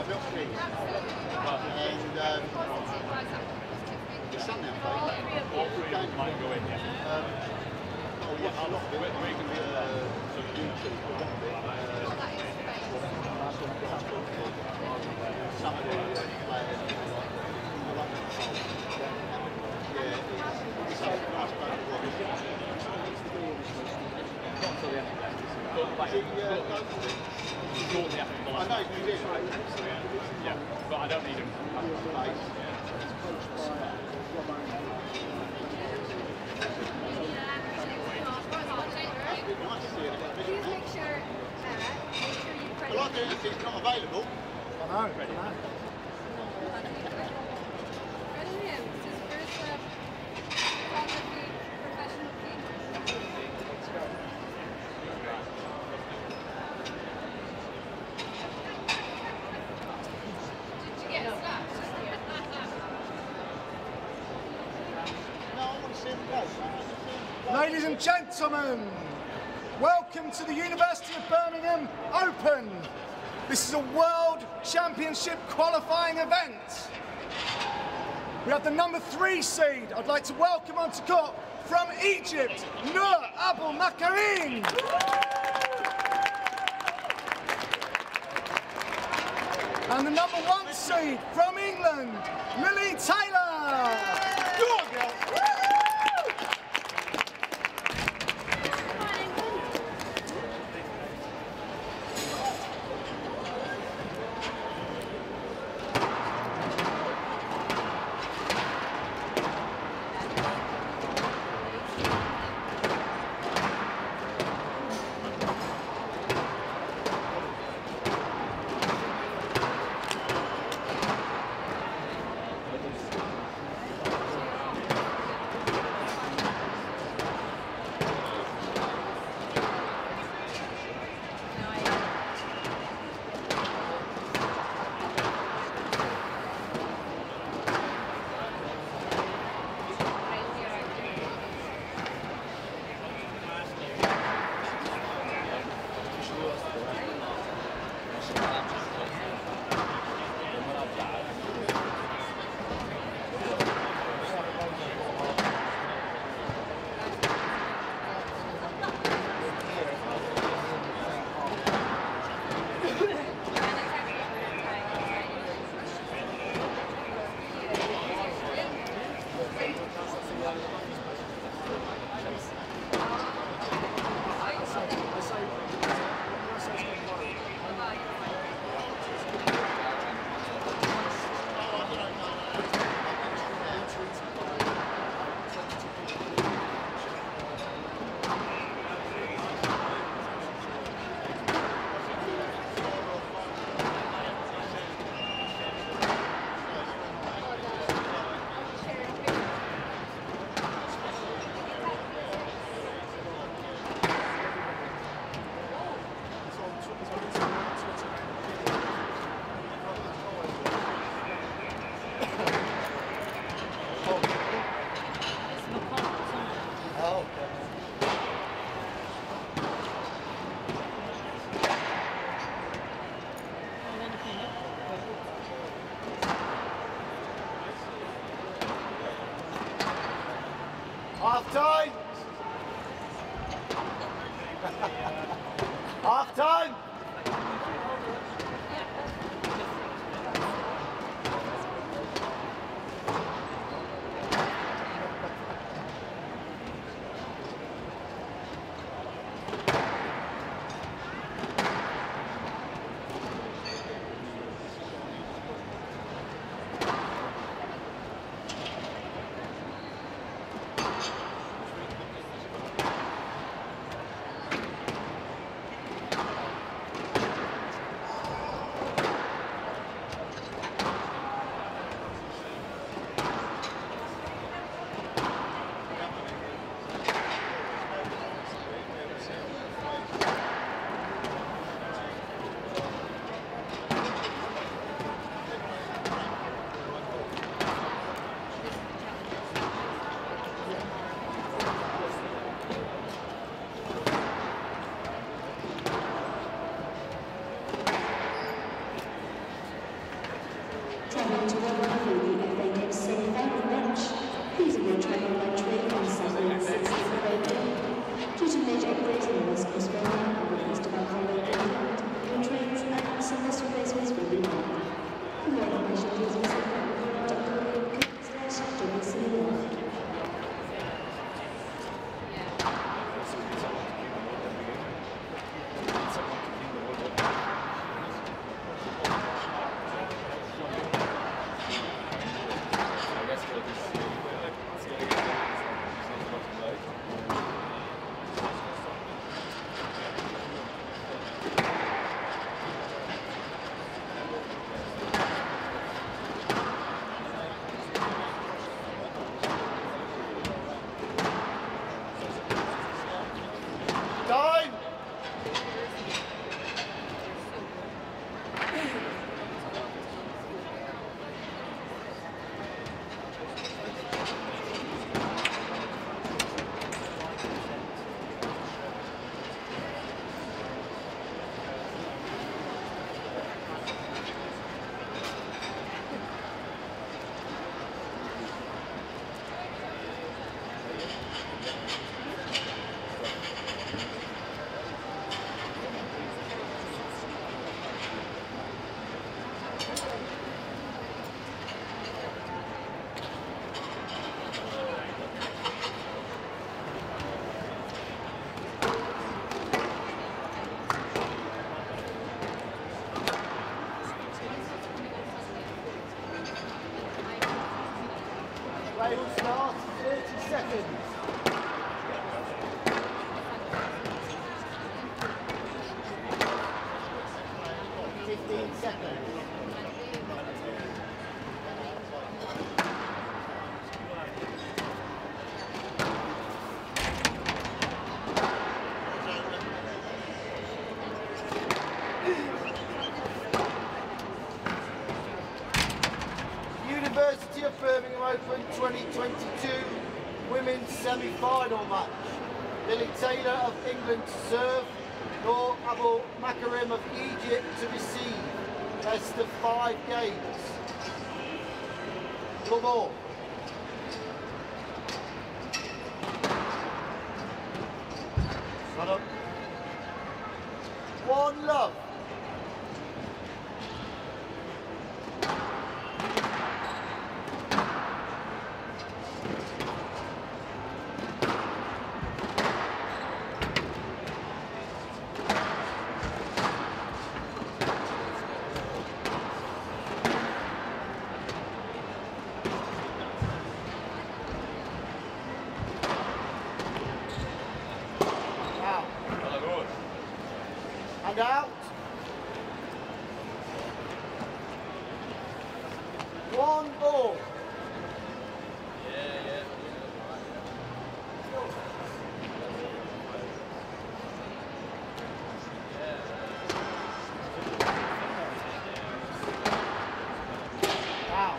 built three. And the sun now playing. All three games might go in, yeah. Oh yeah, a lot of it. We can be YouTube. Some of the players, I like the control. Yeah, it's something nice about the watch. Not until the end of the game. I know you did. Yeah, but I don't need him. Please make sure you credit. I like doing it if it's not available. I know. Credit him. It's his first photography professional gig. Did you get slapped? No, I want to see him go. Ladies and gentlemen, welcome to the University of Birmingham Open. This is a World Championship qualifying event. We have the number 3 seed. I'd like to welcome onto court from Egypt, Nour Aboulmakarim. And the number 1 seed from England, Lily Taylor. Go on, girl. travelling to welcome you the FA Cup semi-final match. These will travel by train on Saturday, 6th of April. Due to major upgrades in the West Coast Railway and the east of Alcohol England, your trains and SMS replacements will be made. For more information, please visit www.co.uk/WCL. Play will start, 30 seconds. University of Birmingham Open 2022 women's semi-final match. Lily Taylor of England to serve, Nour Aboulmakarim of Egypt to receive. Best of 5 games. Nour. Shut up. 1 love. And out. 1 ball. Out.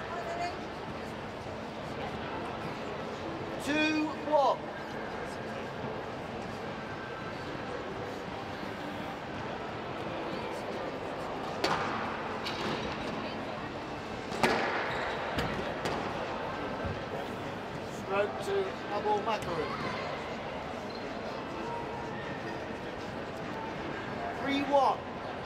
2-1. Stroke to Aboulmakarim. 3-1.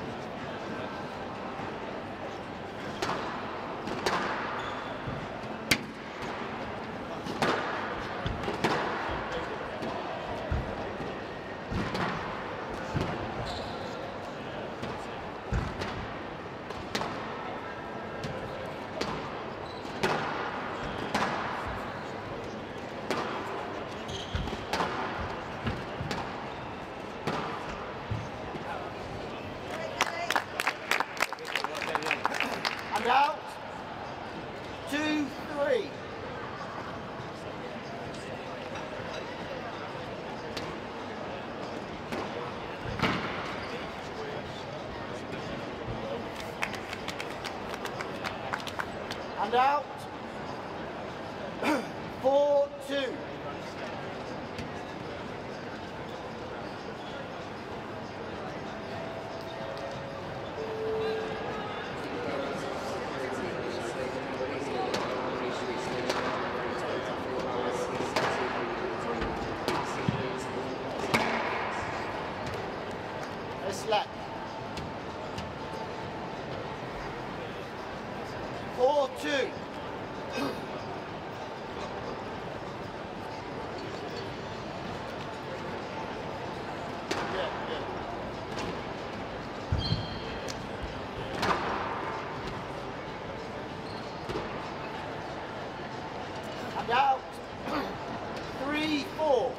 And out. 2-3. And out. 4-2. 4-2. And out. 3-4.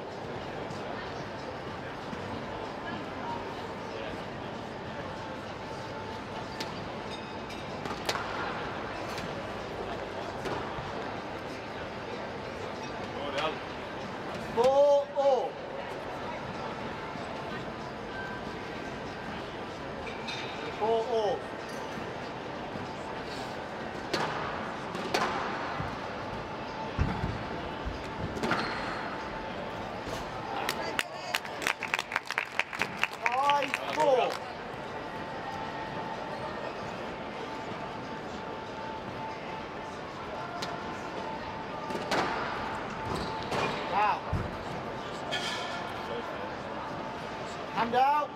And out.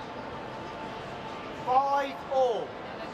5-all.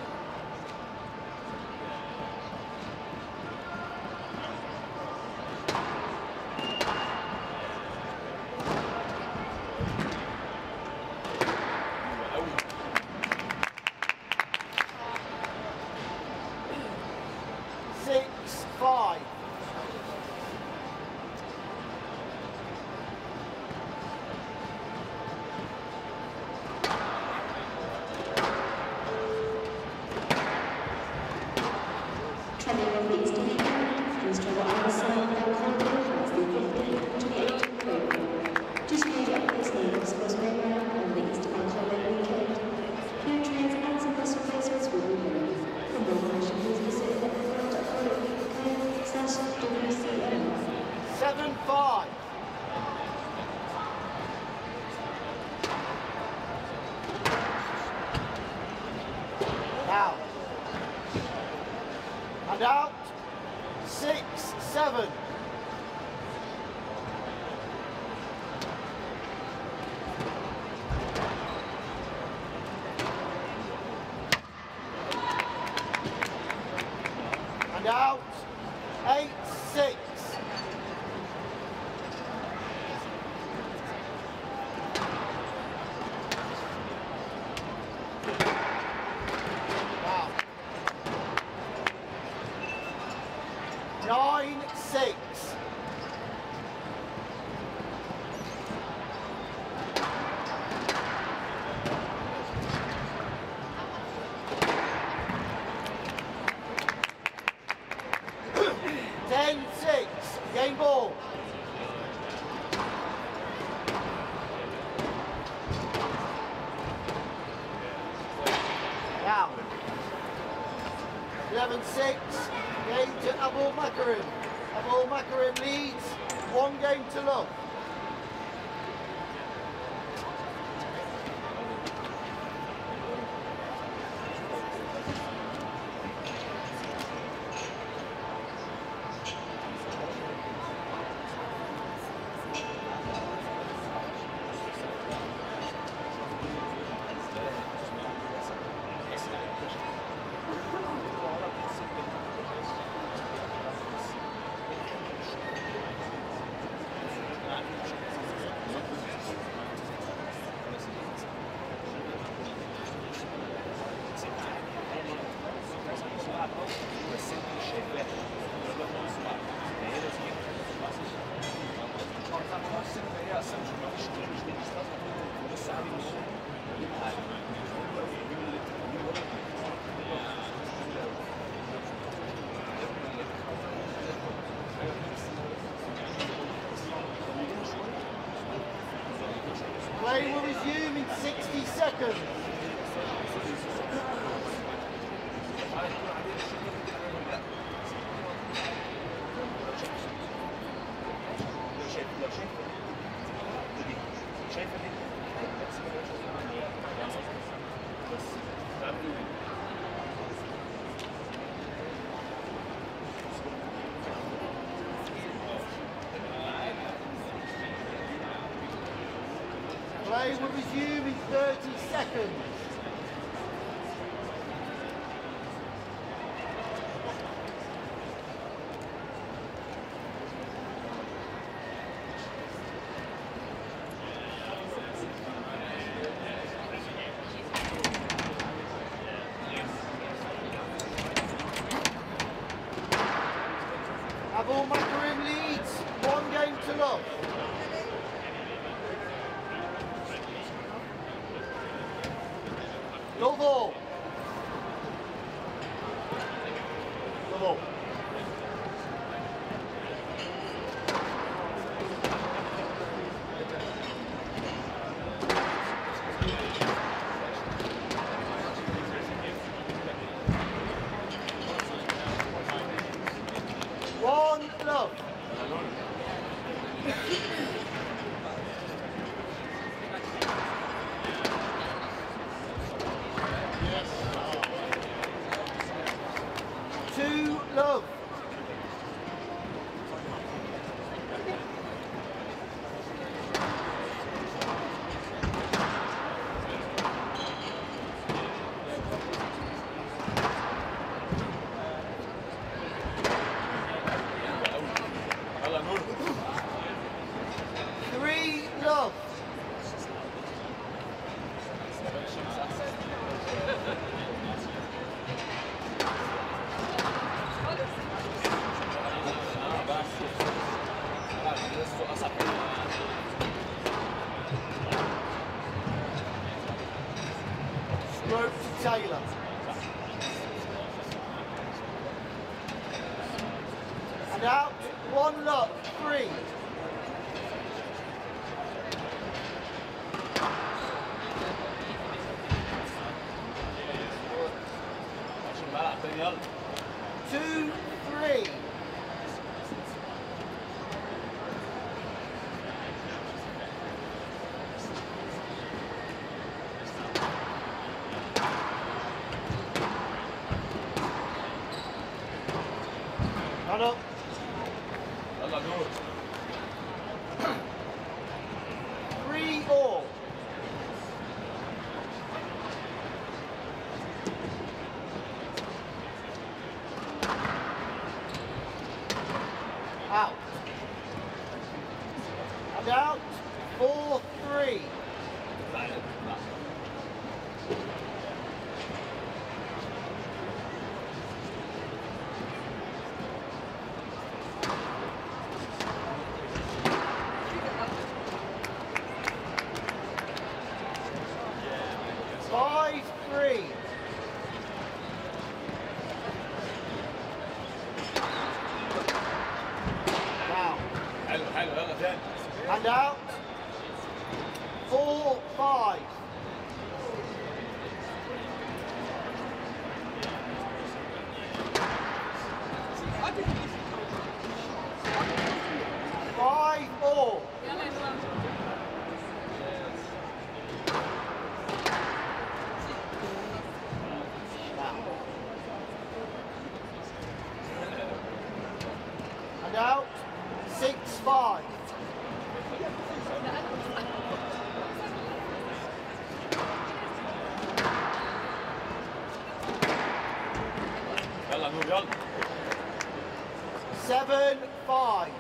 Now. And out. 6-7. And out. 8-6. Wow. 9-6. Game ball. Now. 11-6. Game to Aboulmakarim. Aboulmakarim leads. 1 game to love. Play will resume in 60 seconds. Play will resume in 30 seconds. Aboulmakarim leads 1 game to love. Love all. Love all. One love. Two love. Three love. Stroke to Taylor. And out, 1 luck, 3. Two, 3. Run up. Nour. 3 all. Out. And out. 4, 3. Five, 3. Now. حلو حلو يلا ثاني. And out. 4, 5. Five all. And out. 6, 5. يلا نور يلا. 7, 5.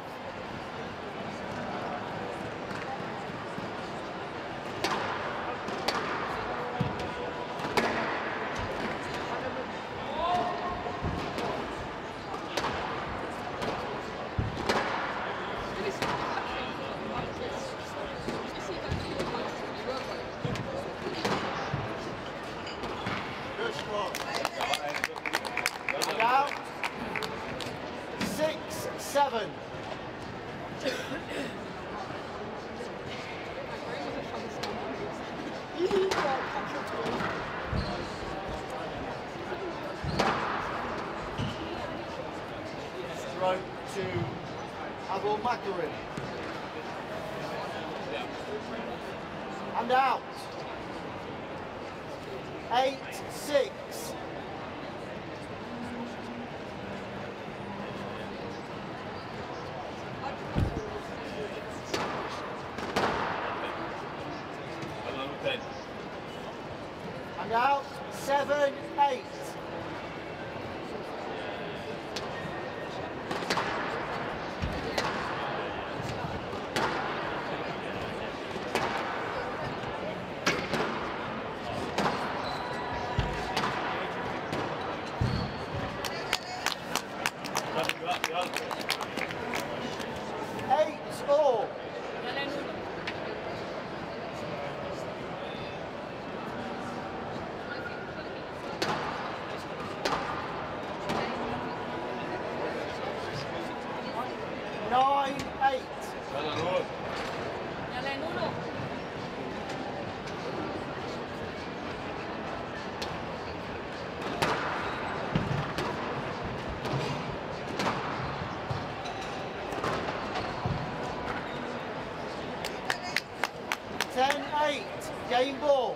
And out. 6, 7. Stroke to Aboulmakarim. And out. 8, 6. يلا نور ثاني. And out. 7, 8. يلا. Game ball.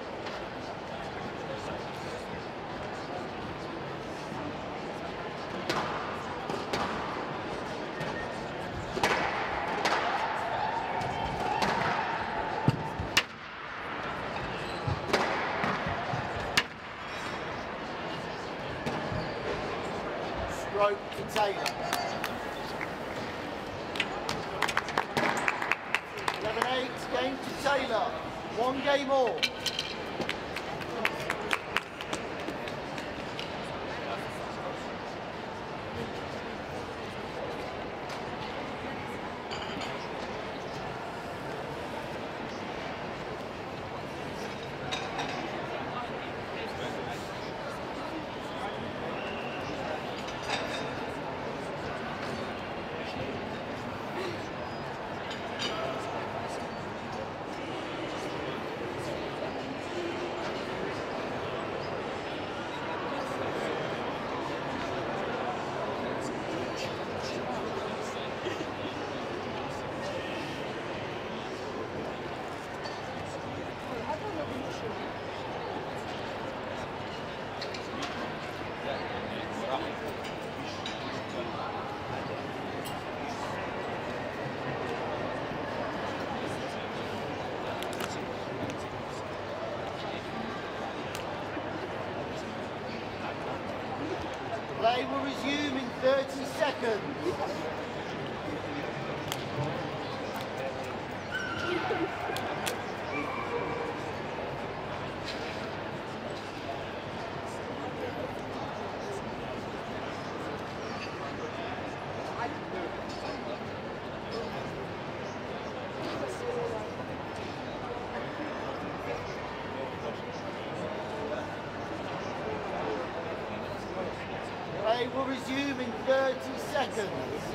Stroke to Taylor. 11-8, game to Taylor. One game all. Play will resume in 30 seconds. Play will resume in 30 seconds.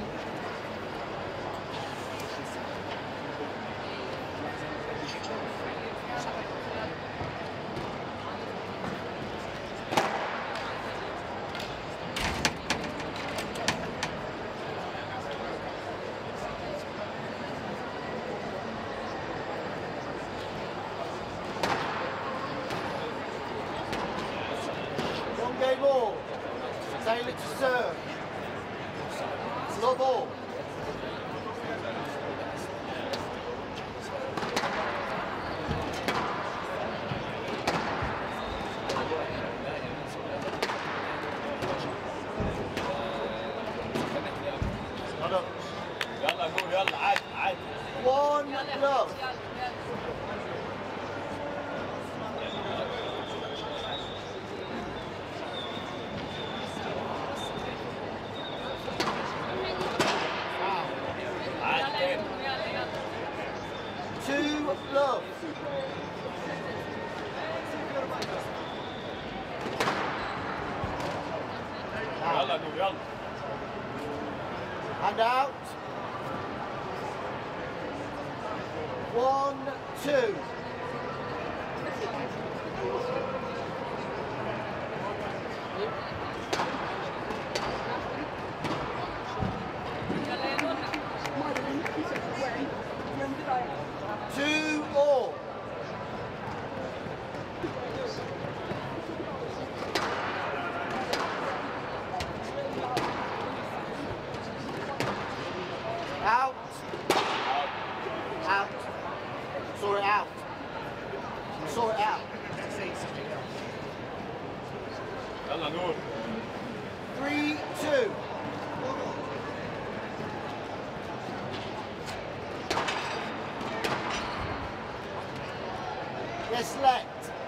One game all. Taylor to serve. Love all. يلا نور يلا عادي عادي. One love. Two love. يلا نور يلا. And out. 1, 2. Two all. Out. Out. Saw it out. Saw it out. يلا نور. 3, 2. Yes, left.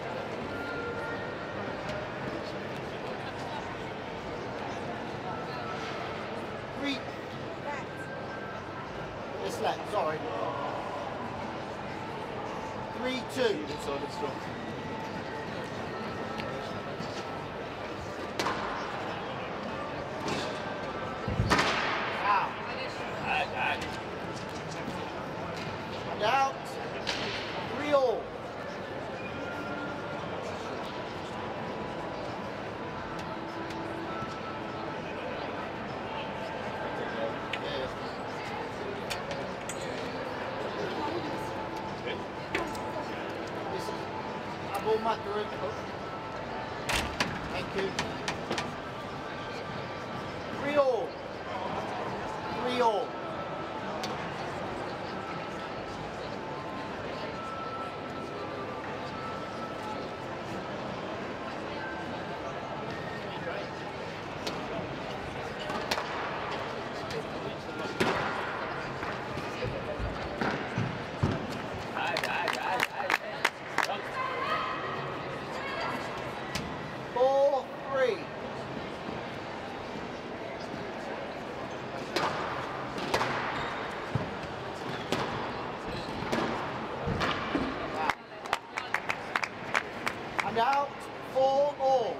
Three. Yes, left. Sorry. 3, 2. Out. عادي عادي. And out. 3 all. This Aboulmakarim. Thank you. 3-all. 3-all. And out, 4-all.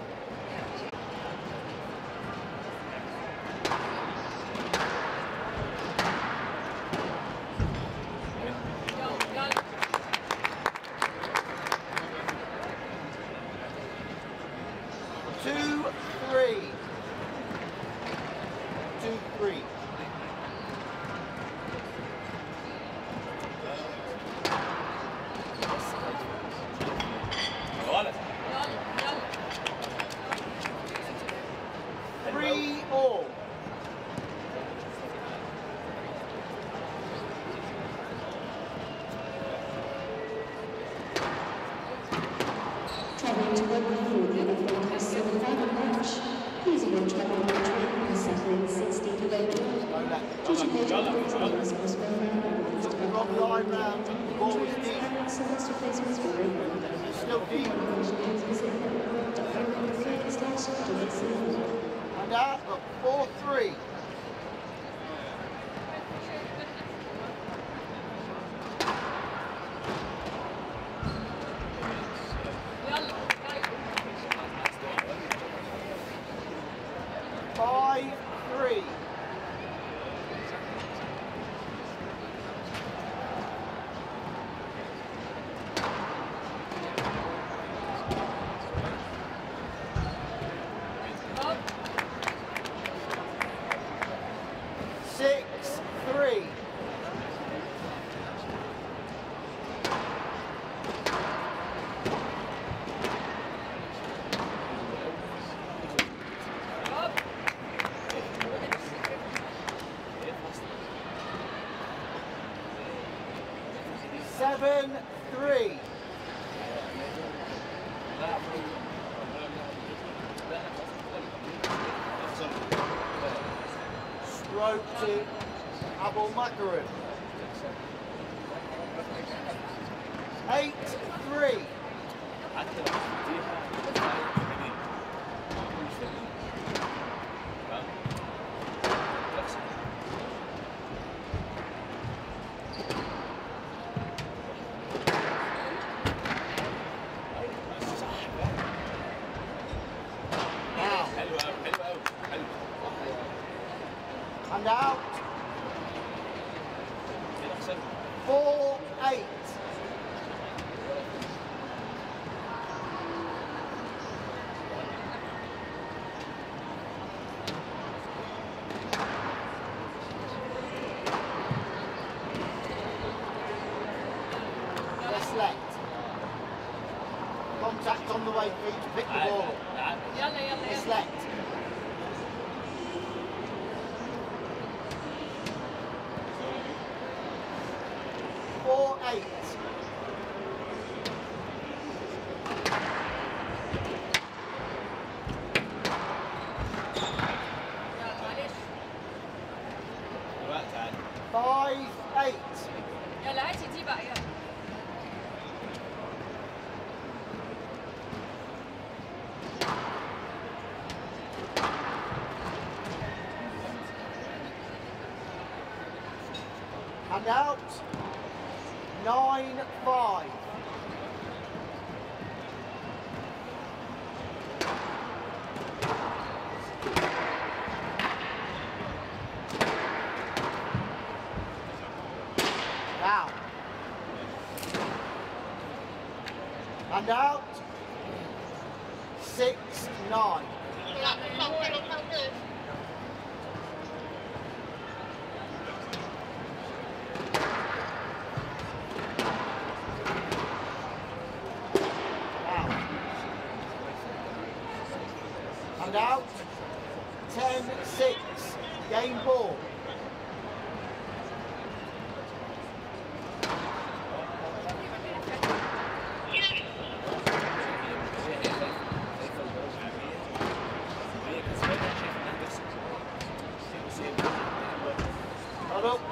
Two, three. 2-3. Travelling to Birmingham for the Farkas semi-final match. Please avoid travel by train on Saturday the 16th of April. Due to major upgrades in the West Wrong line round, the ball was deep. Select replacements for Birmingham. Still deep. And out of 4-3. Seven, 3. Stroke to Aboulmakarim. 8-3. And out. 4-8. Let's let. Contact on the way through to pick the ball. Let's let. 4-8. يلا هاتي دي بقى يلا. And out. 9-5. Now. And out. 6-9. Wow. And out. 10-6. Game ball. Hold up.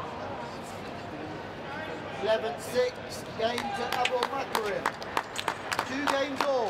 11-6. Game to Aboulmakarim. 2 games all.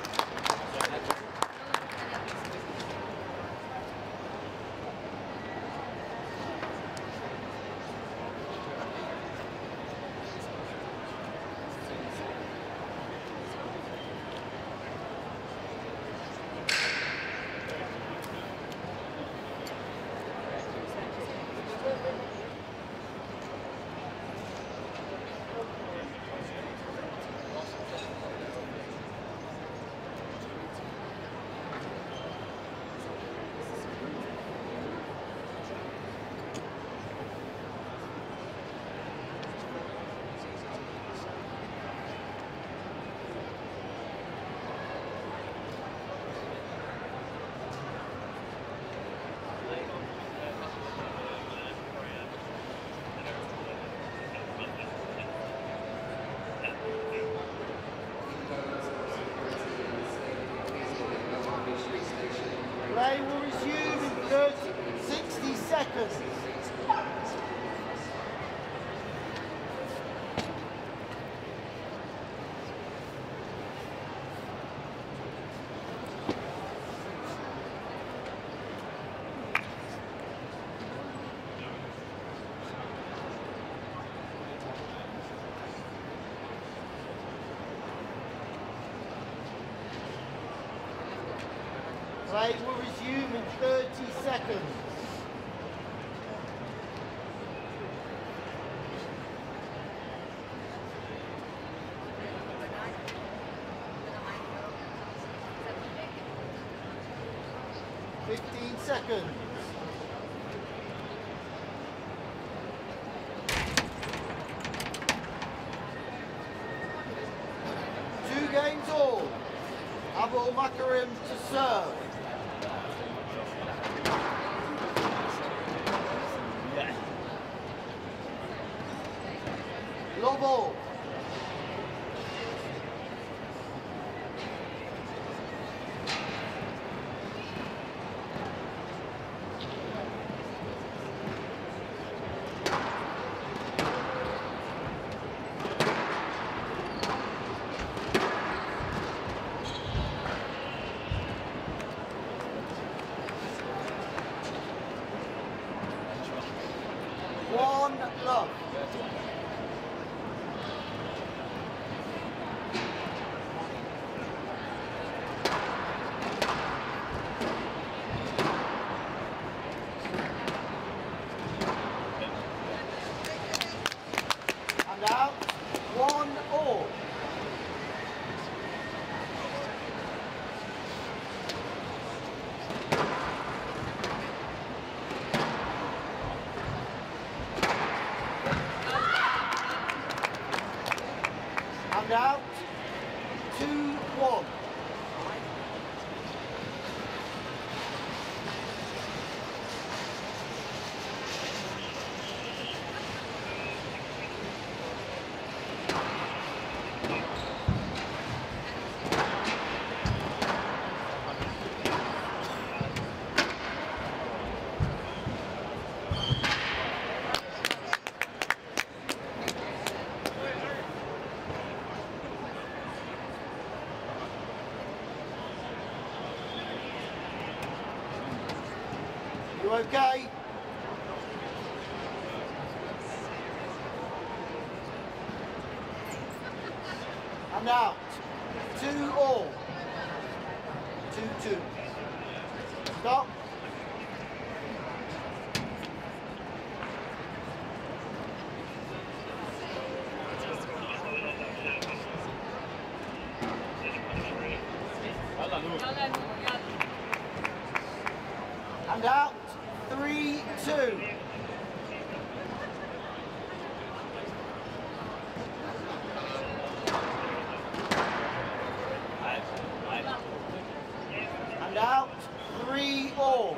Play will resume in 60 seconds. Play will resume in 30 seconds. Seconds. Two games all. Aboulmakarim to serve. Love all. One love. And out. 1-all. And out. 2-1. You okay? And out. 2-all. 2-2. Stop. And out. 3-2. And out. 3-all.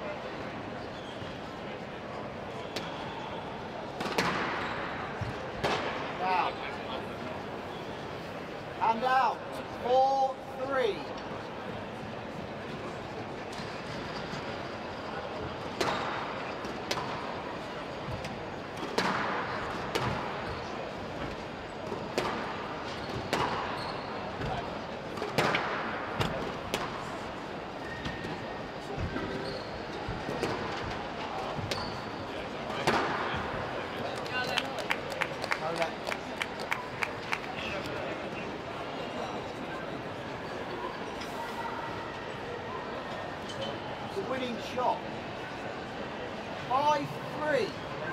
Now, and out, 4-3. Winning shot. 5-3.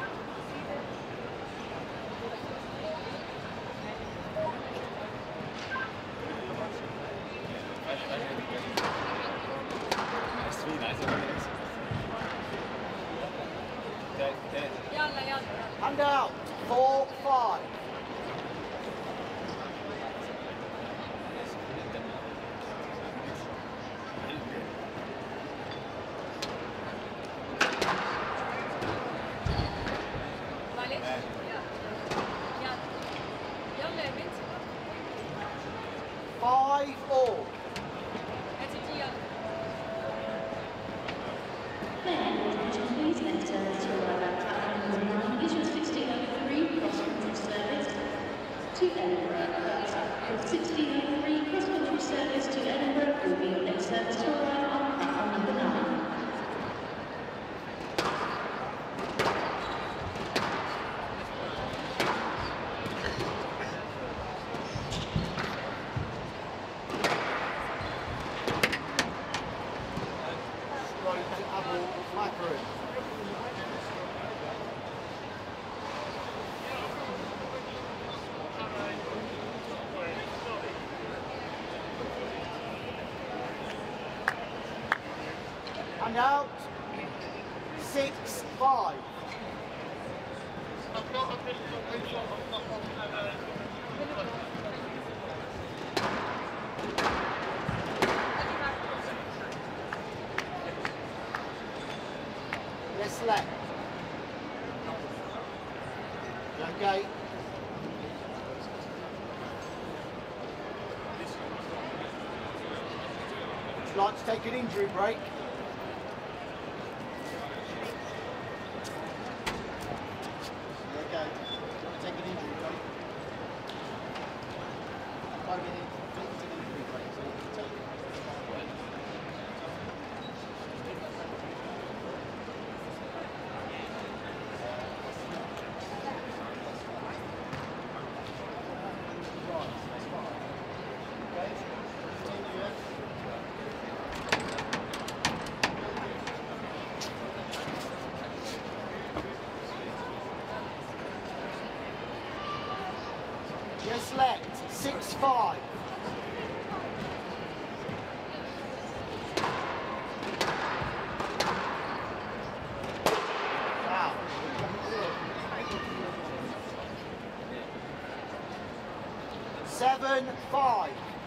And out. 4-5. Please enter to Aboulmakarim is your 1603 cross-country service to Edinburgh. Your 1603 cross-country service to Edinburgh will be your next service to arrive on platform number 9. Aboulmakarim. And out, 6-5. Yes, left. Okay. Would you like to take an injury break? Okay. Take an injury break. I'm going to take an injury break, so we can take it. Yes, left, 6-5. Wow. 7-5.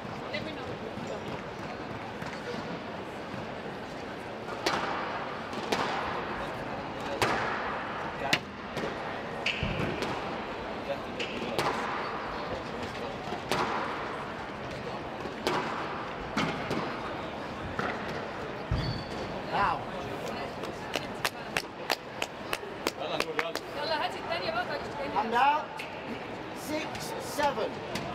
Now. And out, 6-7.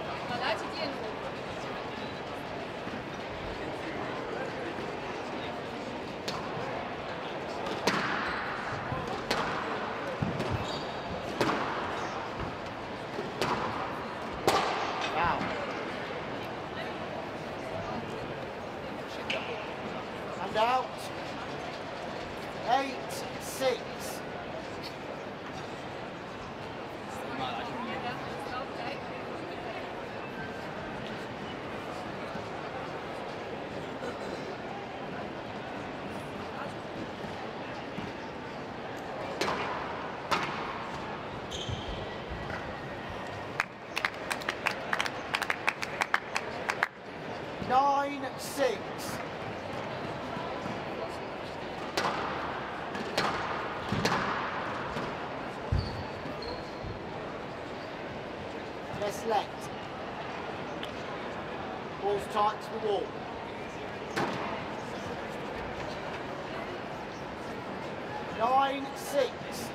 Wow. And out, 8-6. Nine, 6. right to the wall. Nine, 6.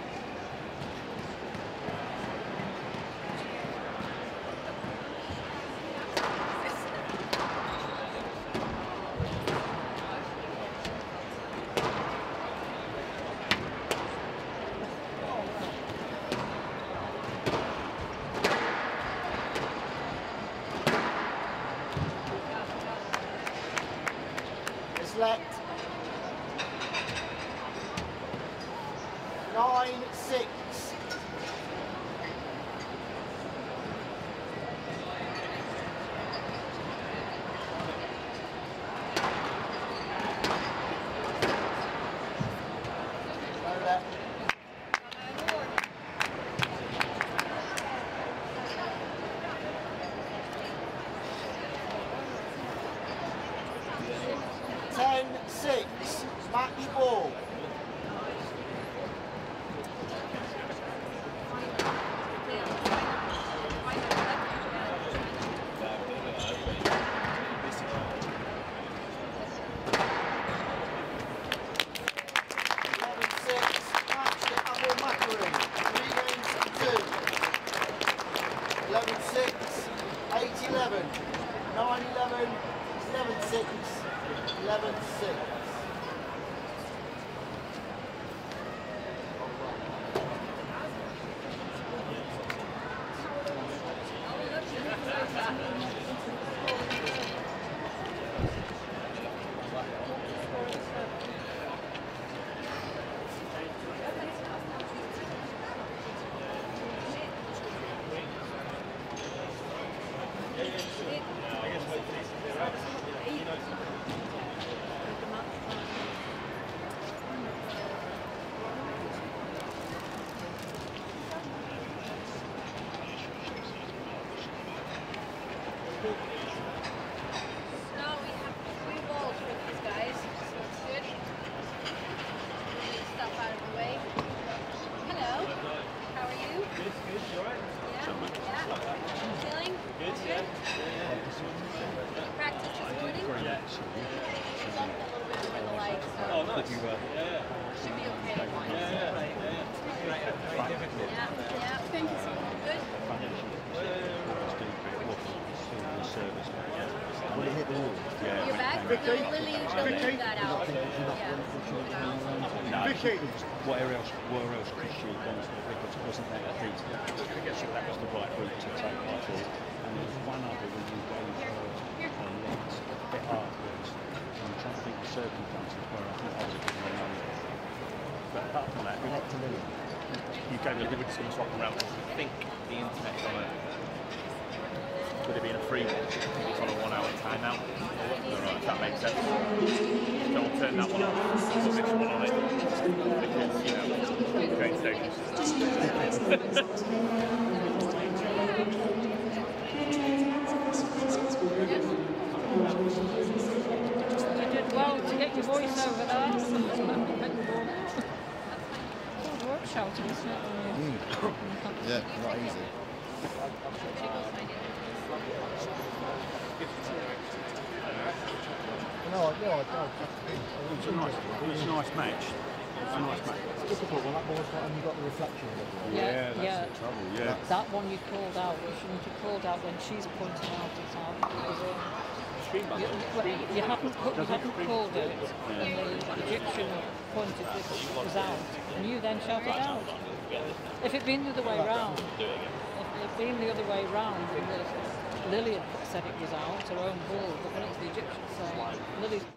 Select 9, 6. Match ball. Aboulmakarim, 3 games to 2. 11-6, 8-11, 9-11, 7-6, 11-6. Where else could she have gone to? Because it wasn't that deep. So that was the right route to take, I thought. And there was one other when you gave her a lot, a bit afterwards. I'm trying to think of circumstances where I think I was going to know. But apart from that, you gave her a good swap around. I think the internet on it would have been a free one. It's on a 1 hour timeout. Right, if that makes sense. Don't turn that one off. Put this one on it. Because, you know, train stations. You did well to get your voice over there. Hard work shouting, isn't it? Yeah, not easy. No, it's a nice match. It's a nice match. It's difficult when that ball's got and you've got the reflection of it. Yeah, that's the trouble, yeah. That one you called out, you shouldn't have called out when she's pointing out it's out. You haven't called it, and the Egyptian pointed this was out, and you then shouted out. If it'd been the other way round, Lily had said it was out, her own ball, but when it's the Egyptian side, Lily's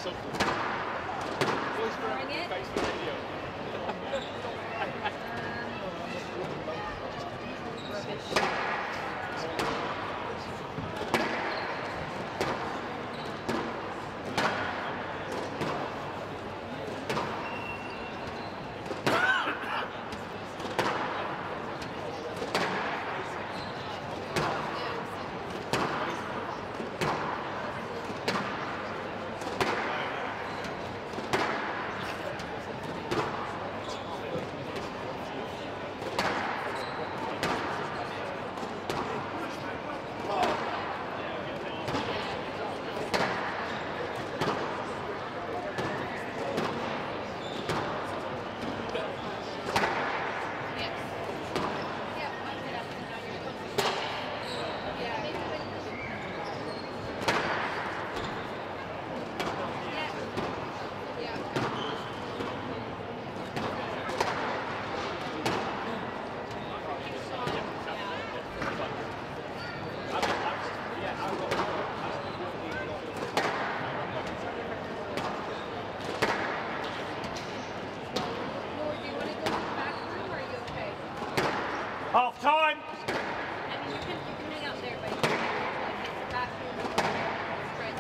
Bring it. Half time. I mean, you can hang out there, but you can like bathroom spread.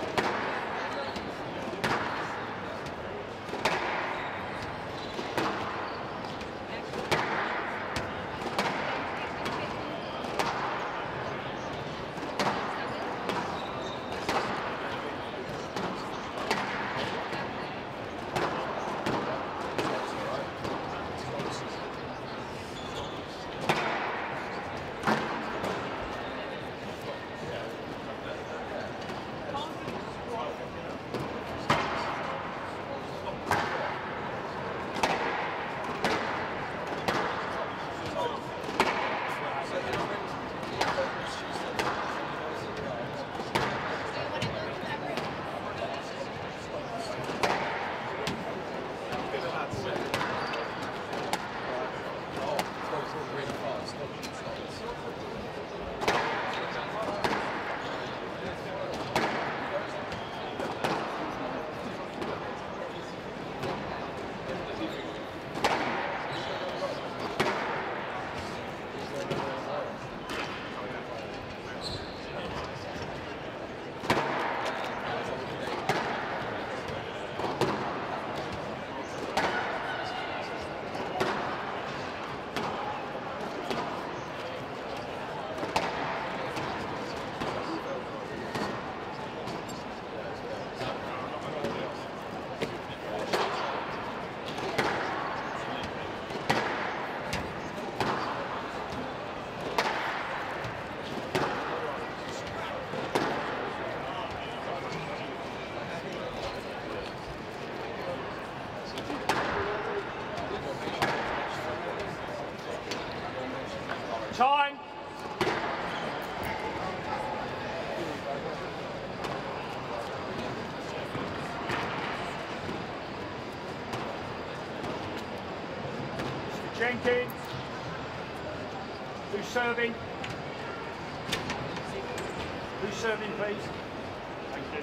Time. Mr. Jenkins. Who's serving? Who's serving, please? Thank you.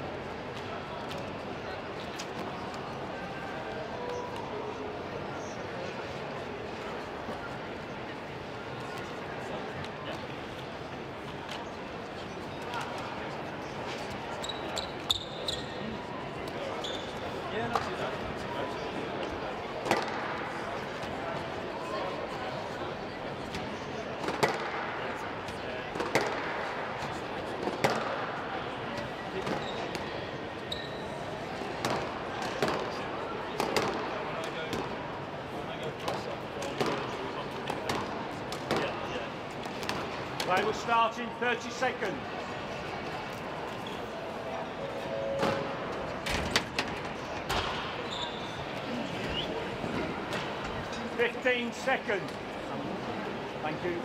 Play will start in 30 seconds. Fifteen seconds. Thank you.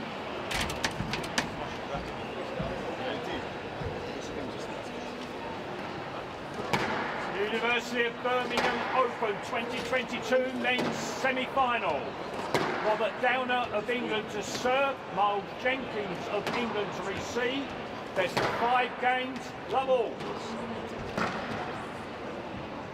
University of Birmingham Open 2022 men's semi-final. Robert Downer of England to serve, Miles Jenkins of England to receive. Best of 5 games, love all.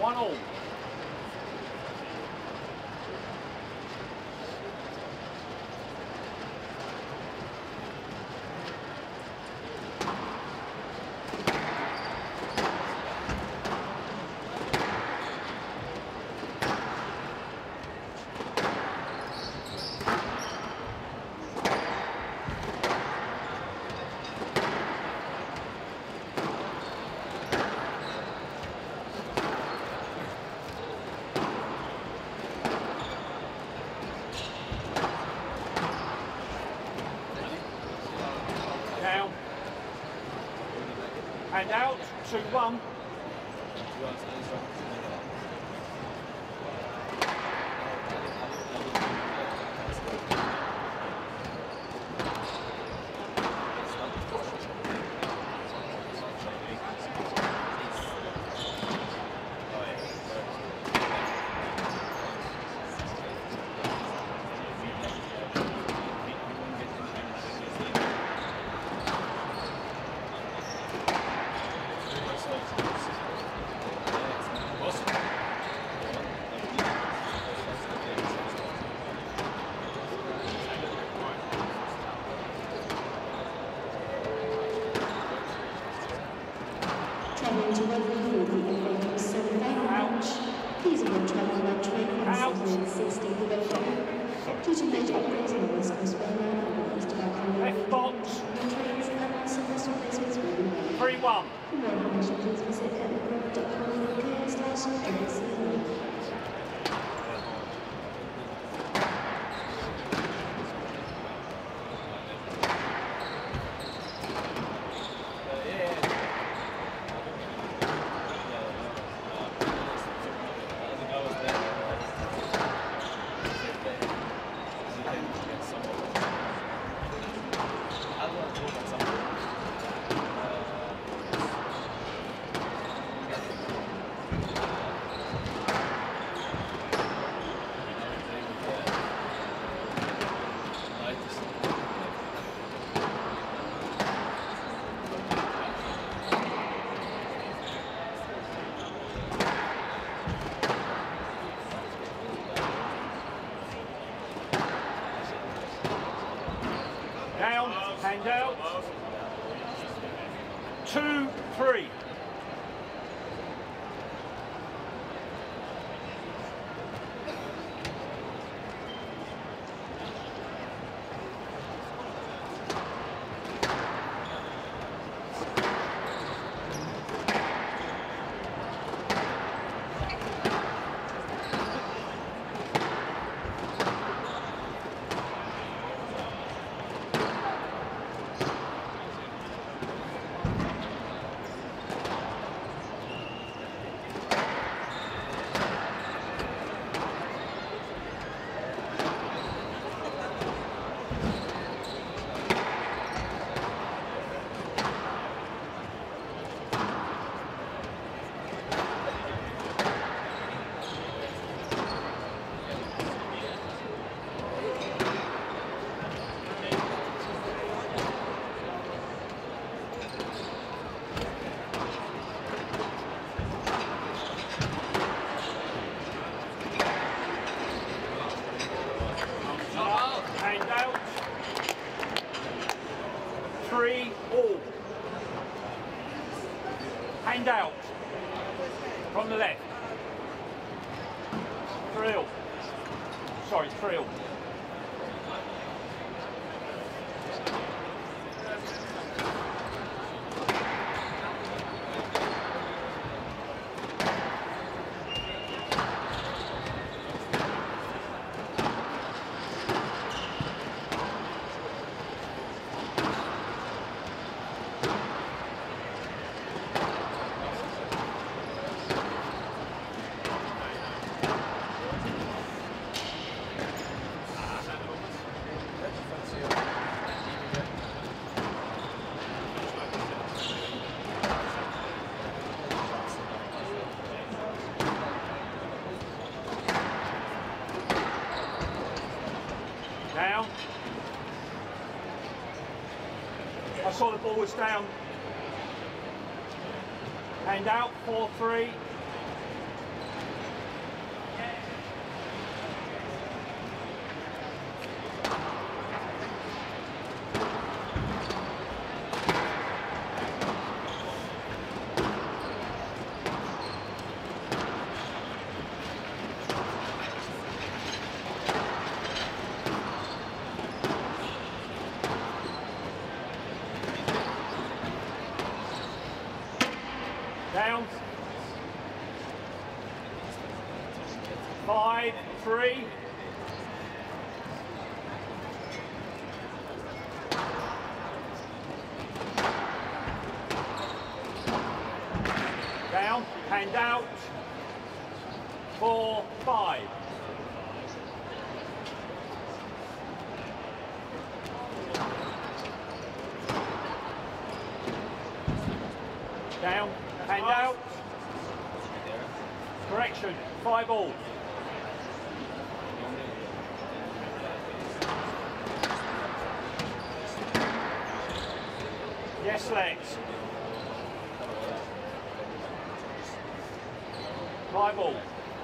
1-1. And out, 2-1. Travelling to Wembley for the Birmingham semi-final match. Please avoid travelling by train on Saturday, 16th of April. Due to major upgrades on the West Coast Railway and the East of Alcohol. Left box. Trains and service replacements will be made. 3-1. For more information, please visit elkabbani.com/ABC. Down, hand out. 2-3. Hand out. 3-all. Hand out. From the left. 3-all. Sorry, 3-all. Down. I saw the ball was down. Hand out, 4-3. 5-3. Down, hand out. 4-5. Down, hand out. Correction, 5-all. Yes, legs. 5-all.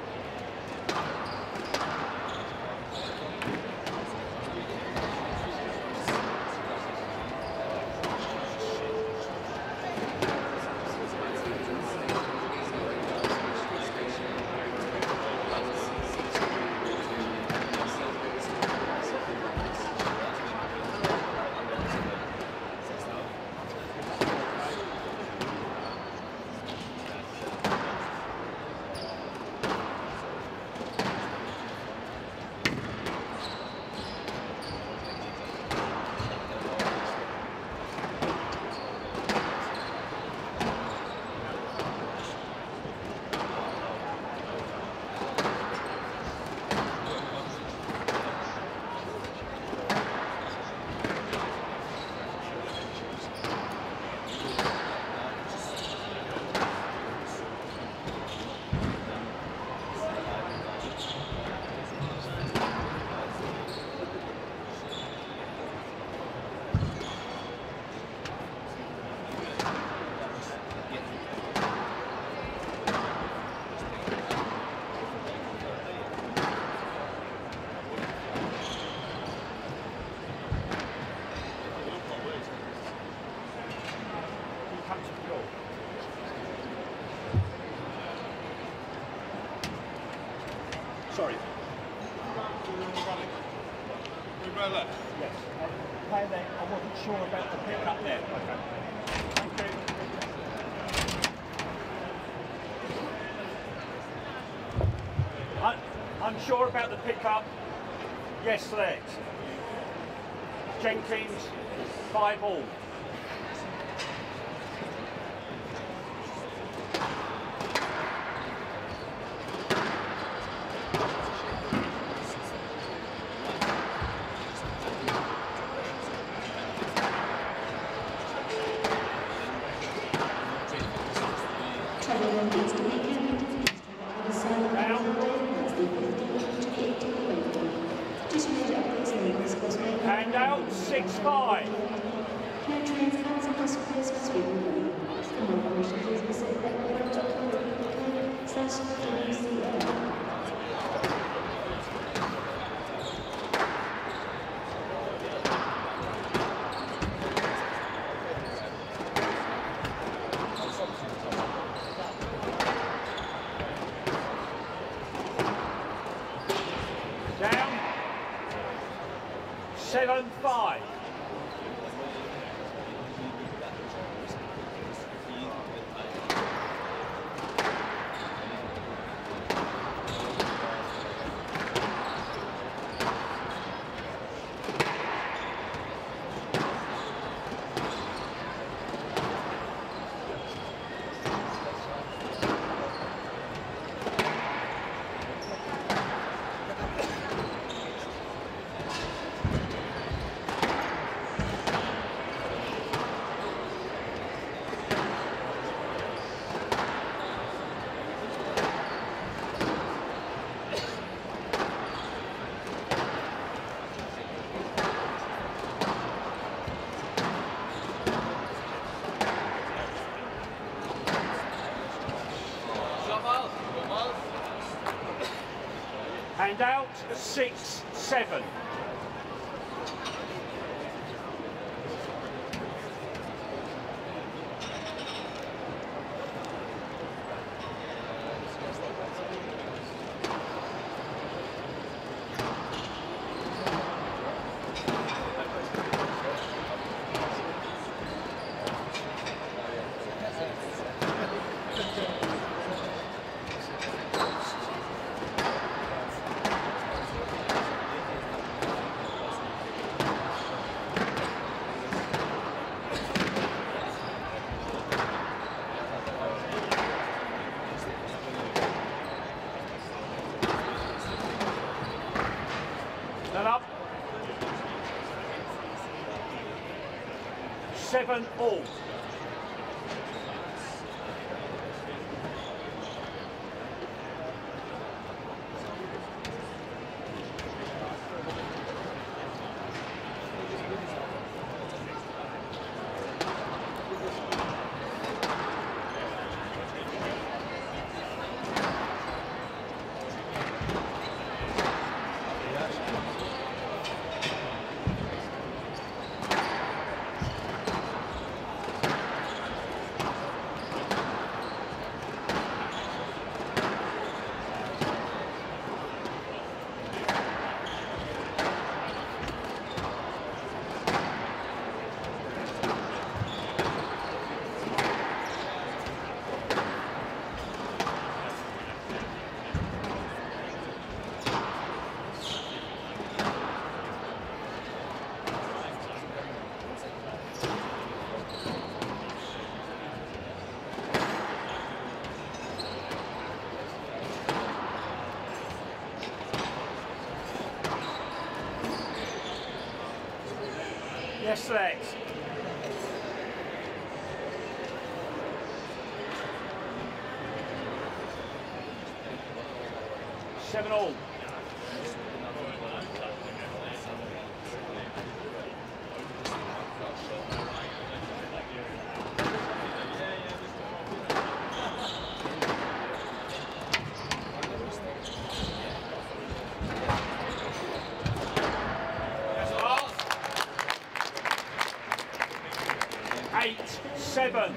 Sorry. Yes. Play there. I wasn't sure about the pick up there. Okay. Thank you. Unsure about the pick up. Yes, select. Jenkins, 5-all. Hand out, 6-5. Down, 7-5. Hand out, 6-7. 7-all. Yes, select. Seven all. Eight, seven.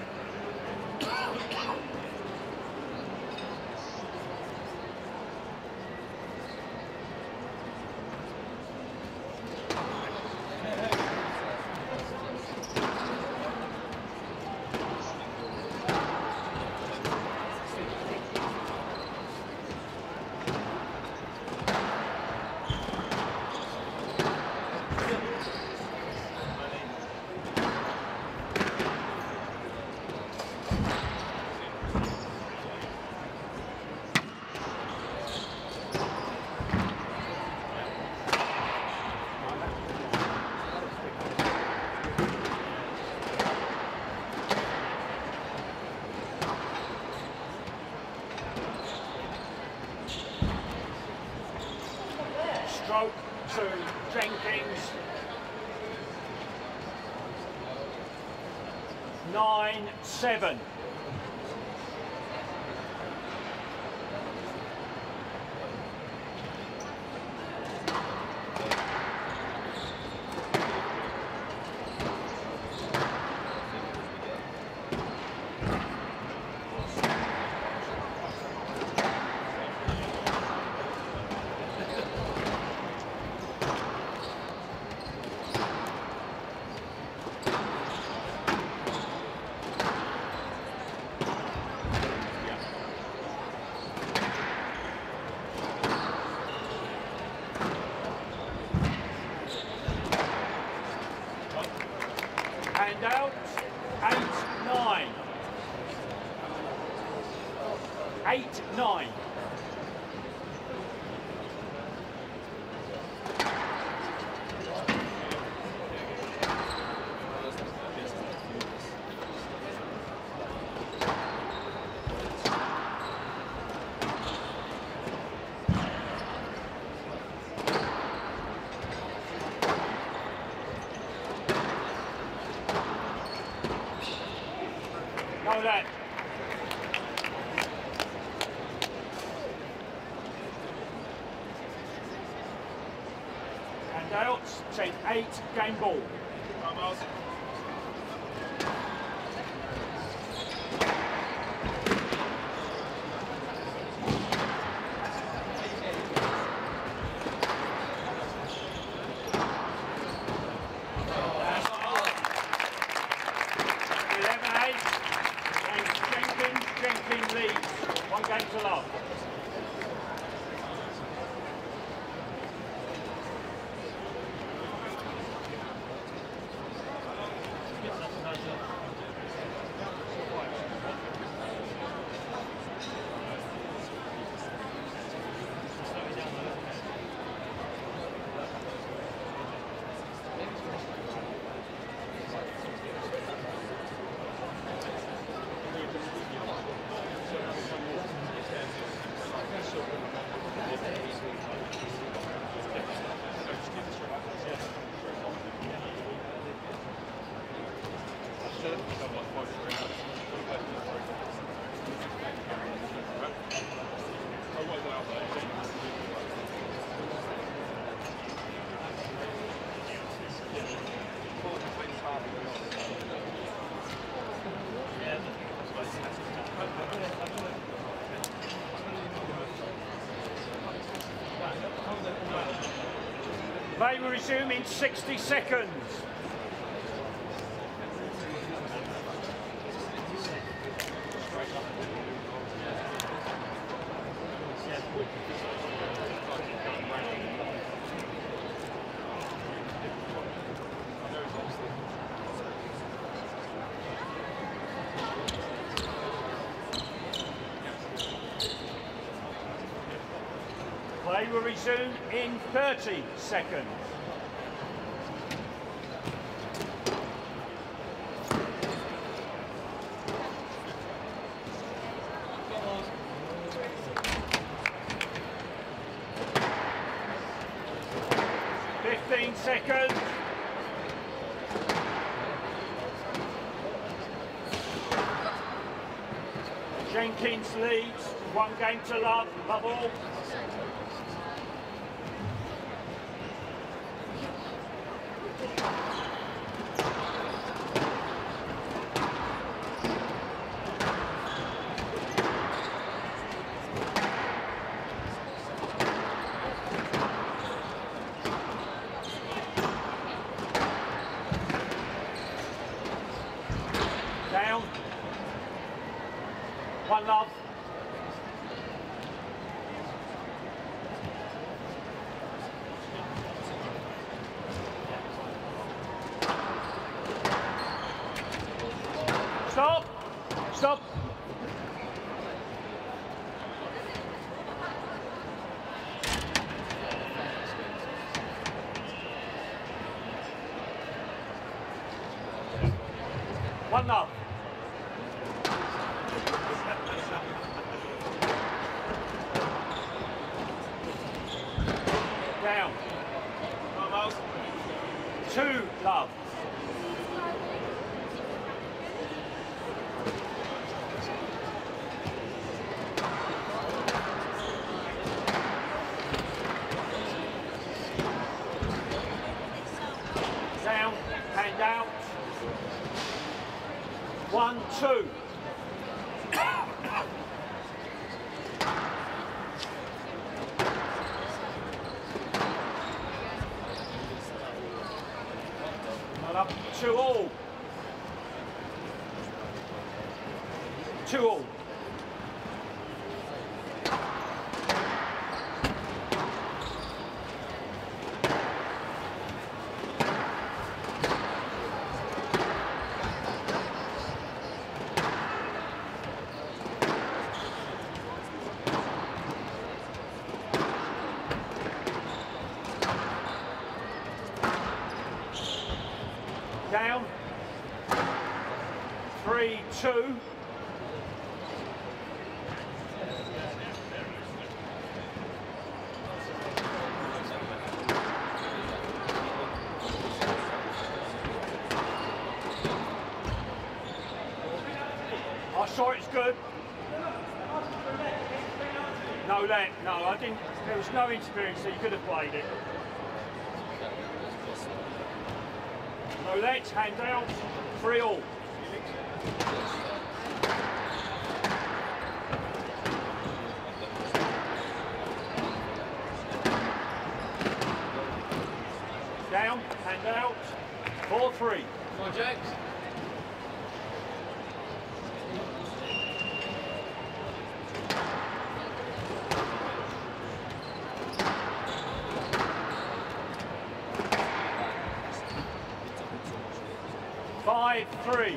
Stroke to Jenkins. 9-7. And out, 8-9. 8-9. Know that. And out, 10-8, game ball. Jenkins leads, 1 game to love. Play will resume in 60 seconds. Play will resume in 30 seconds. Seconds. Jenkins leads, 1 game to love all. Down. 1 love. Stop. Stop. One love. Down. 2 love. Down, hand out. 1, 2. Up 2 all. 2 all. Down. 3, 2. I saw it's good. No, no, I didn't. There was no interference, so you could have played it. No, let's hand out. 3 all. Down, hand out. 4, 3. Come on, James. Five, 3.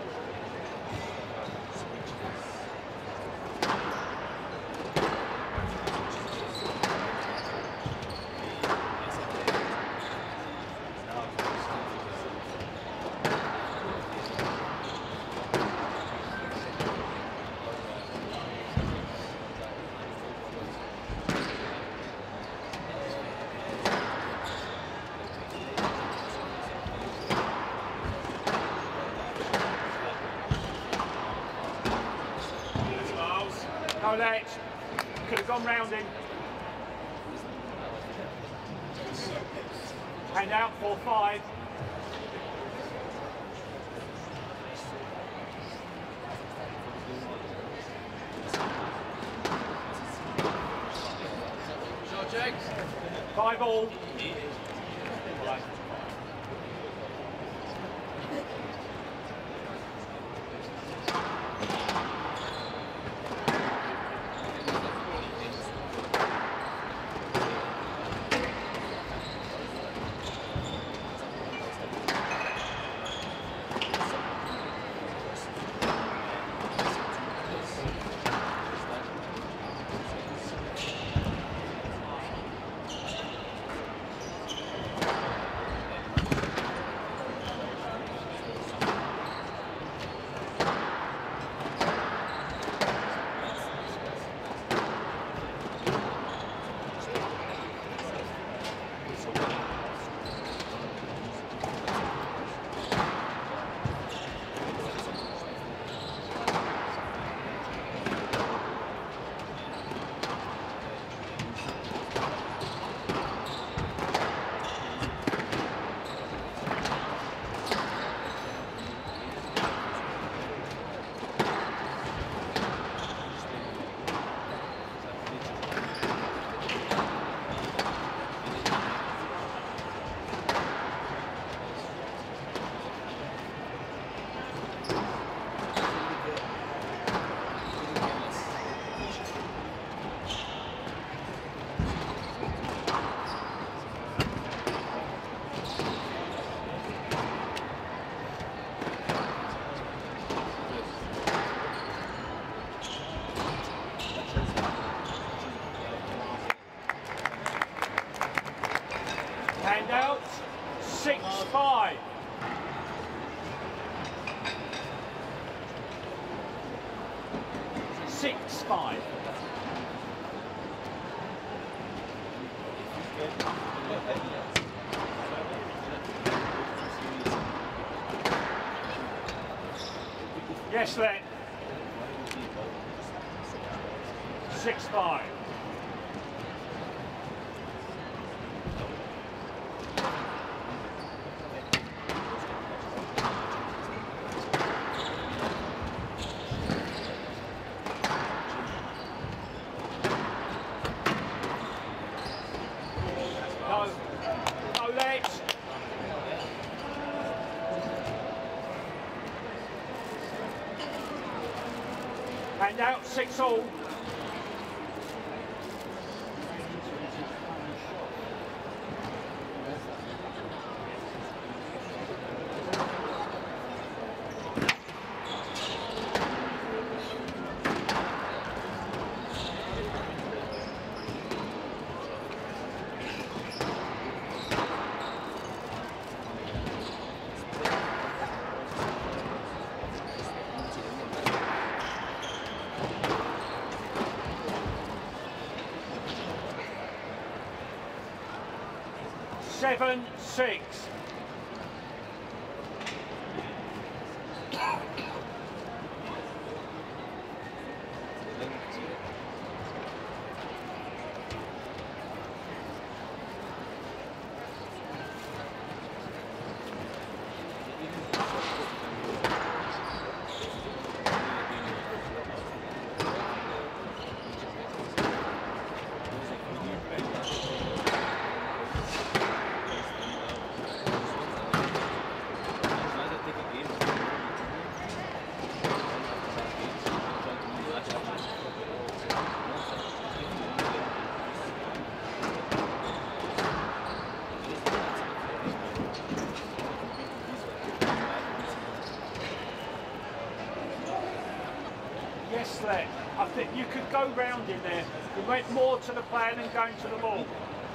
No, let. Could have gone round him. Hand out 4, 5. Short James. 5 all. 6-5. Yes, let. 6-5. No let. And out 6-all. Seven, 6. I think you could go round in there. You went more to the player than going to the ball.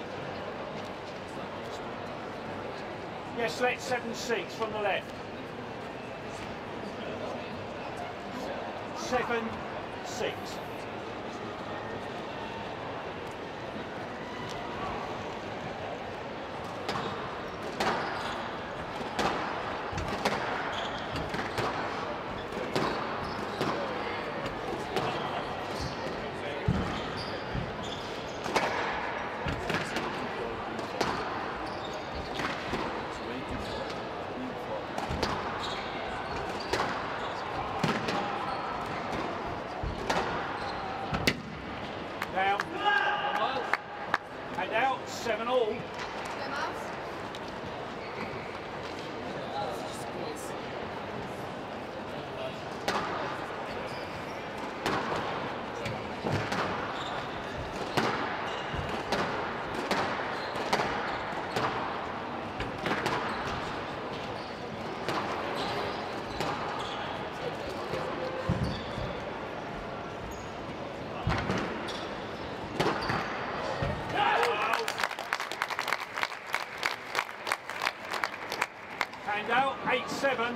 Yes, let 7-6 from the left. 7-6. And out 8-7.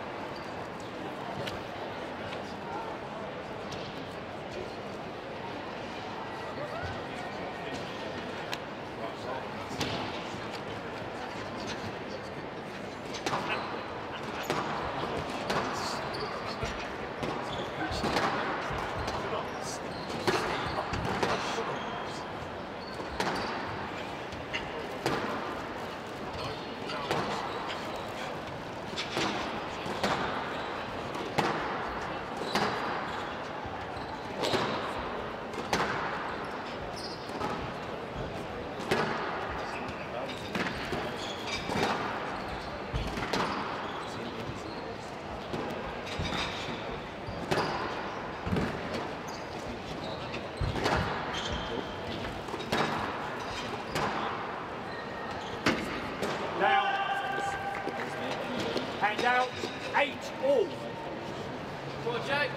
Out 8-all. Project.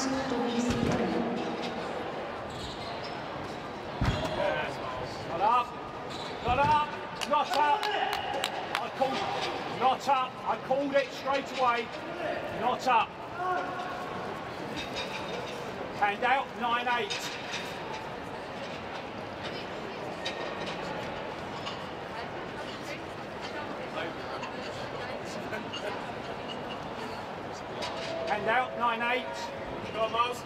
Not up, not up. Not up. I called it straight away. Not up. Hand out, 9-8. Hand out, 9-8. Go on, Miles.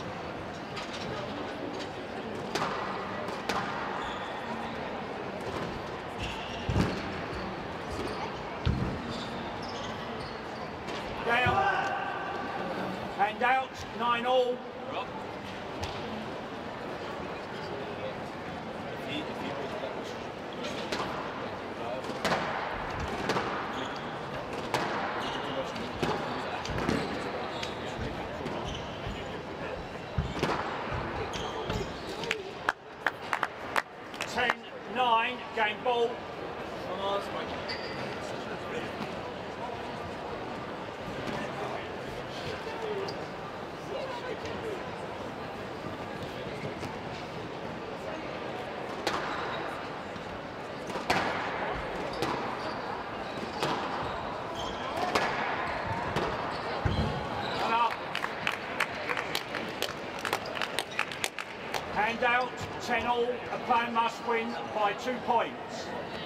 Down. Hand out, 9-all. Game ball. Hand out, 10-all, a player must win by 2 points.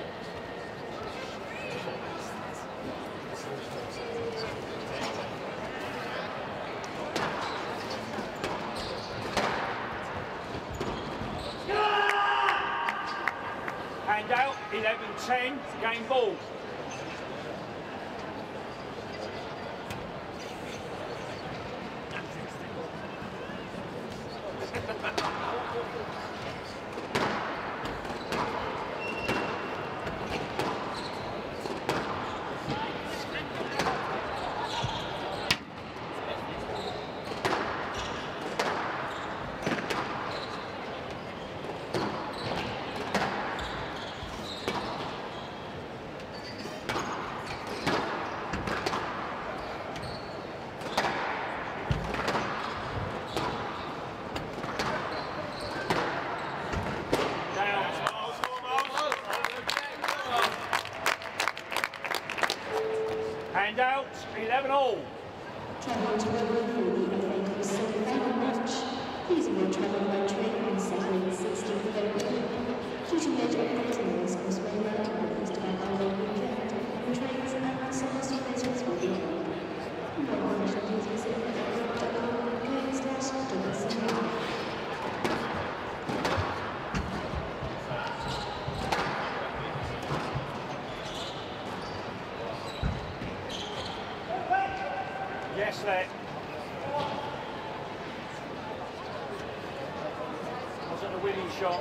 Hand out, 11-10, game ball. Hand out, 11-all. Travelling to Birmingham for the FA Cup semi-final match. These will travel by train on Saturday the 16th of February. Due to major upgrades in the West Coast Mainland and the East Balkan weekend, trains and some services will be available. More information please visit www.co.uk/WCA. Yes, there. Wasn't a winning shot.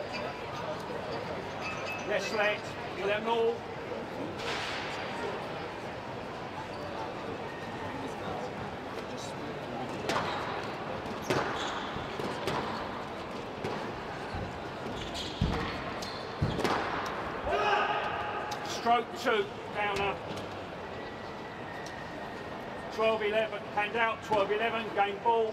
Yes, select. 11-all. Stroke 2, downer. 12-11, hand out, 12-11, game ball.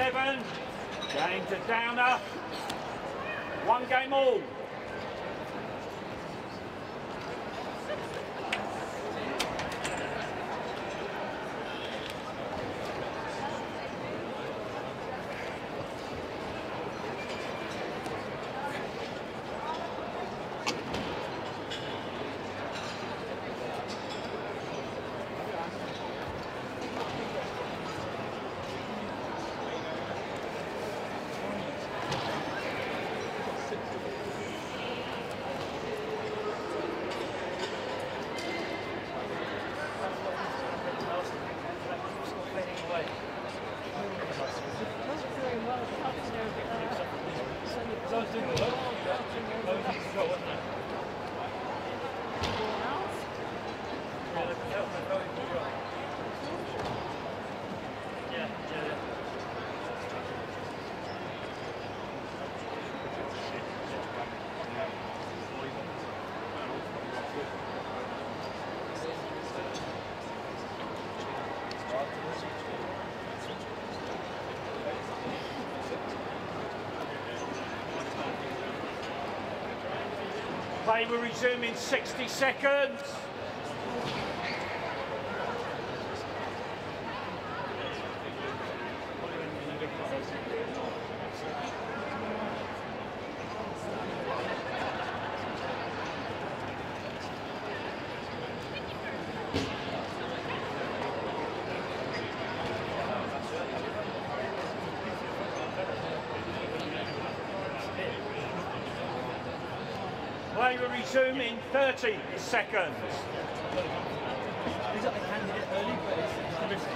11. Going to Downer. 1 game all. Play will resume in 60 seconds. Play will resume in 30 seconds. He's got the candidate early, but it's missing.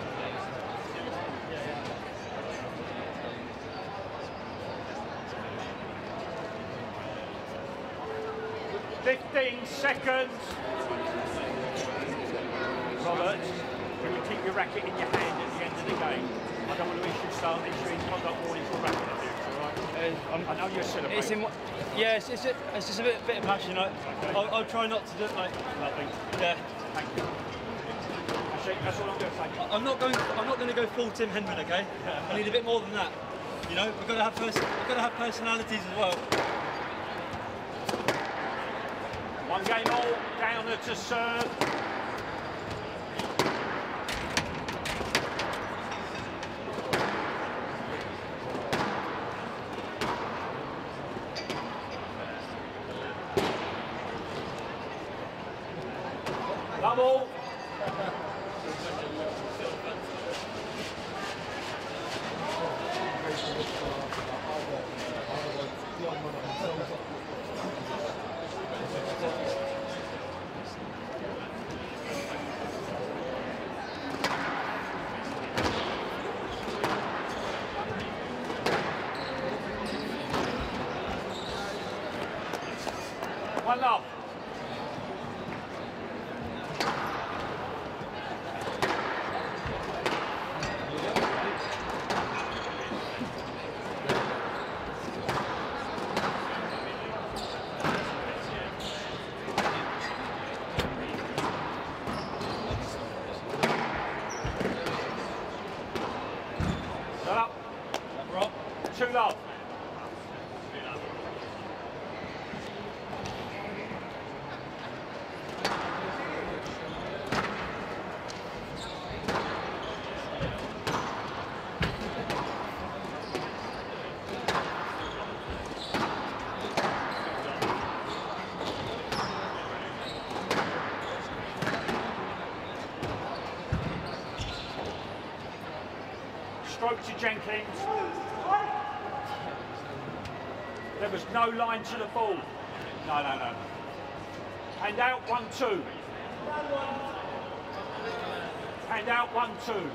15 seconds. Robert, can you keep your racket in your hand at the end of the game? I don't want to issue conduct warning for racket abuse, all right? I know you're celebrating. Yes, it's just a bit of passion. I'll try not to do it like nothing. Yeah. Thank you. That's all I'm going to say. I'm not going to go full Tim Henman, okay? I need a bit more than that. You know, we've got to have personalities as well. 1 game all. Downer to serve. Double. One love. Two love. Stroke to Jenkins. There was no line to the ball. No. Hand out 1-2. Hand out 1-2.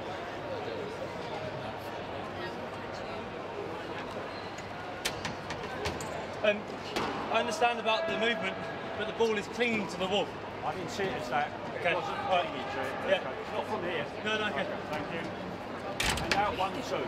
I understand about the movement, but the ball is clinging to the wall. I didn't see it as that. Okay. It wasn't hurting you to it. Yeah. Okay. Not from here. No, okay. Thank you. Hand out 1-2.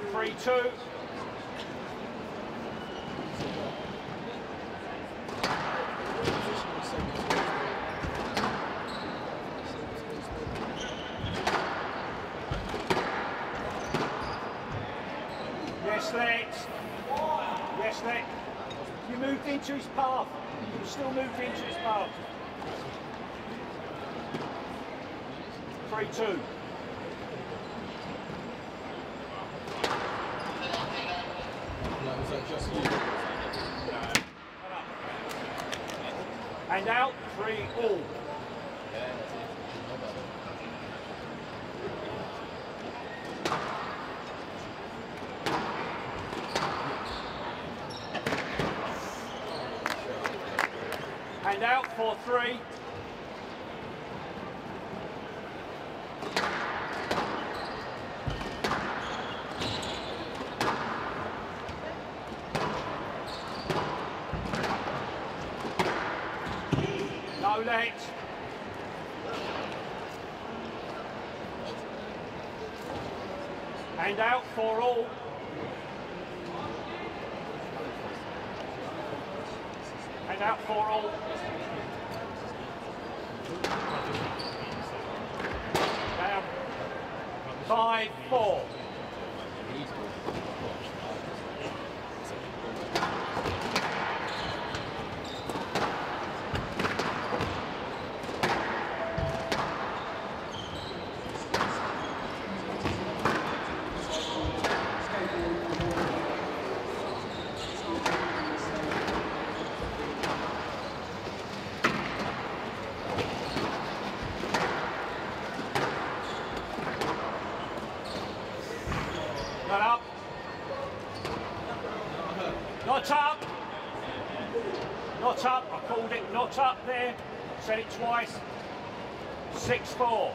3-2. Yes, Lex. Yes, Lex. You moved into his path. You still moved into his path. 3-2. And out, 3-all. And out, 4-3. No legs. And out, 4-all. And out, 4-all. Down. 5-4. Not up. Not up. Not up. I called it not up there. Said it twice. 6-4.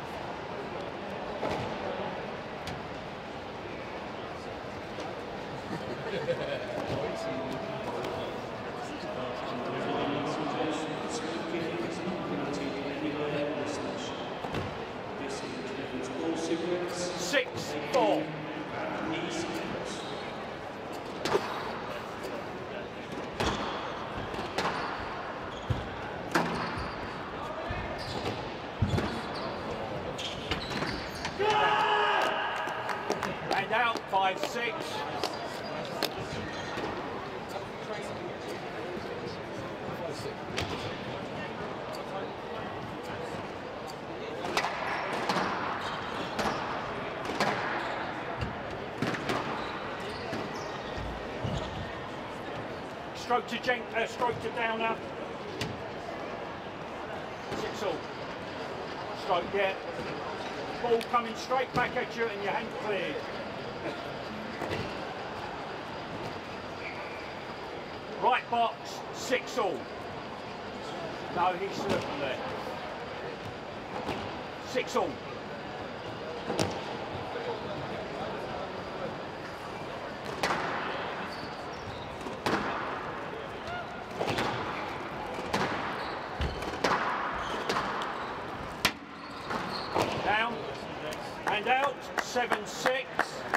And out, 5-6. Stroke to Jenkins, stroke to Downer. 6-all. Stroke, yeah. Ball coming straight back at you and your hand cleared. Right box, 6-all. No, he's circled there. 6-all. Down and out, 7-6.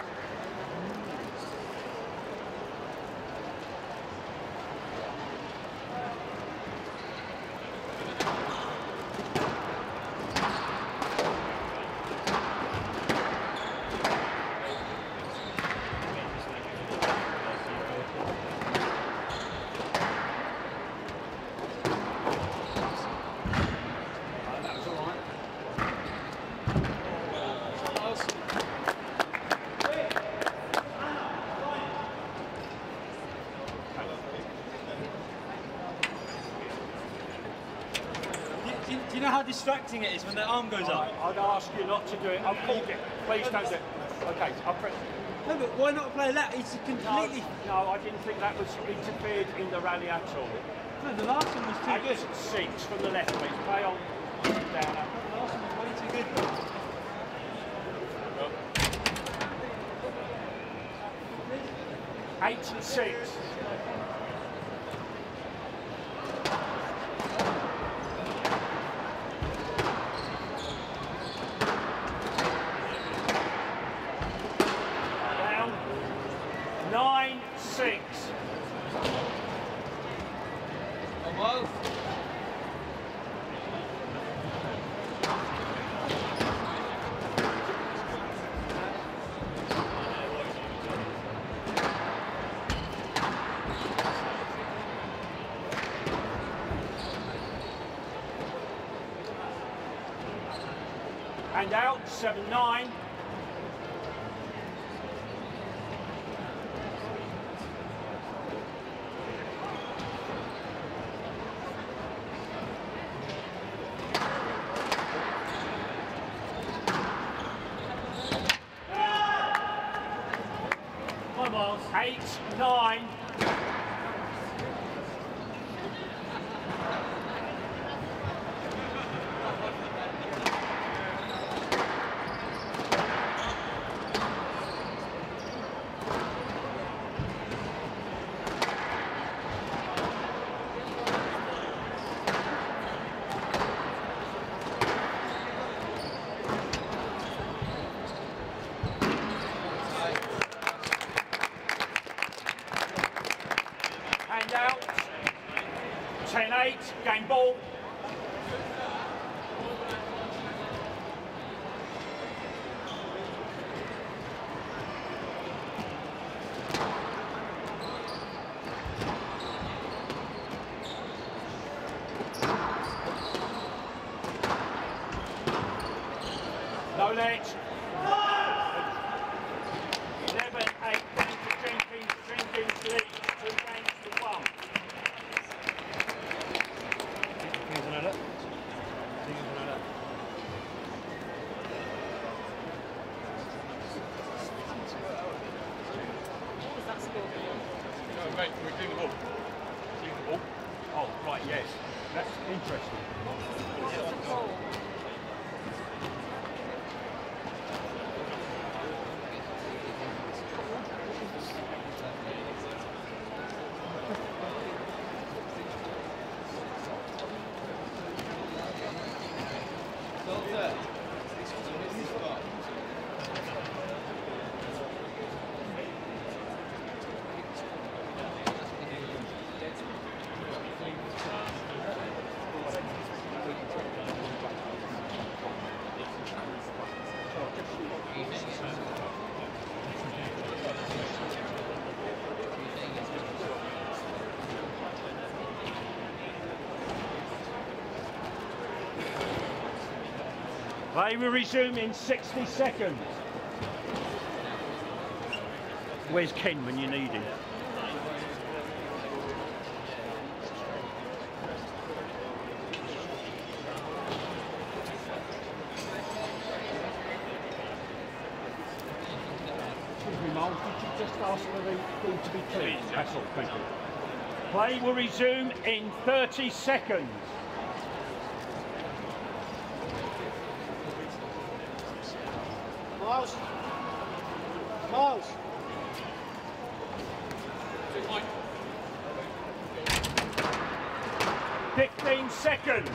Do you know how distracting it is when their arm goes up? I'd ask you not to do it. I've called it. Please don't do it. Okay, I'll press. No, but why not play that? It's completely... No, I didn't think that was interfered in the rally at all. No, the last one was too good. 6 from the left, please. Play on Downer. The last one was way too good. 8-6. Down. 6. Almost. And out, 7-9. Come on, 8-9. And out, 10-8, game ball. No let. 11-8 down to Jenkins. Jenkins leads 2 games to 1. What was that score? No, mate, we're doing the ball. Doing the ball. Oh, right, yes. That's interesting. What's the goal? Play will resume in 60 seconds. Where's Ken when you need him? Excuse me, Miles, did you just ask for the ball to be clean? That's all, thank you. Play will resume in 30 seconds. Miles. Miles. 15 seconds.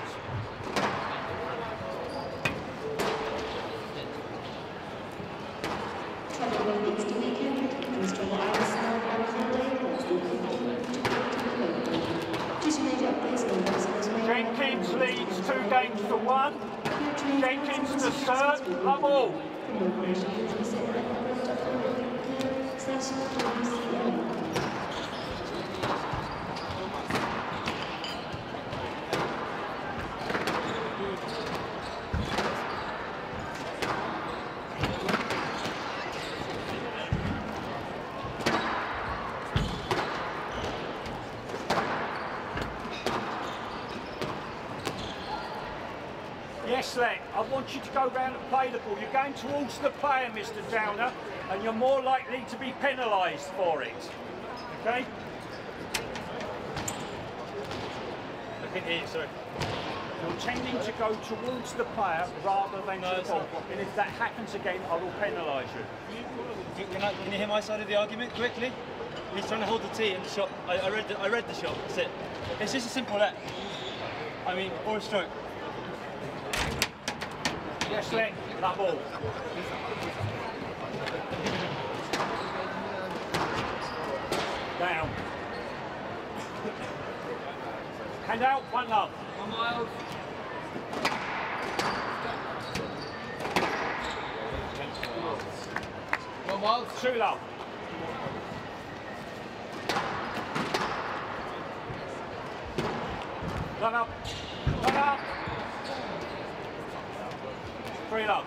Jenkins leads 2 games to 1. Jenkins to serve, love all. Yes, Len, I want you to go round and play the ball. You're going towards the player, Mr. Downer, and you're more likely to be penalised for it. Okay? I can hear you, sorry. You're tending to go towards the player rather than to the ball. And if that happens again, I will penalise you. Can you hear my side of the argument quickly? He's trying to hold the tee and the shot. I read the shot. That's it. It's just a simple let. I mean, or a stroke. Yes, Len, that ball. Hand out, 1 love. 1 Miles. 1 Miles. 2 love. One up. 1 up. 3 love.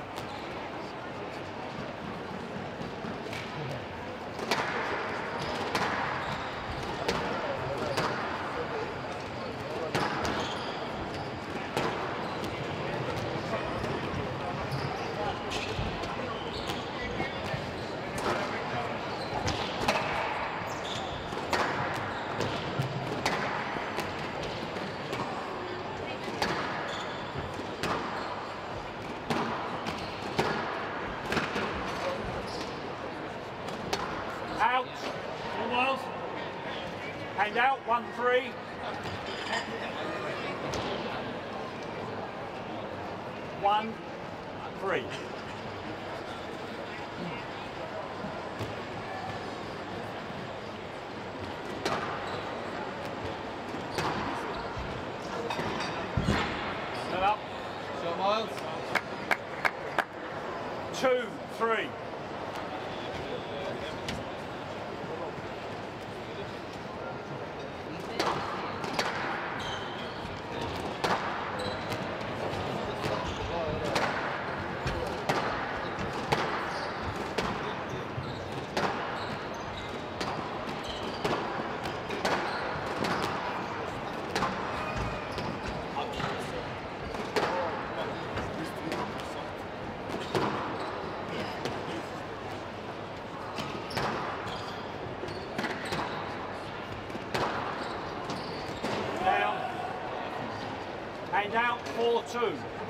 Out. 4 miles. Hand out, 1-3. One, 3. Set up. Short Miles. 2, 3. Hand out, 4-2.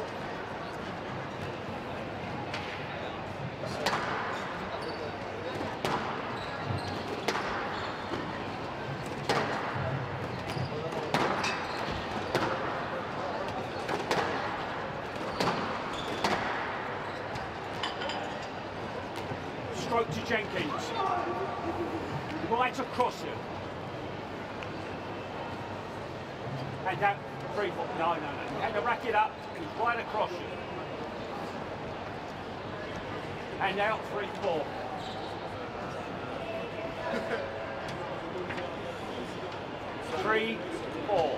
Stroke to Jenkins. Right across him. Hand out. 3, 4. No. Hand the racket up, he's right across you. And out, 3, 4. Three, 4.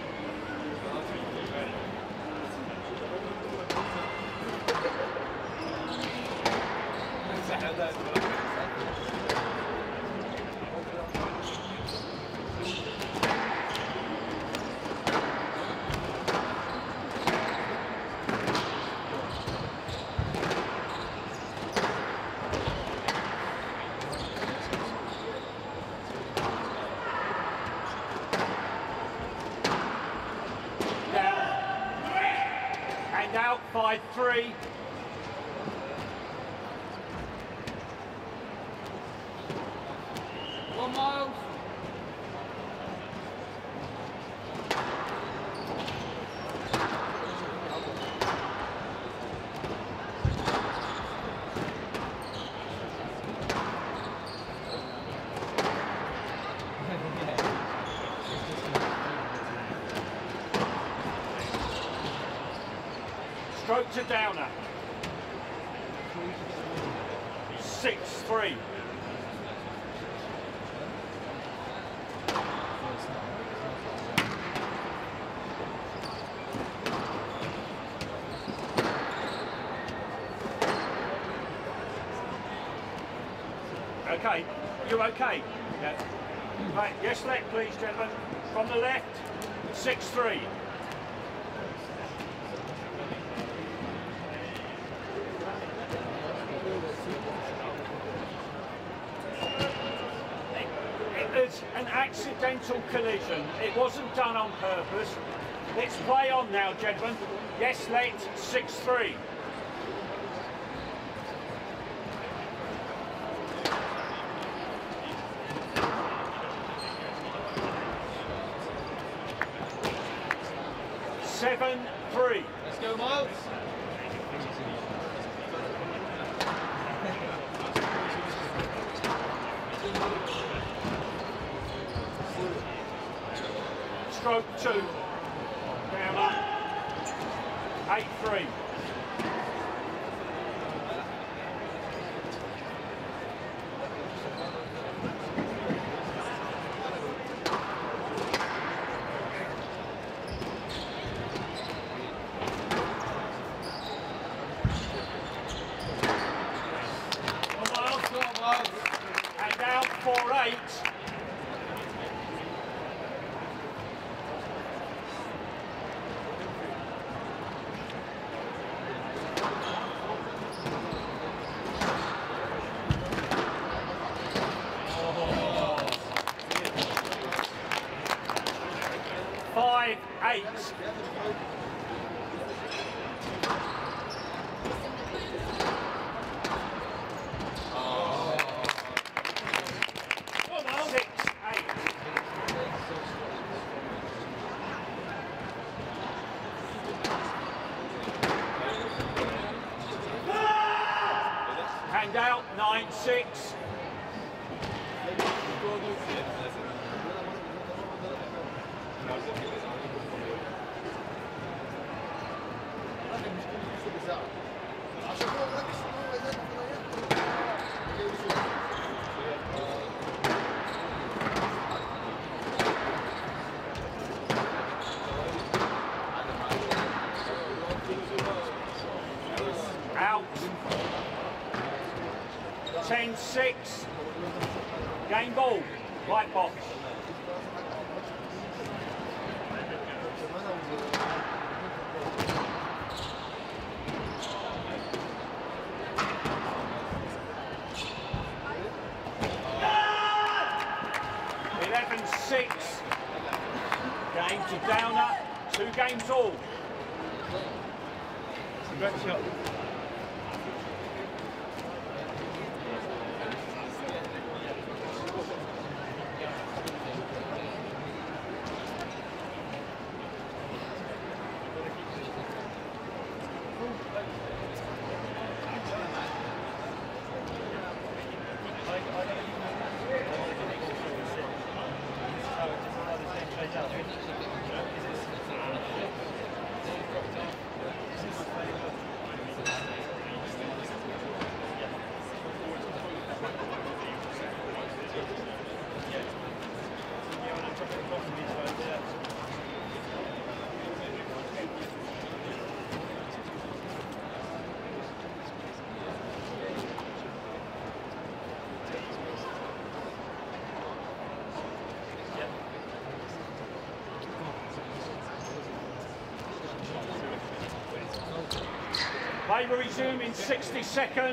Out, 5-3. One Miles. Stroke to Downer. 6-3. Okay, you're okay? Yeah. Right, yes leg please gentlemen. From the left, 6-3. It's an accidental collision. It wasn't done on purpose. It's play on now, gentlemen. Yes, late, 6-3. Seven, 3. Let's go, Miles. stroke 2. Downer, 8-3. And down 4-8. Hand out, 9-6. Out. 10-6. Game ball. White box. Game to Downer. 2 games all. Great shot. Play will resume in 60 seconds.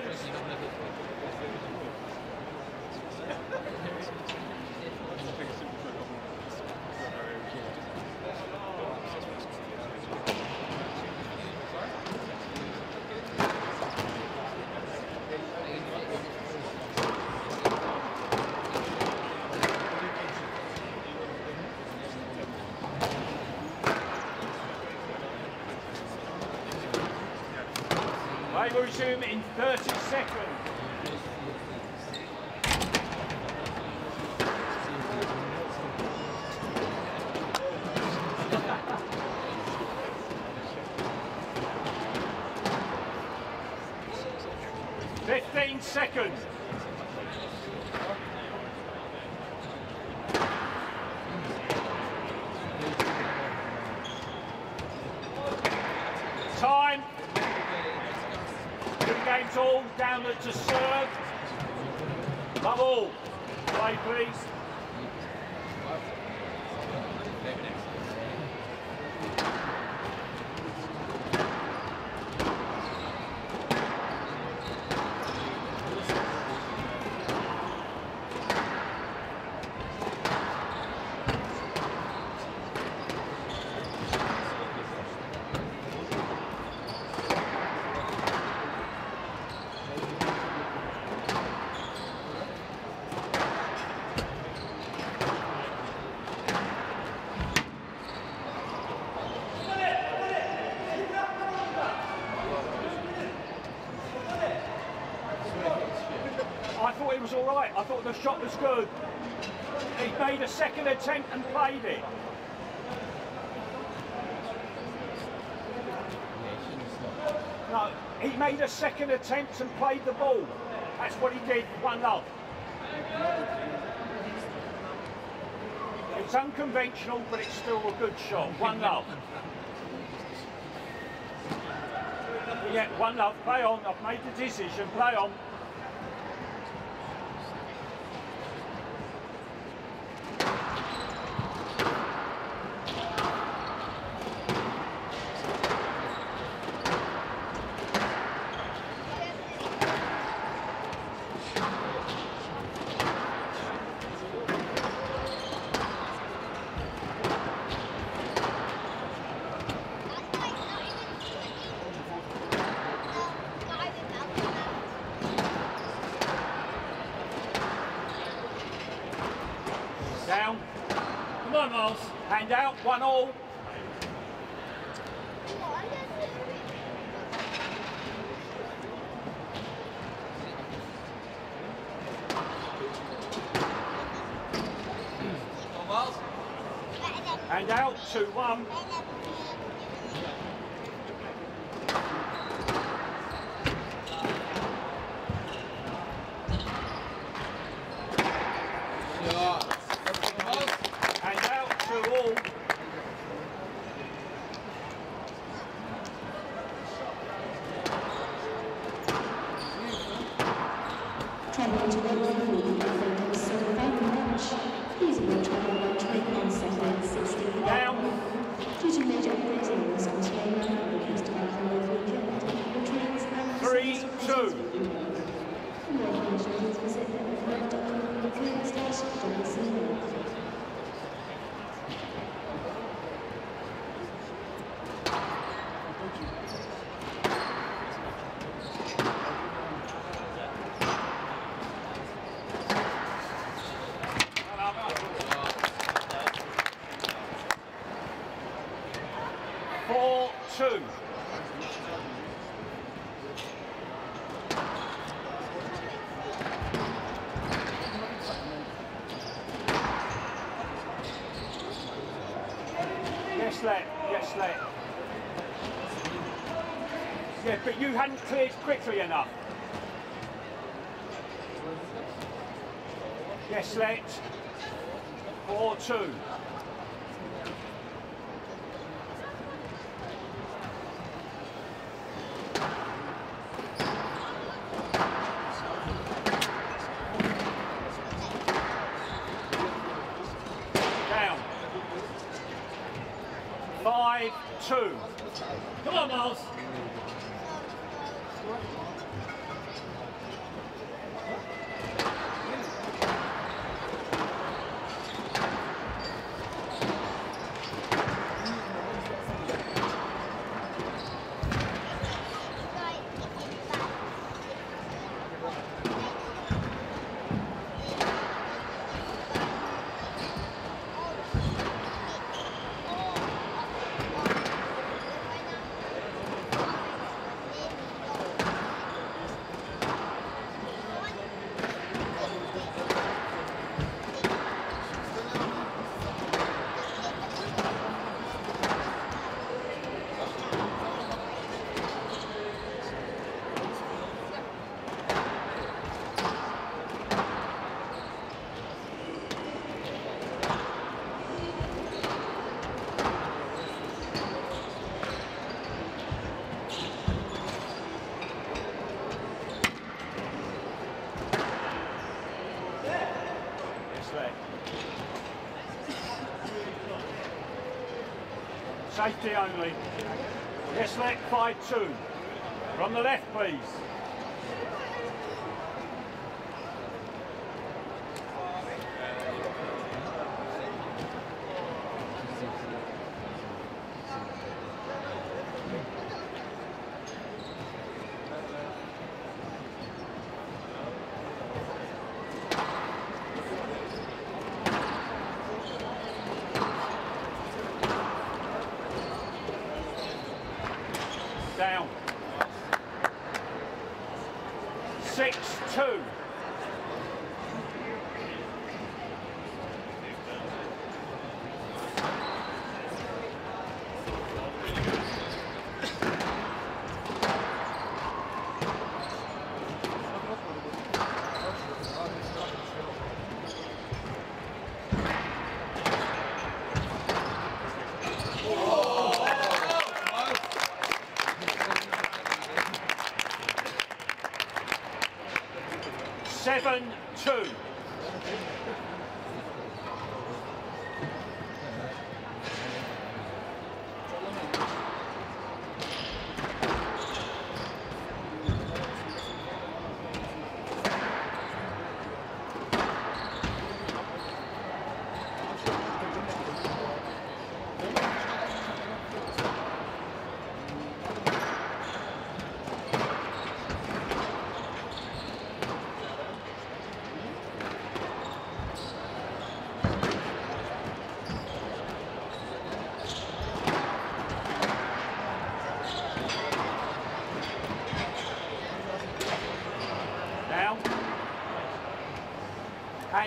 Play will resume in 30 seconds. Seconds. Time. 2 games all. Downer to serve. Love all. Play, please. I thought it was all right. I thought the shot was good. He made a second attempt and played it. No, he made a second attempt and played the ball. That's what he did. 1-0. It's unconventional, but it's still a good shot. 1-0. Yeah, 1-0. Play on. I've made the decision. Play on. Down. Come on, Miles. Hand out. 1-1. Hand out. 2-1. Travelling to Birmingham New Street, final match. Please will travel by train on Saturday 16th. Down. Due to major upgrades in the Summer Square, request about the weekend. The trains and 3-2. For more information, please visit www.trains.wc. Yes, let. Yeah, but you hadn't cleared quickly enough. Yes, let. 4-2. Down. 5-2. Come on, Miles. Safety only. Yes, let 5-2. From the left, please. Down.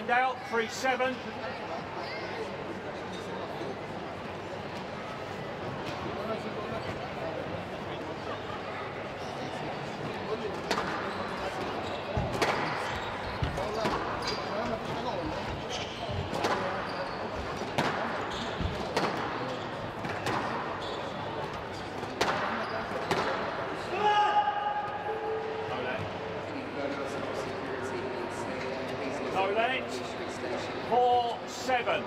Hand out, 3-7. No let. 4-7.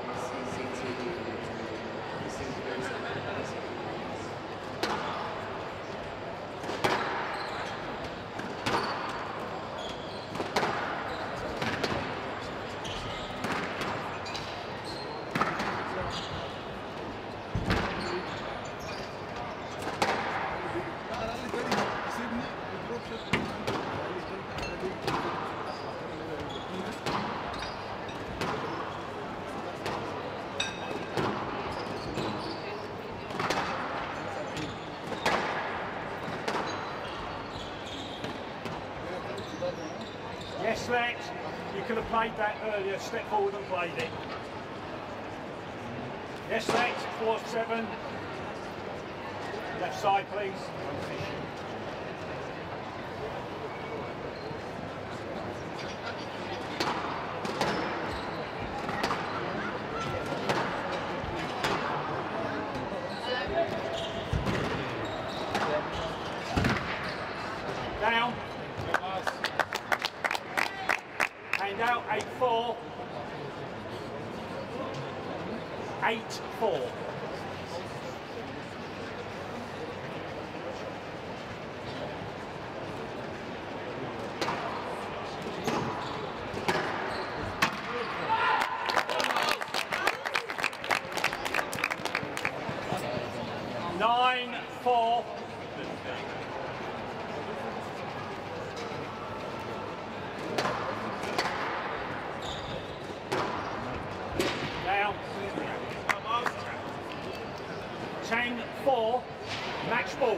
Yes, let. You could have played that earlier. Step forward and played it. Yes, let. 4-7. Left side, please. Down. Hand out, 8-4. 8-4. Nine, 4. Down. 10-4. Match ball.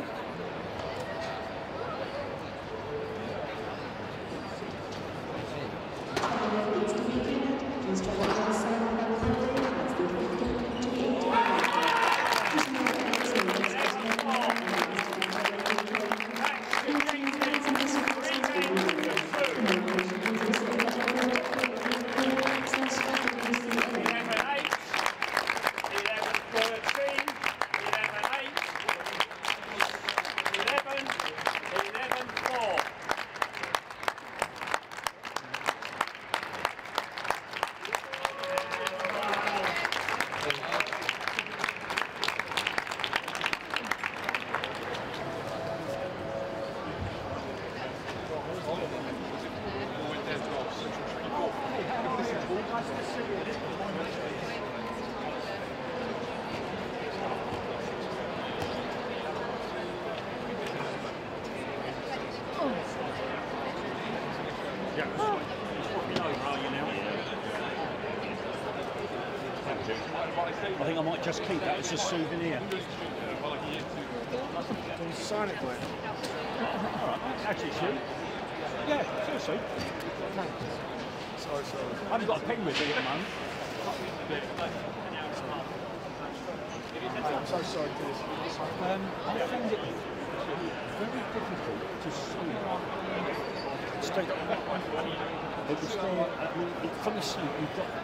I think I might just keep that as a souvenir. Can you sign it for it? Alright, actually, shoot. Yeah, seriously. Sorry. I haven't got a pen with me at the moment. I'm so sorry, Chris. I found it very difficult to see. It was there, from the seat, you've got...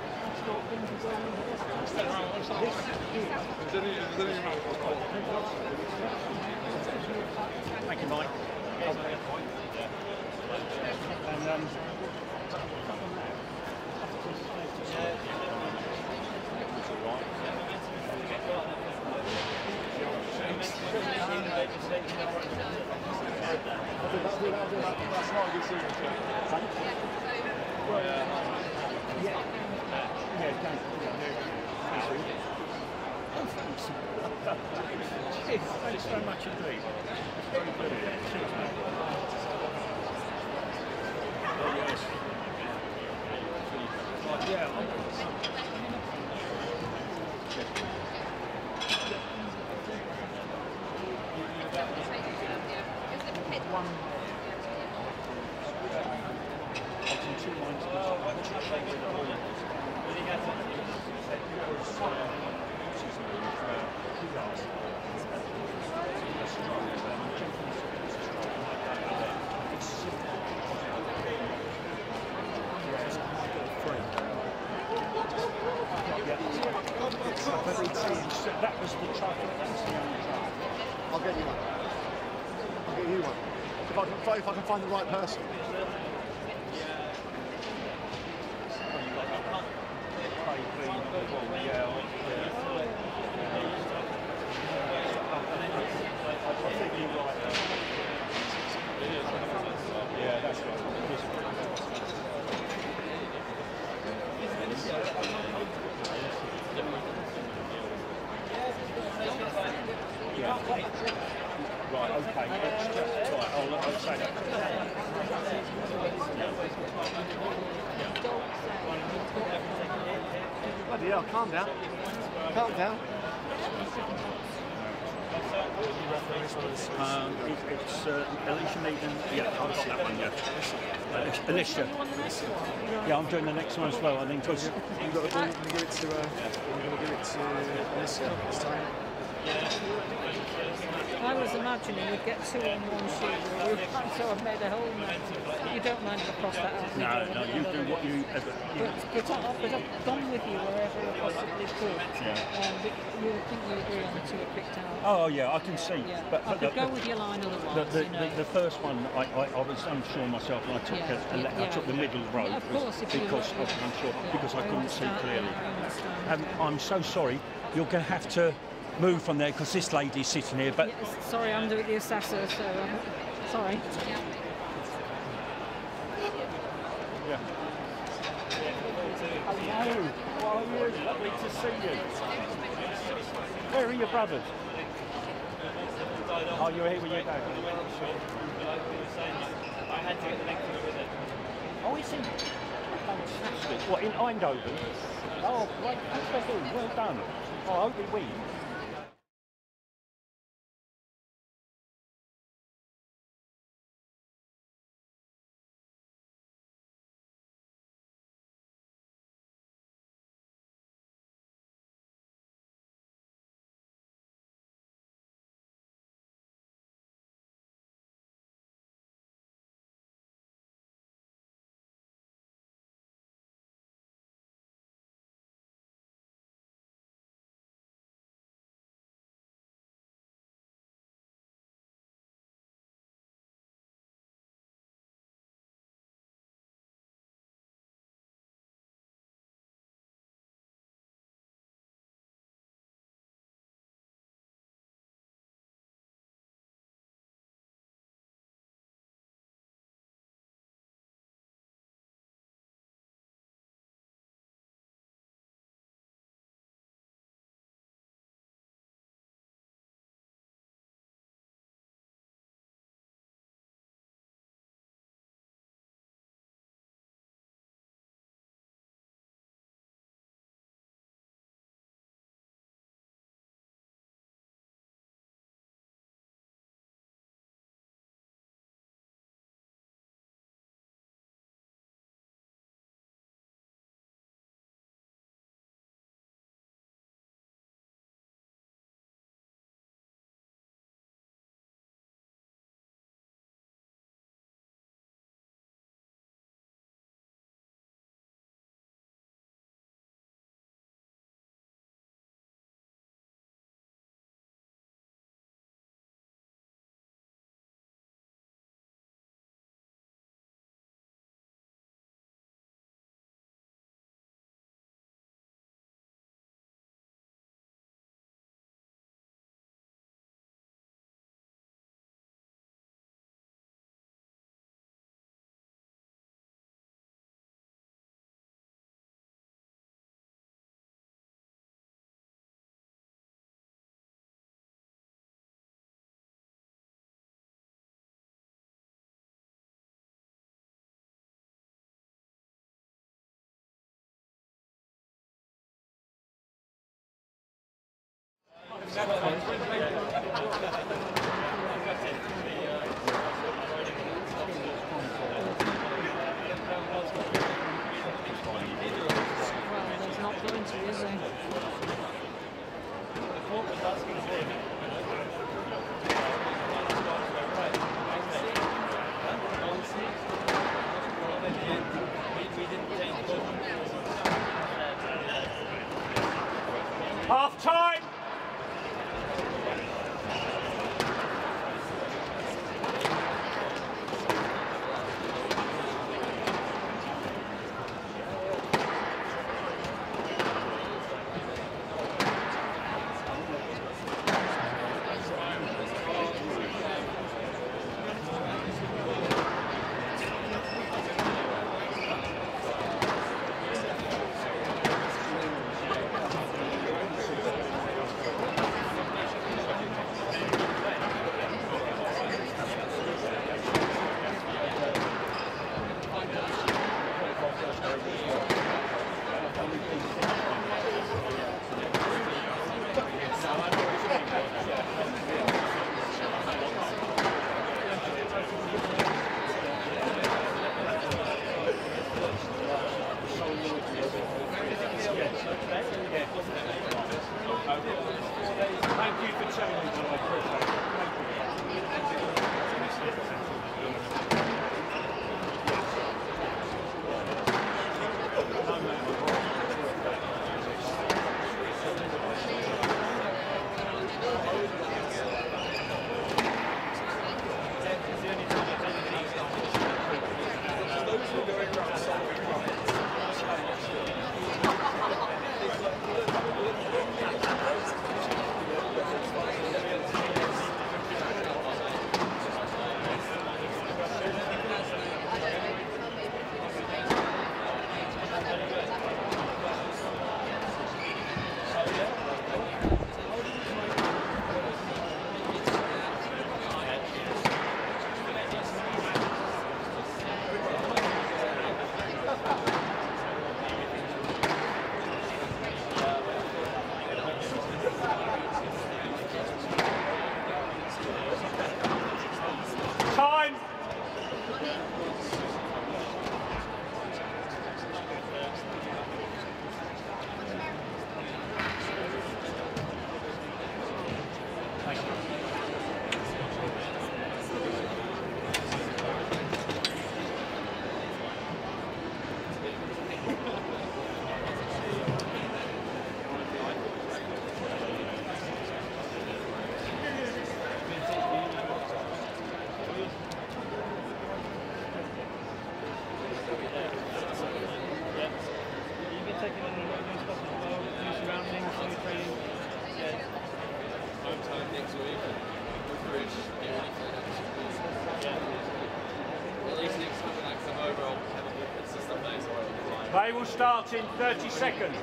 Thank you, Mike. And That's not a good signature. Thanks very much indeed. Very good. Cheers, mate. Two lines. That was the trouble. That's the only trouble. I'll get you one. I'll get you one. If I can find the right person. Yeah, that's right. Yeah. Right, okay. Right, I'll say that. Bloody hell, calm down. Calm down. It's Alicia, Mead and... Yeah, I've got that one, yeah. Alicia. Yeah, I'm doing the next one as well, I think, because... You've got to give it to Alicia this time. I was imagining we'd get two on one sheet, so I've made a whole mess. You don't mind if I cross that out? No, you do what you... But I've gone with you wherever I possibly could. Yeah. But you would think you agree on the two I picked out. Oh, yeah, I can see. Yeah. But I could go with your line otherwise, the first one, I was unsure myself, and I took the middle row because I was unsure, because I couldn't see clearly. I'm so sorry, you're going to have to move from there because this lady's sitting here. But sorry, I'm the assessor, so sorry. Yeah. Hello, how are you? Lovely to see you. Where are your brothers? Oh, you're here with your dad. I had to get the next one with it. Oh, it's in. Fantastic. What, in Eindhoven? Oh, great. Well done. Oh, I hope we win. Well, there's not going to, is there? Half time. Thank you for telling me, John. I appreciate it. They will start in 30 seconds.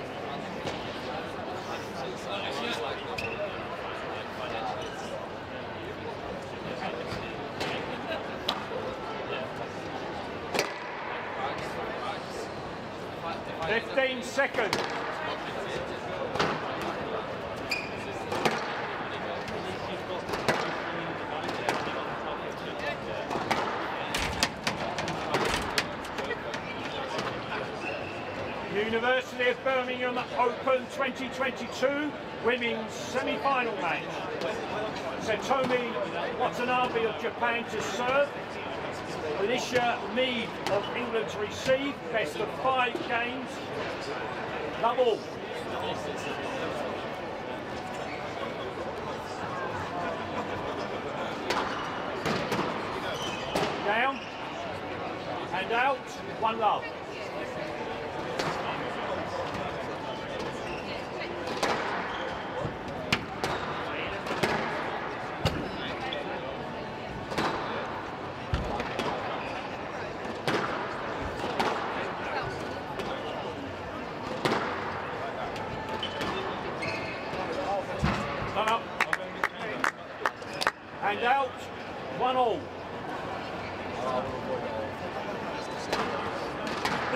Fifteen seconds. University of Birmingham Open 2022 women's semi-final match. Satomi Watanabe of Japan to serve. Alicia Mead of England to receive. Best of 5 games. Double. Down and out. One love. And out, 1-1.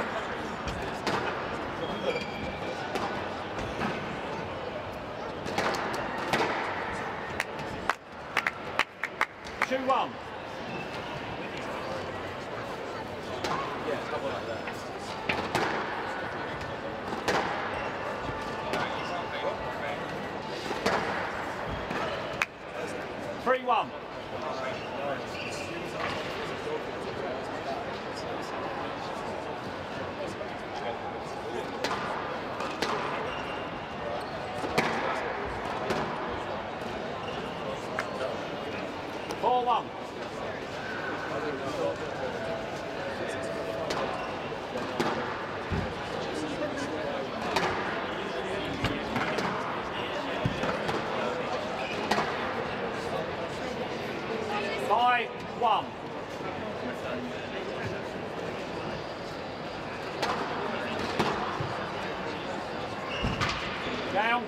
Down.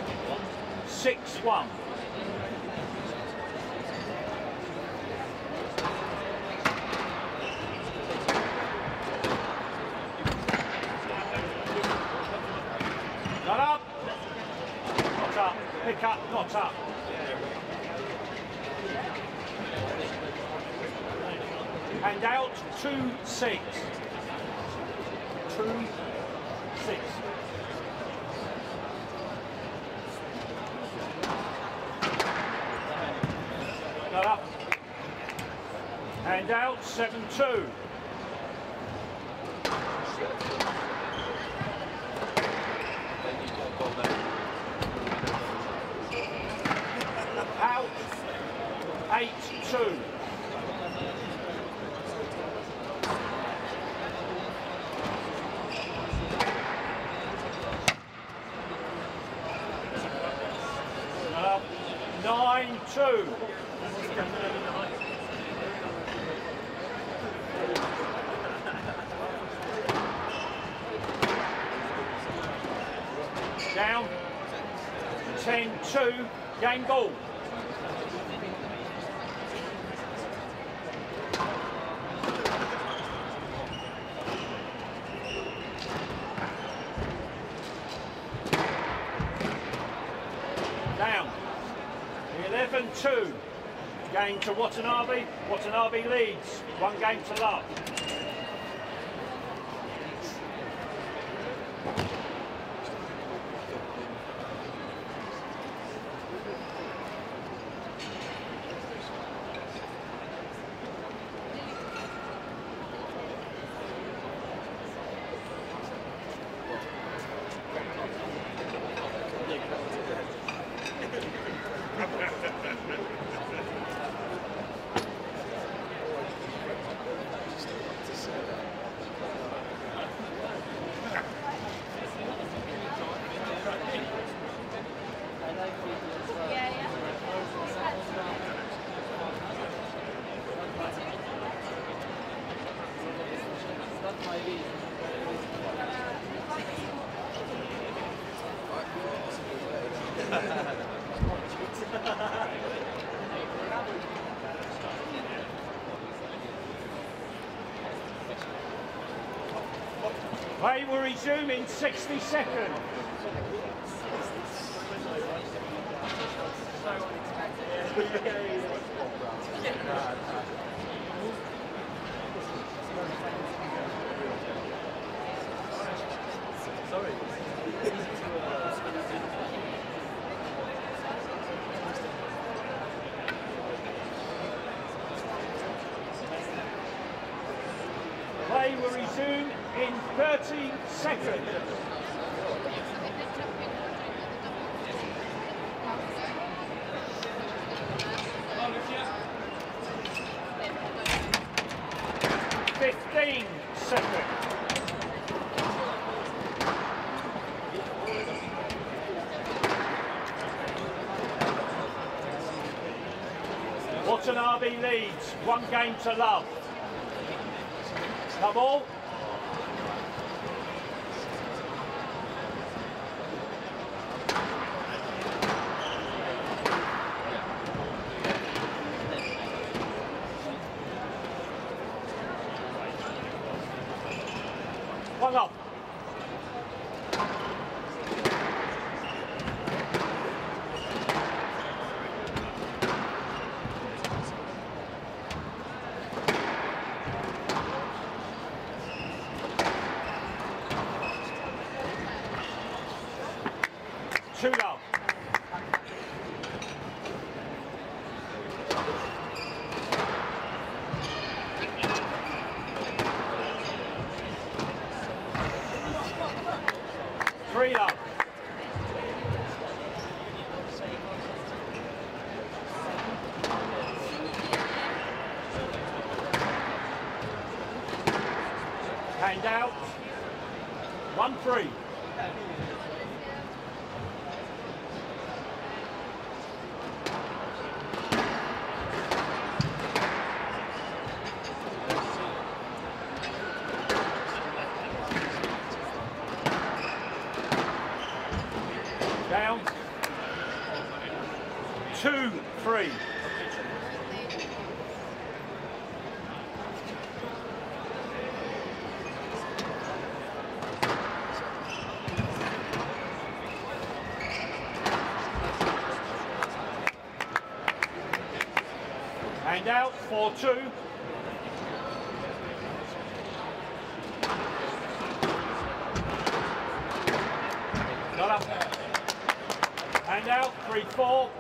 6-1. Not up. Not up. Pick up, not up. And out, 2-6. 2-6. Not up. And out, 7-2. Out, 8-2. Up, 9-2. Down, 10-2, game ball. Down, 11-2, game to Watanabe. Watanabe leads, 1 game to love. Play will resume in 60 seconds. Sorry. Play will resume in 30 seconds. Watanabe leads, 1 game to love. Come all. One up. Two love. Three love. Hand out. 1-3. Down. 2-3. Hand out, 4-2. Got up. Hand out, 3-4.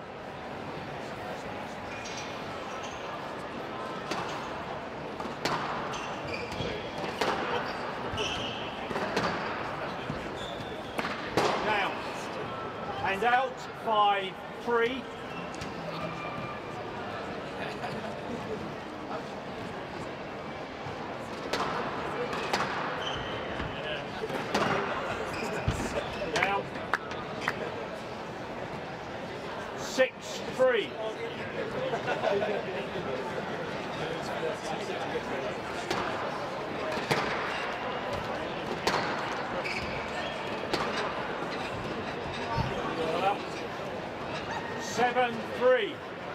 Down. Hand out, 5-3. Down. 6-3. Well up. 7-3.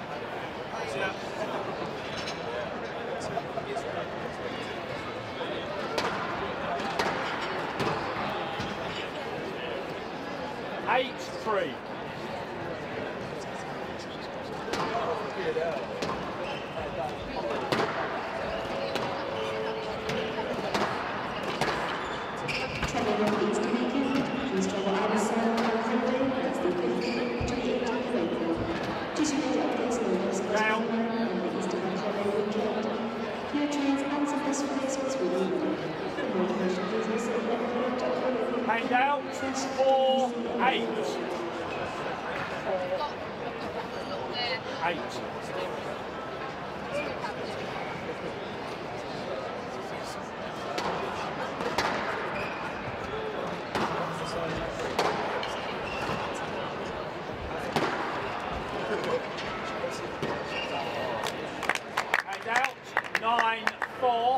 Eight, 3. Down. Hand out, 4-8. 8. Hand out, 9-4.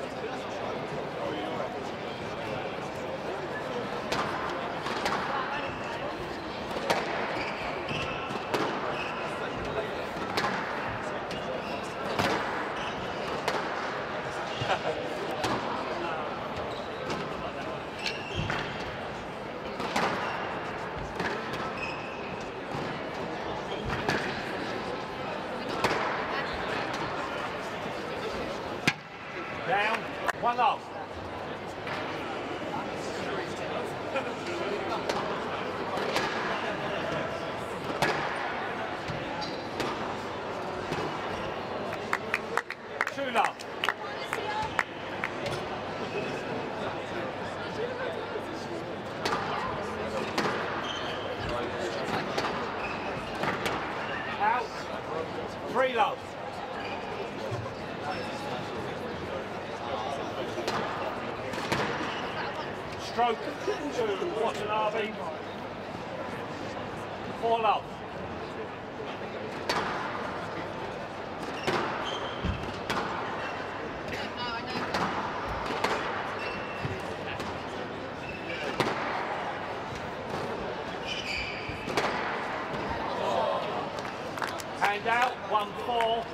Down, 1 off. Two love. Out. 3 love. Stroke to Watanabe. 4 love. Hand out, 1-4.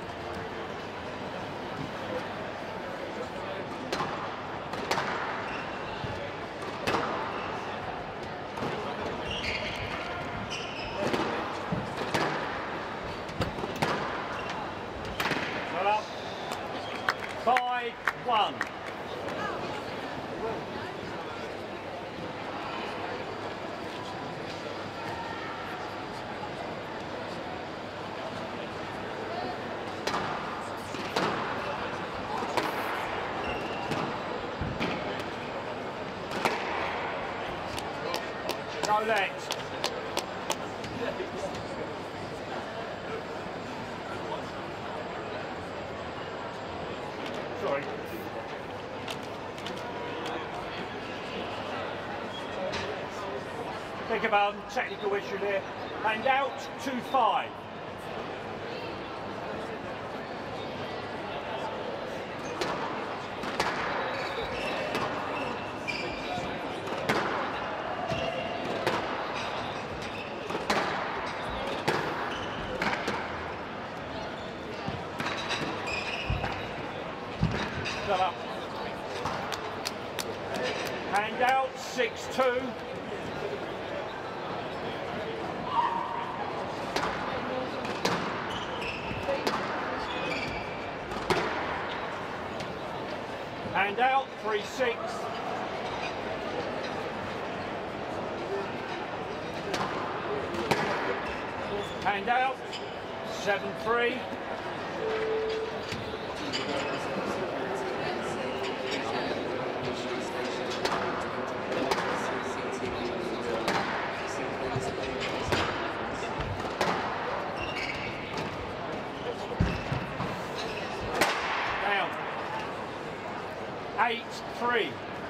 Well up. 5-1. No legs. Sorry. Think about technical issue there. And out 2-5. 3-6. Hand out, 7-3. Down, 8-3.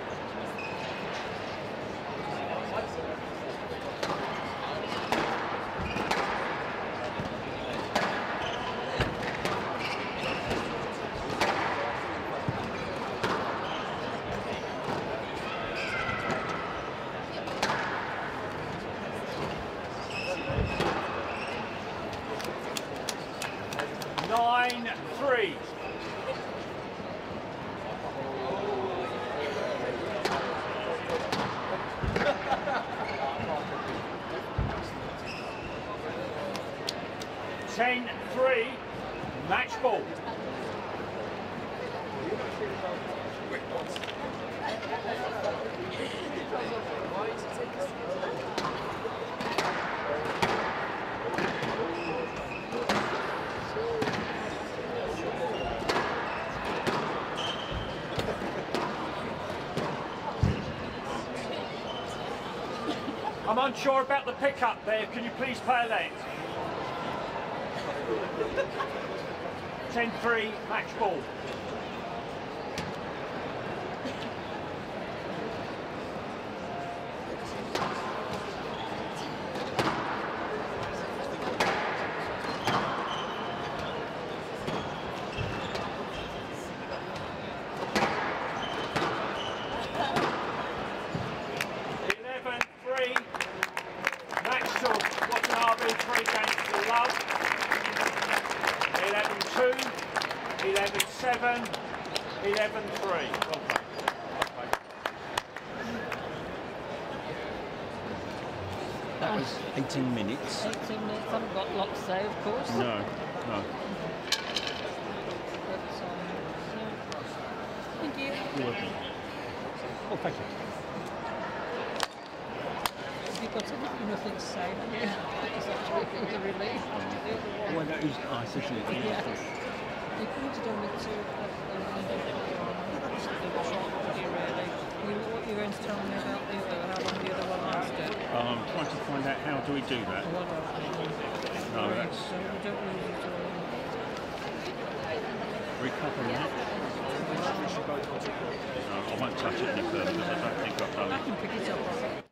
9-3. Ten, 3, match ball. I'm unsure about the pickup there. Can you please play that? 10-3, match ball. Watanabe, 3 games to love. 11-2, 11-7, 11-3. That was 18 minutes. 18 minutes, I haven't got lots there, of course. No, no. But, thank you. You're welcome. Oh, thank you. Have you got nothing to say? It's actually a relief. Well, that is nice, isn't it? Yeah. You could have done with two what you were going to tell me about the other, how long the other one lasted? Trying to find out how do we do that. No, that's... So we don't lose it all. Recover that. No, I won't touch it any further because I don't think I've done it. I can pick it up.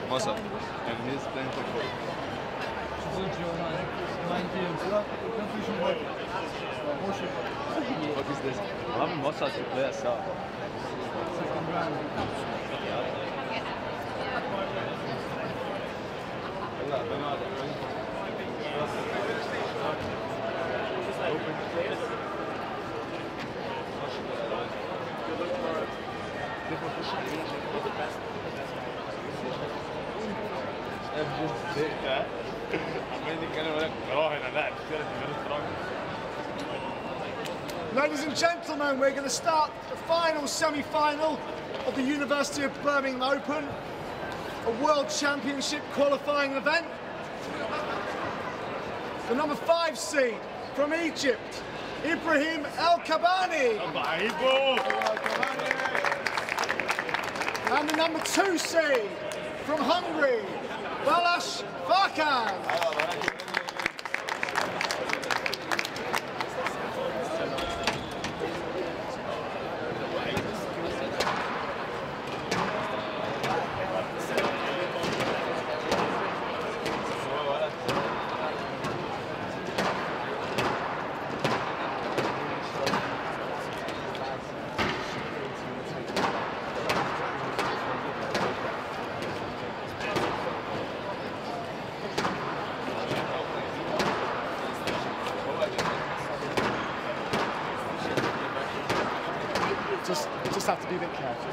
What's up? And he's playing football. What is this? I'm a massage to play a star. Second round. Ladies and gentlemen, we're going to start the final semi-final of the University of Birmingham Open, a World Championship qualifying event. The number 5 seed from Egypt, Ibrahim Elkabbani. And the number 2 seed from Hungary, Balazs Farkas. Just have to be a bit careful.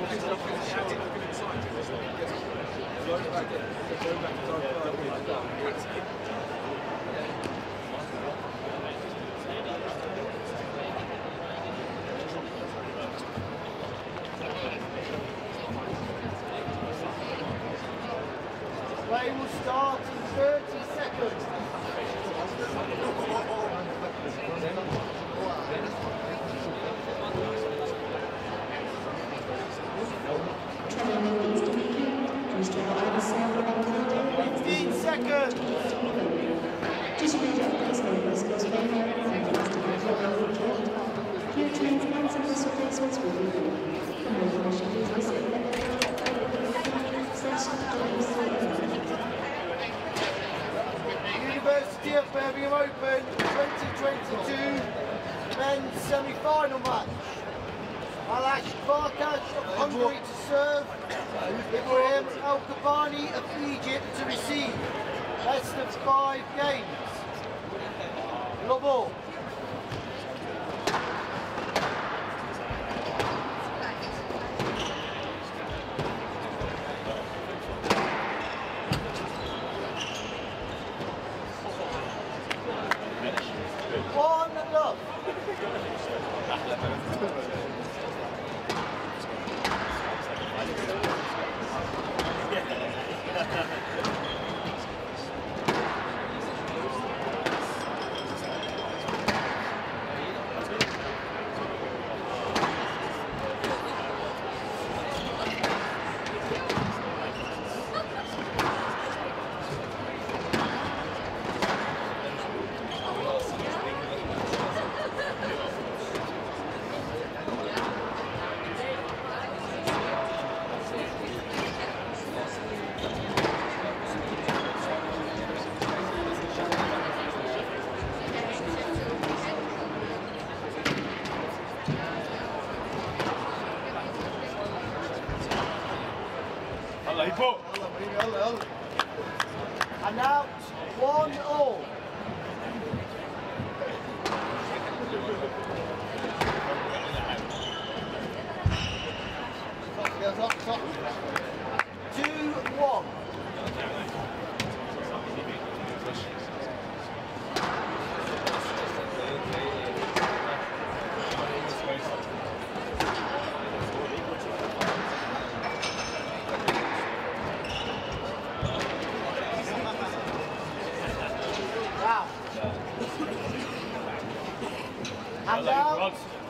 Play will start in 30 seconds. Seconds. Due to major replacements, goes very well and your trains and some replacements will be removed. For more information, please visit University of Birmingham Open 2022 men's semi-final match. Farkas of Hungary to serve, Ibrahim Elkabbani of Egypt to receive. Best of 5 games. No ball. One love. And out 1-all. Top. 2-1. And out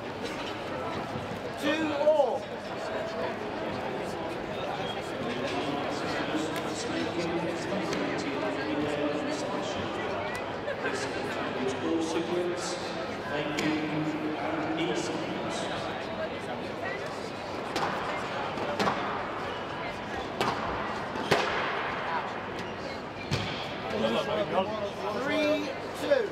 2-all. Thank you. Three, two.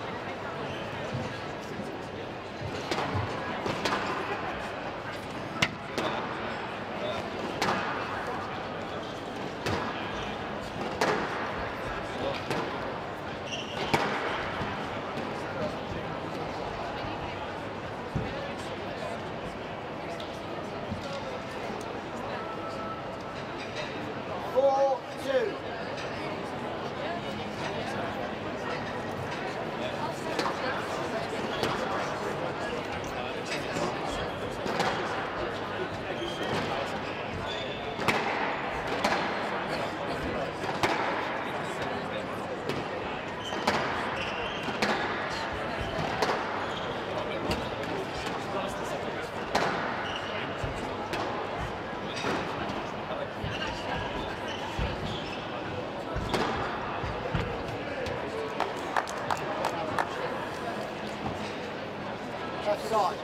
Offside.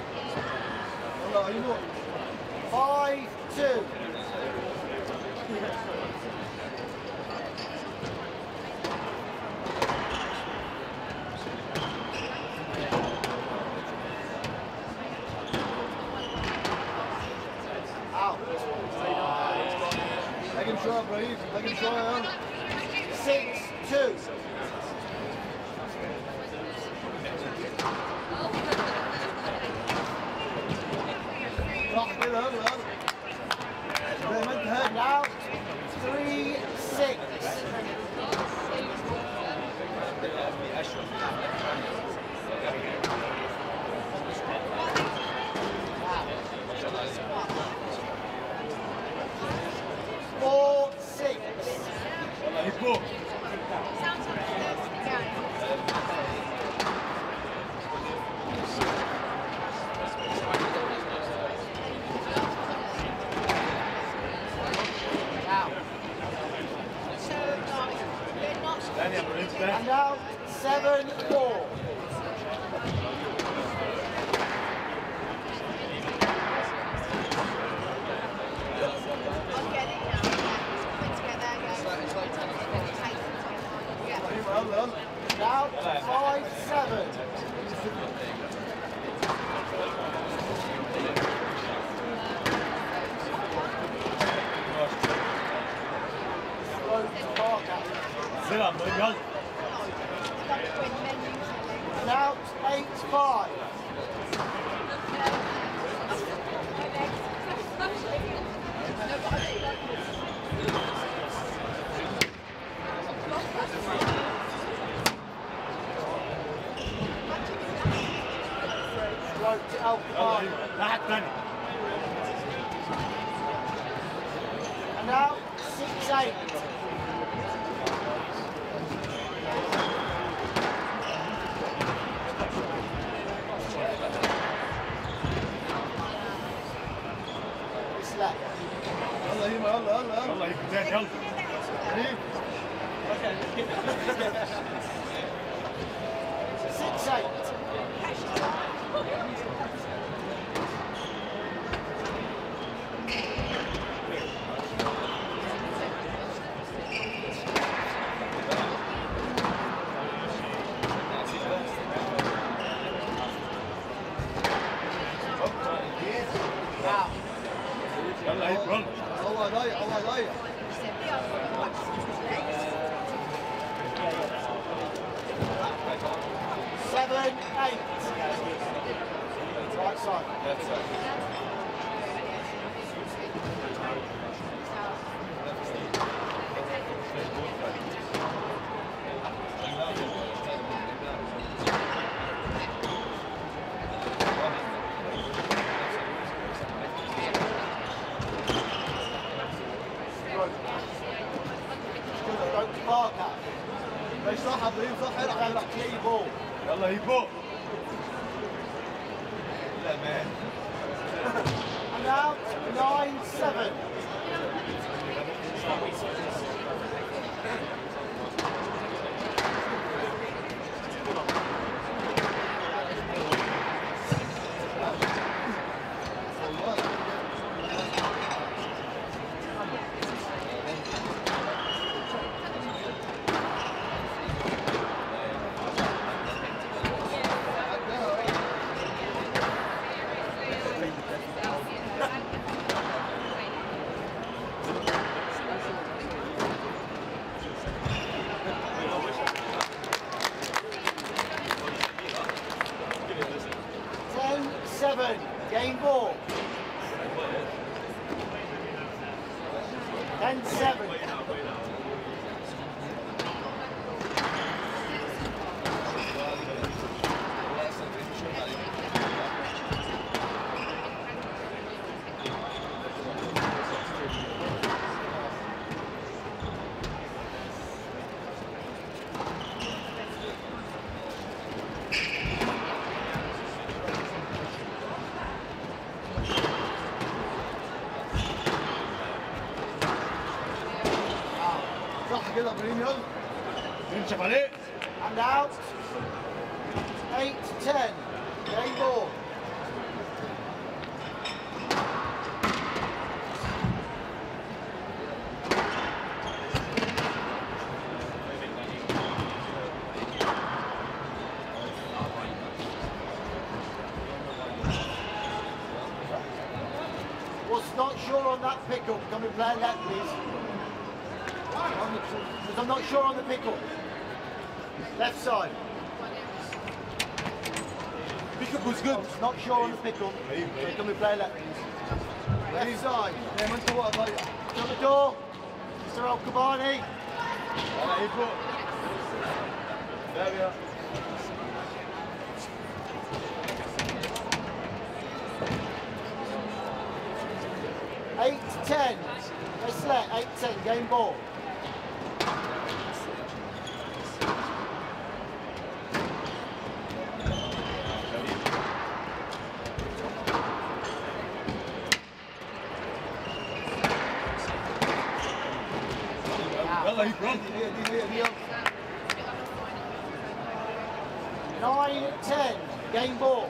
5-2. Out. Let him try, Ibrahim. Let him try, 6-2. Lock it up, And now 7-4. Now 5-7. Now 8-5. Stroke to Elkabbani. And now 6-8. يلا هيما يلا يلا والله يبدأ يلا. 6-8. يلا يلا. الله ضايع الله ضايع. 7-8. Right side. Left side. Stroke to Farkas. مش صح ابراهيم صح العب Clear your ball. يلا يبو. لا مان. And now 9-7. Game ball. 10-7. صح كده ابراهيم يلا. ننشف عليه. And out. 8-10. Game ball. Was not sure on that pick-up. Can we play that, please? Because I'm not sure on the pick-up. Left side. Pick-up was good. Not sure on the pick-up. So can we play that, please? Left side. ما انت هو ضايع. To the door. Mr. Elkabbani. يلا يبو. لا 8-10. Let's let 8-10. Game ball. يلا يبرم. 9-10, game ball.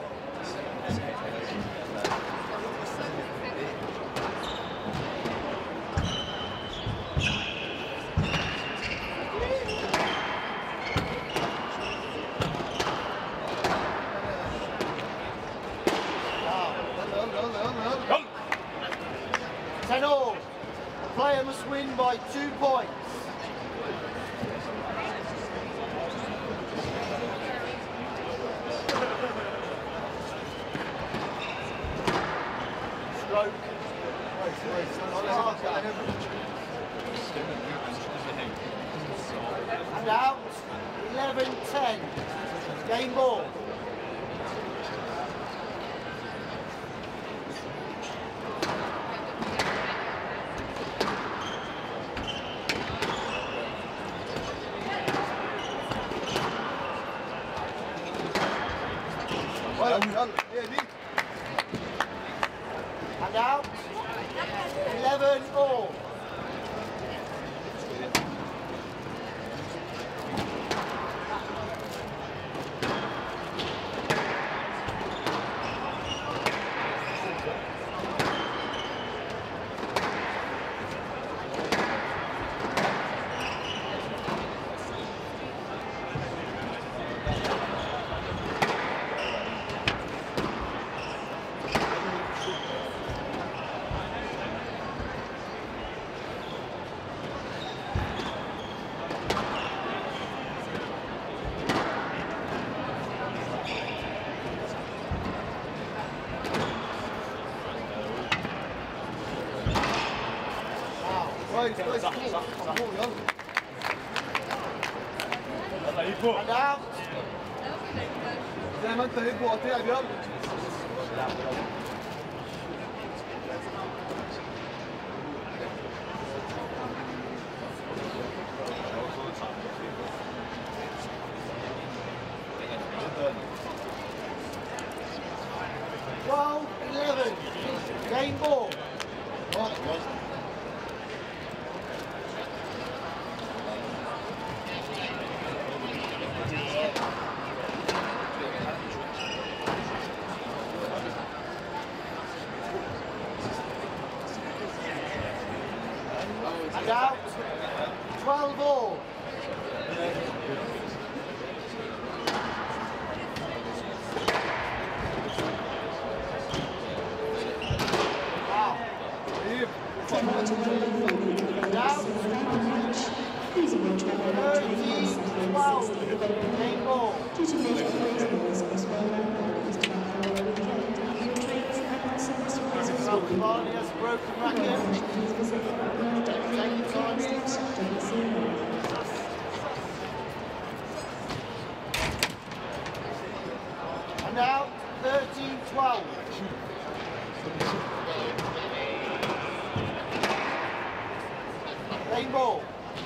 Nour. The player must win by 2 points. Stroke. And out. 11-10. Game ball. And out. 11 all. And out. زي ما انت هيبقوا قطيع يلا. Game ball. And out. 12 all. Please arrange my due to major reasons as well as to our following weekend. Trains and service Elkabbani has a broken racket. And now 13-12. Lane ball.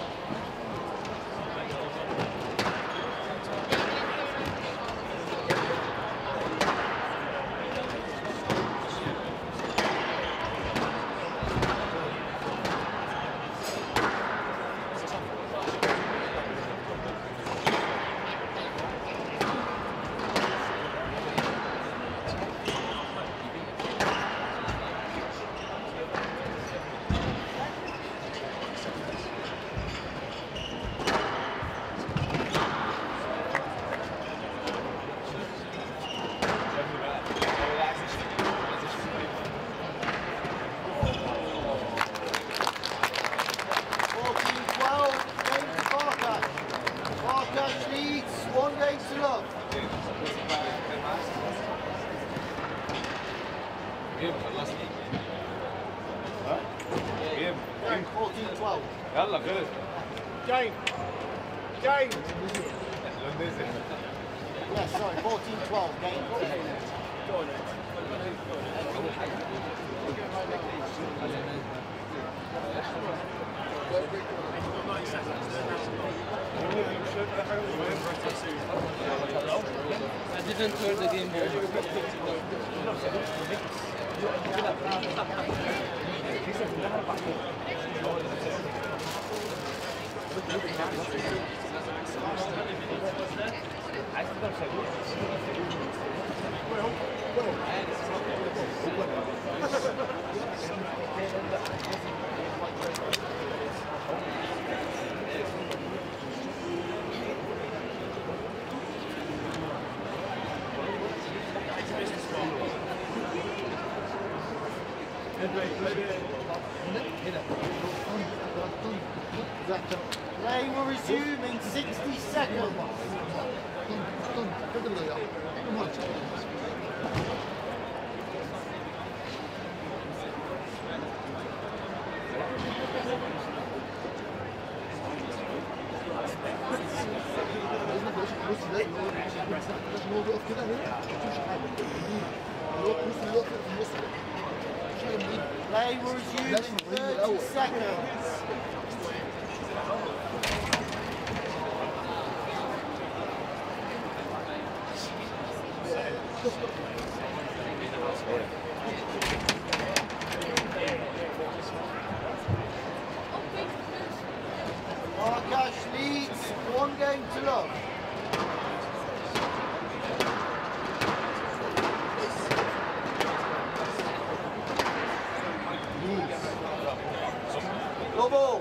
Farkas leads 1 game to love. 14-12. يلا good. Game. Game. Yes, sorry, 14-12 game. I didn't turn the game over. Play will resume in 60 seconds. Play will resume in 30 seconds. Farkas leads 1 game to love. Double.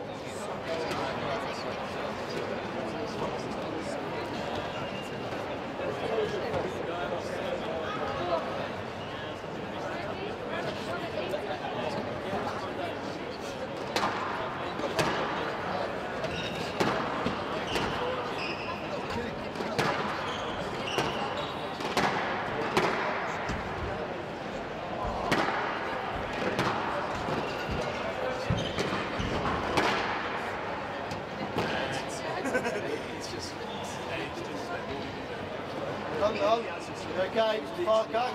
Okay, Farkas.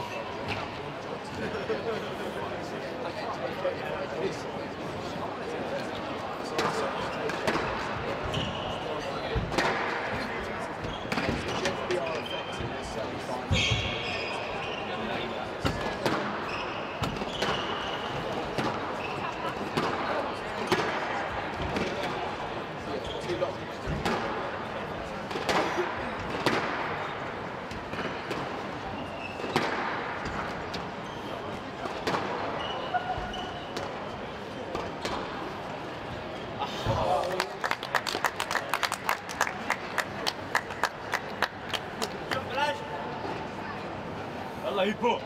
الله يبو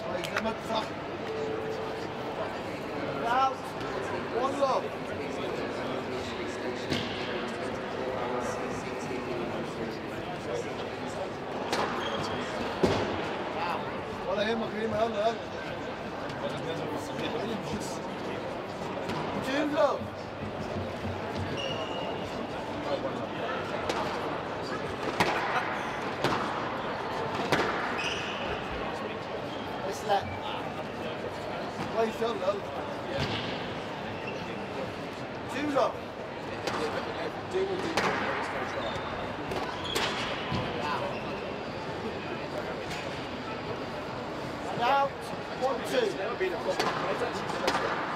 Out. 1 love. ولا يهمك ريما يلا يلا 2 love. It's that. كويس يلا يلا 2 love. And out. 1-2.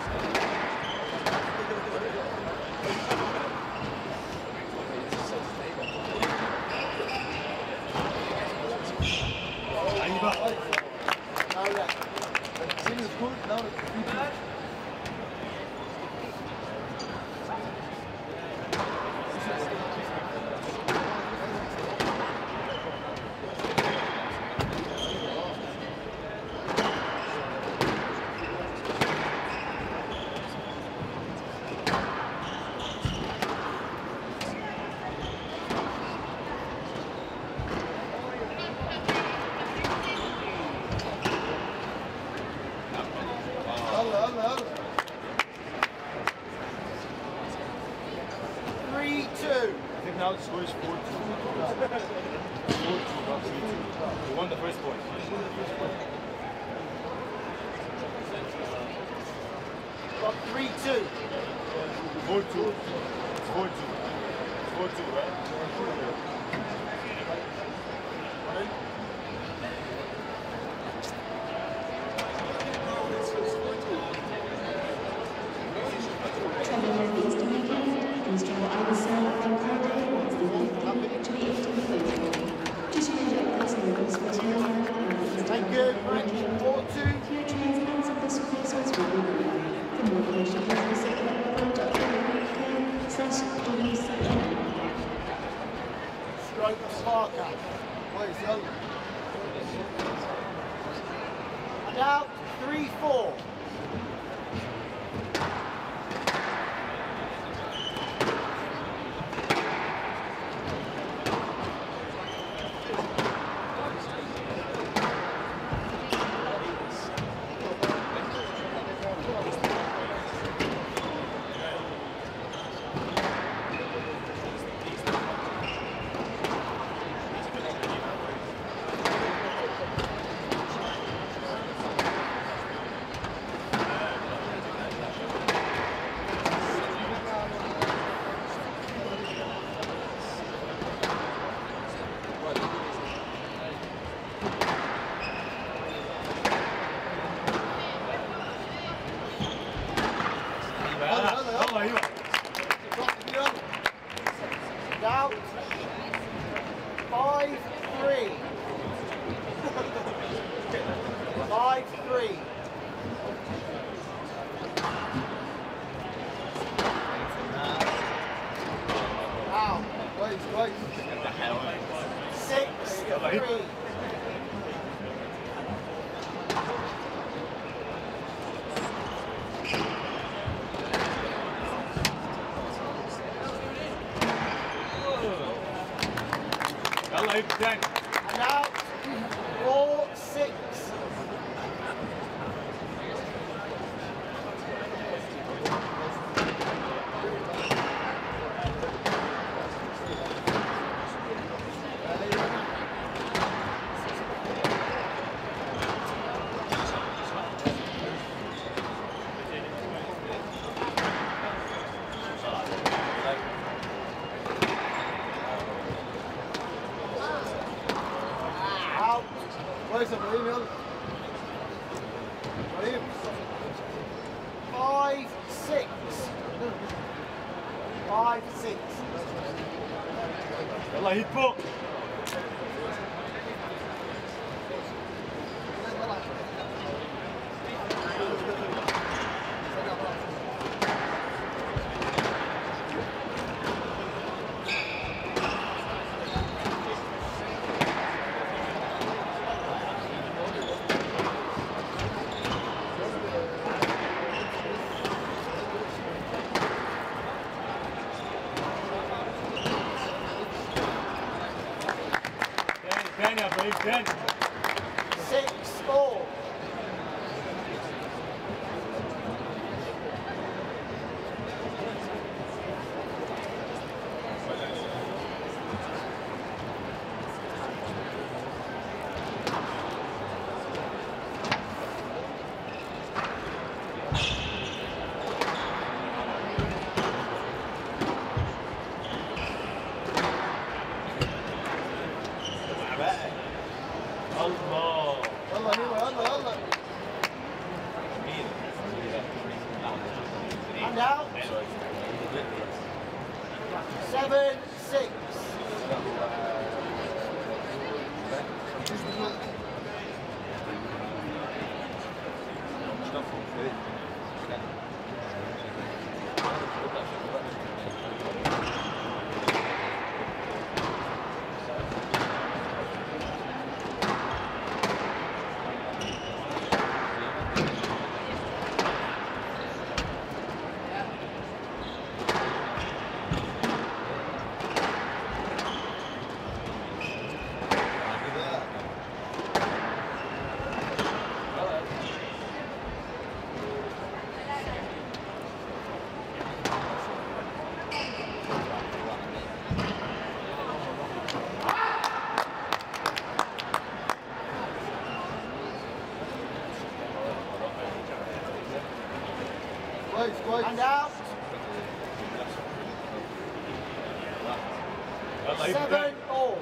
Now the score is 4-2. 4-2, we won the first point. Got 3-2. 4-2. 4-2. 4-2, right? To be 18 to be rope to Farkas. Please, young. And out, 3-4. Out. 5-3. 5-3. Out. Wait, wait. 6-3. And out, 4-6. Where's the Ibrahim? 5-6. 5-6. يلا هيت فوق. Then 6-4. And out. 7-6. And out. 7-all.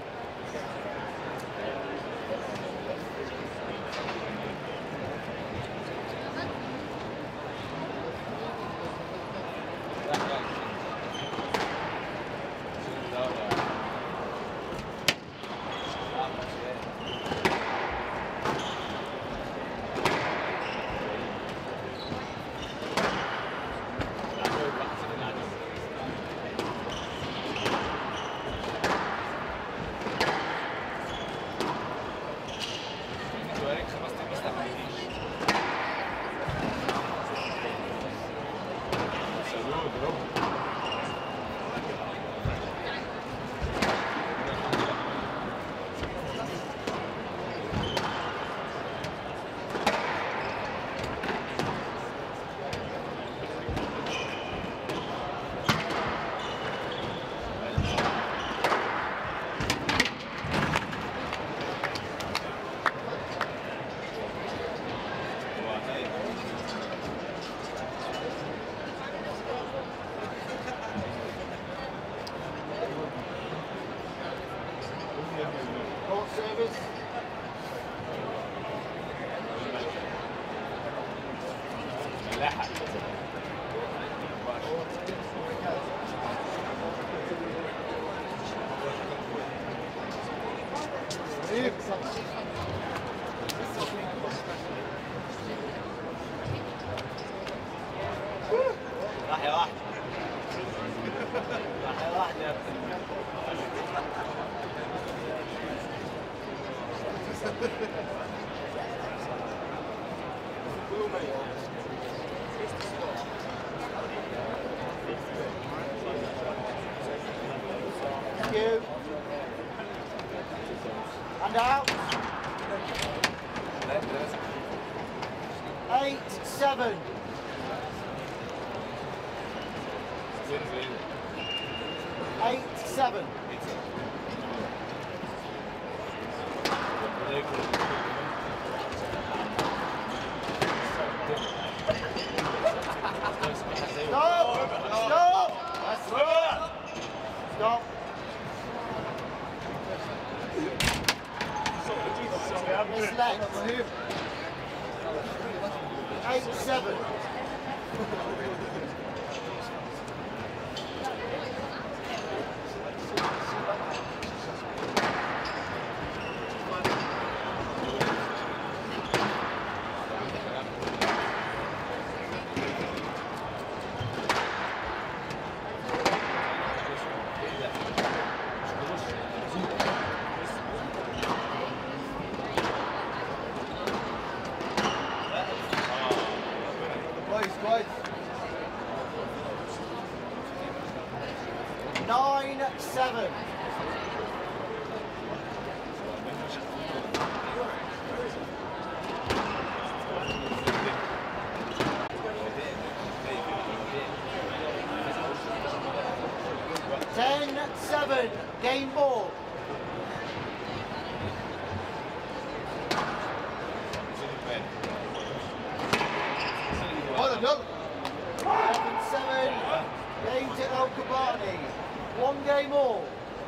Court service. ناحية واحدة. ناحية واحدة. Thank you. And out. 8-7. Eight-7. Stop! Stop! Stop! It's left. 8-7. Boys. 9-7. Ten-7. Game ball. Oh, no. 11-7. Game to Elkabbani. One game all.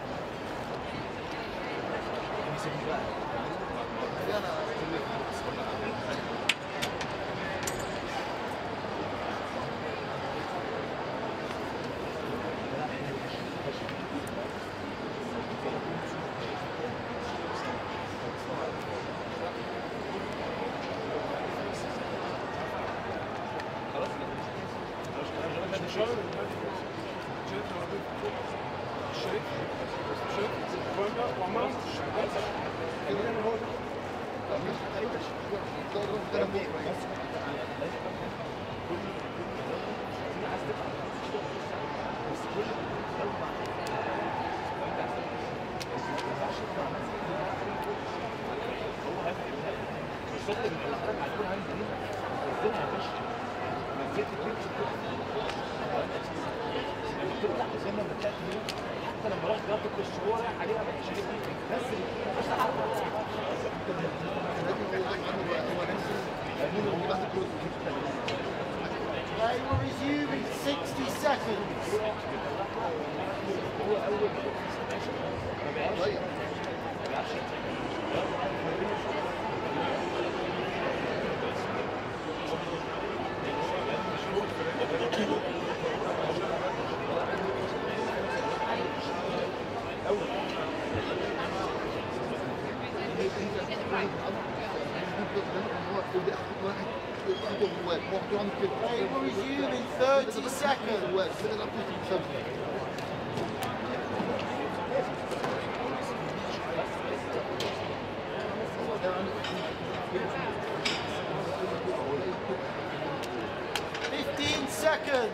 They will resume in 60 seconds. They will resume in 30 seconds. 15 seconds.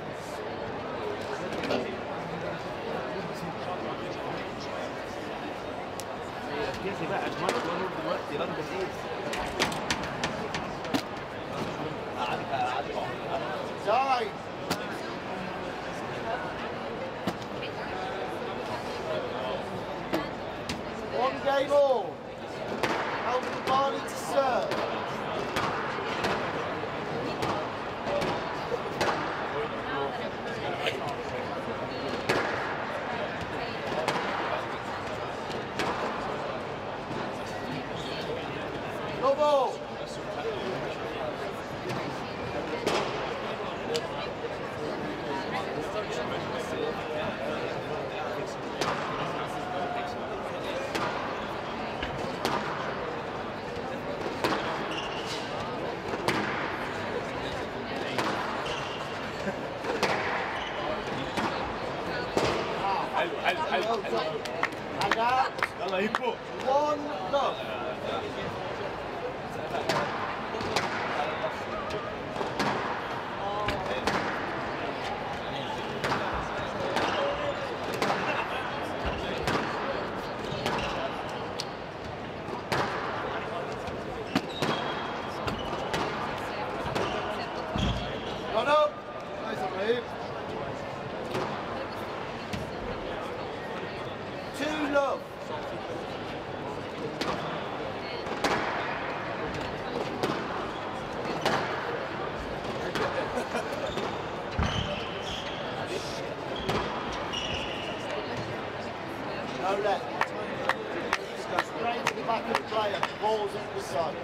Time. One game all. Elkabbani to serve. Double. And out. One love. Run up. Nice Ibrahim. 2 love. No left. Straight to the back of the player. Balls up the side.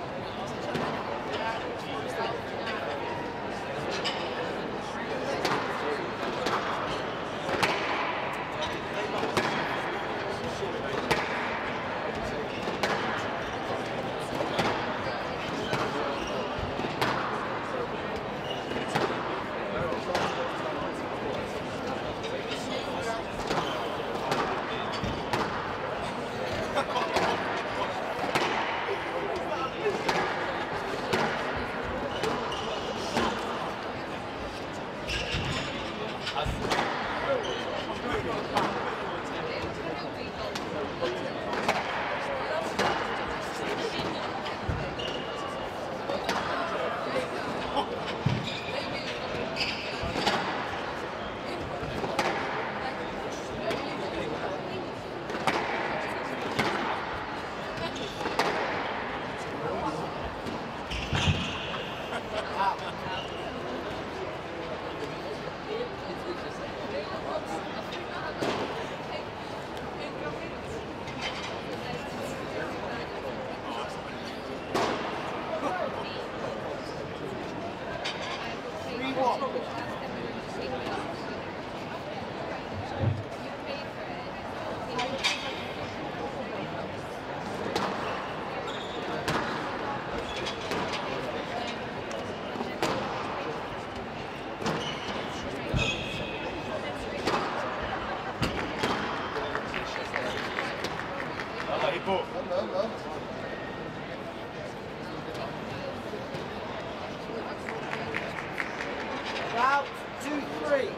Out, 2-3.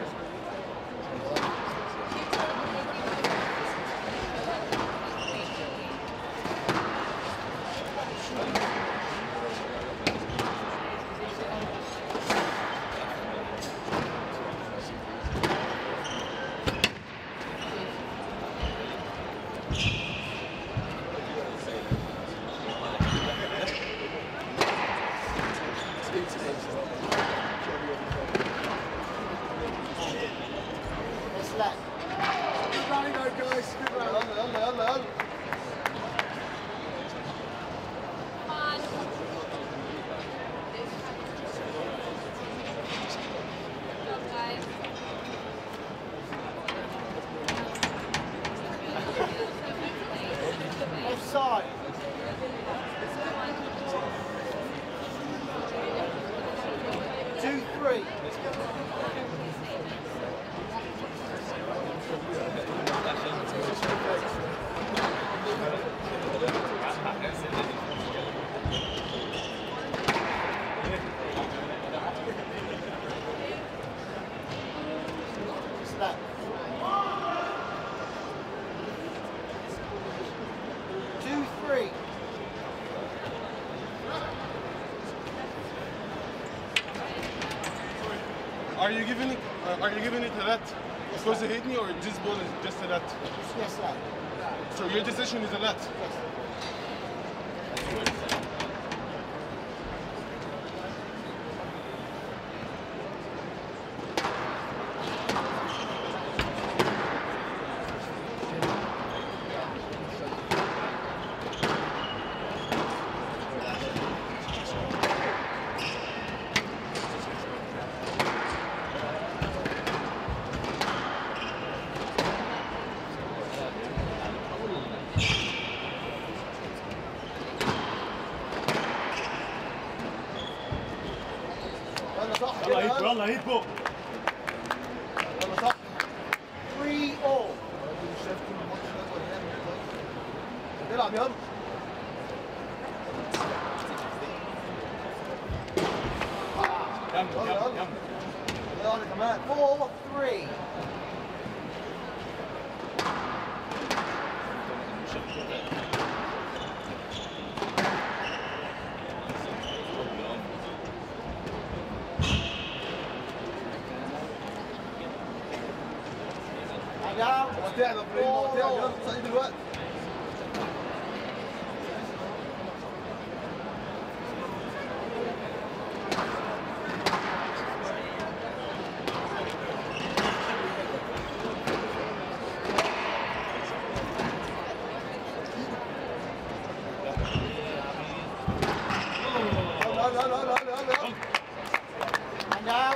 Offside. Two, three. Snap. 2-3. Are you giving it a let because they hit me, or this ball is just a let? Yes, sir. So your decision is a let? Yes. 3-all. العب يلا. يلا كمان. 4-3. تعب يا ابراهيم، تعب يلا صحيح دلوقتي. And out.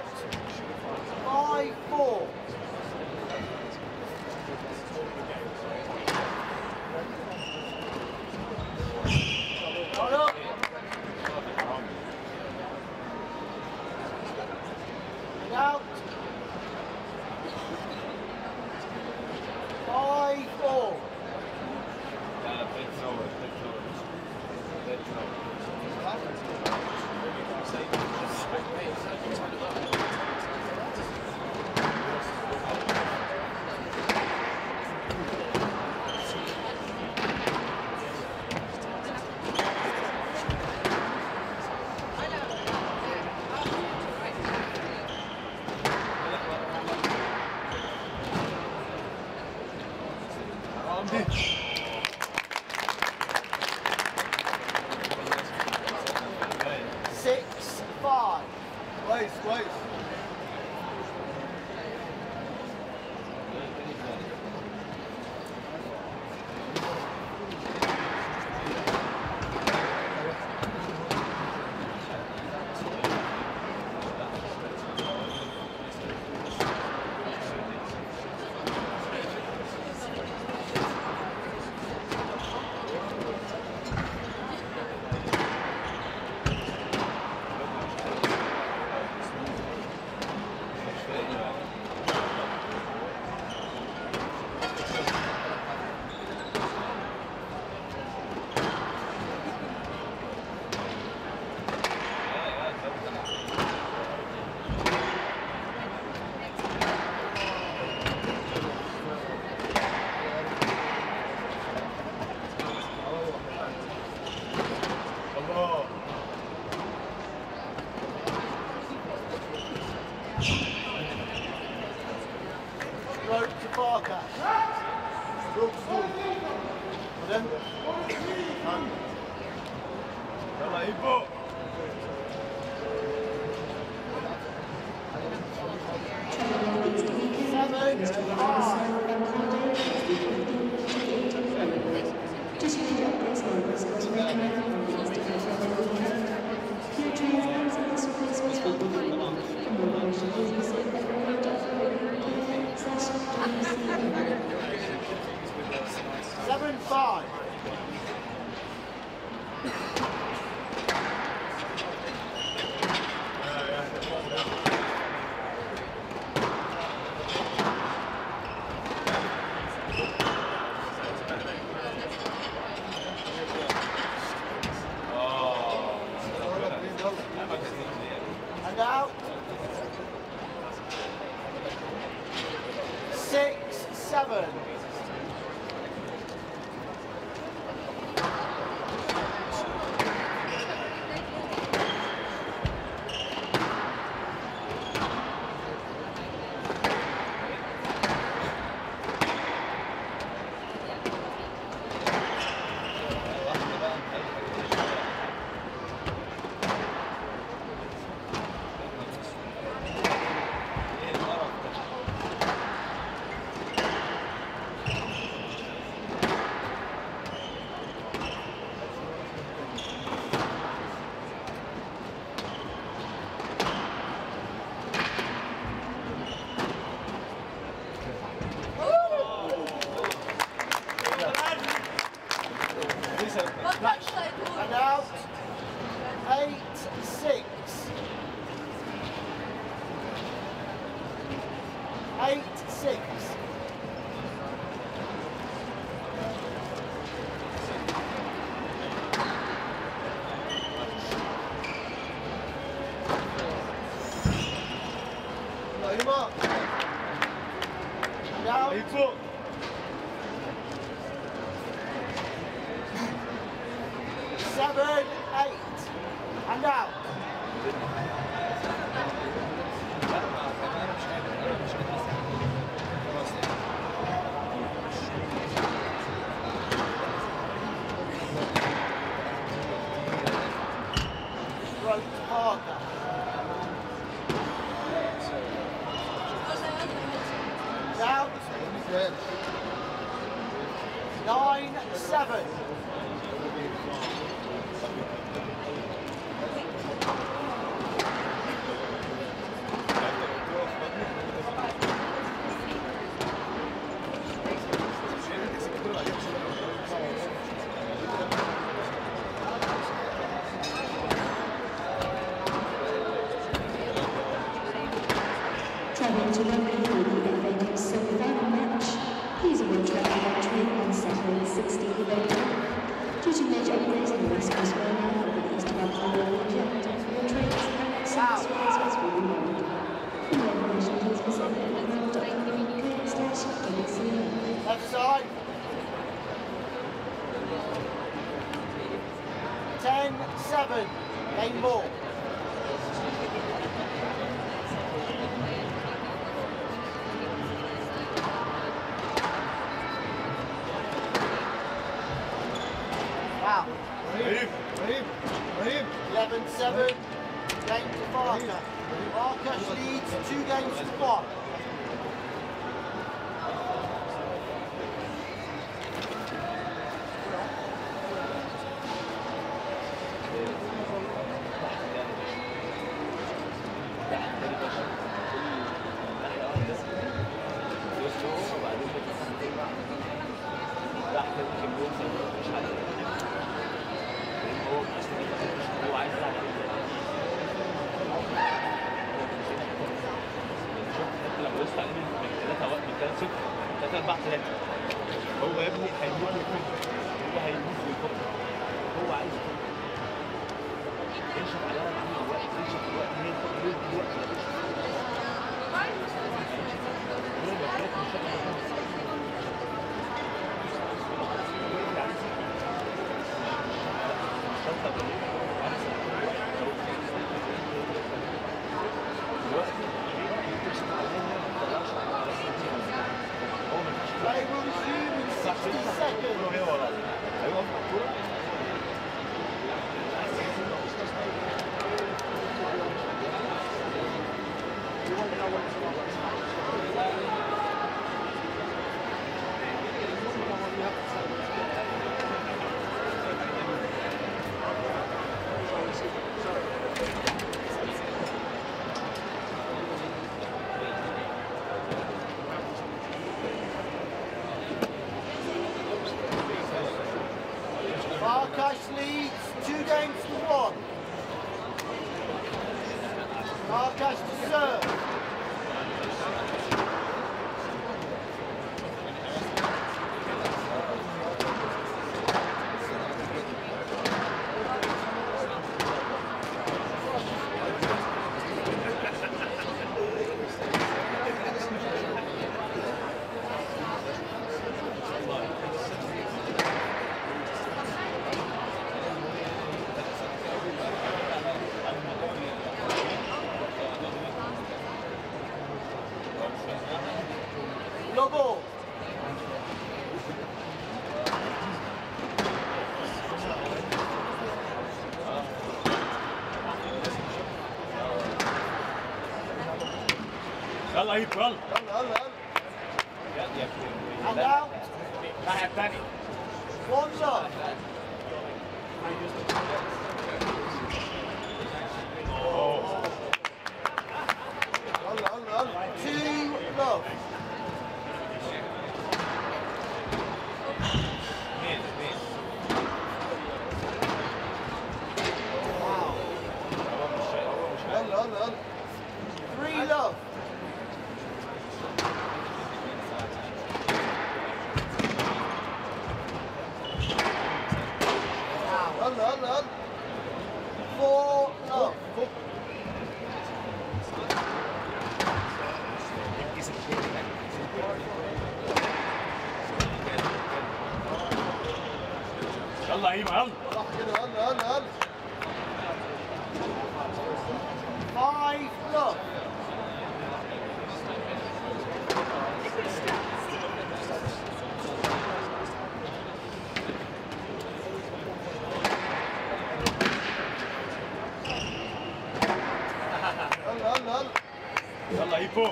5-4. Out. 5-4. كويس. Rope to Farkas. يلا ايبو. Seven, 5. And out. 6, 7. And out. 8, 6. 8-6. Nour. Down. 7-8. And out. Farkas. Down. 9-7. Travelling to Birmingham for the FA Cup semi-final match, he's a world track entry on Saturday the 16th of April. Due to major upgrades in the West Coast Rail line over the east of Aboulmakarim, your trains and service transfers will be made. For more information, please visit birmingham.co.uk/LCA. Left side. 10-7. Game ball. Wow. 11-7. Game to Farkas. Farkas leads 2 games to 1. هو يا ابني هيموت ويفك، هو هيموت ويفك، هو عايز يفك. انشف عليها معانا الوقت، انشف الوقت، هي الوقت دلوقتي يا باشا. They will resume in 60 seconds. Farkas leads 2 games to 1. Farkas to serve. No ball. يلا يلا يلا And out. الناحية الثانية. 1 love. Two love. Wow. 3 love. يلا 4 love. يلا ايمن يلا. صح كده يلا 5 love. يلا هيبو.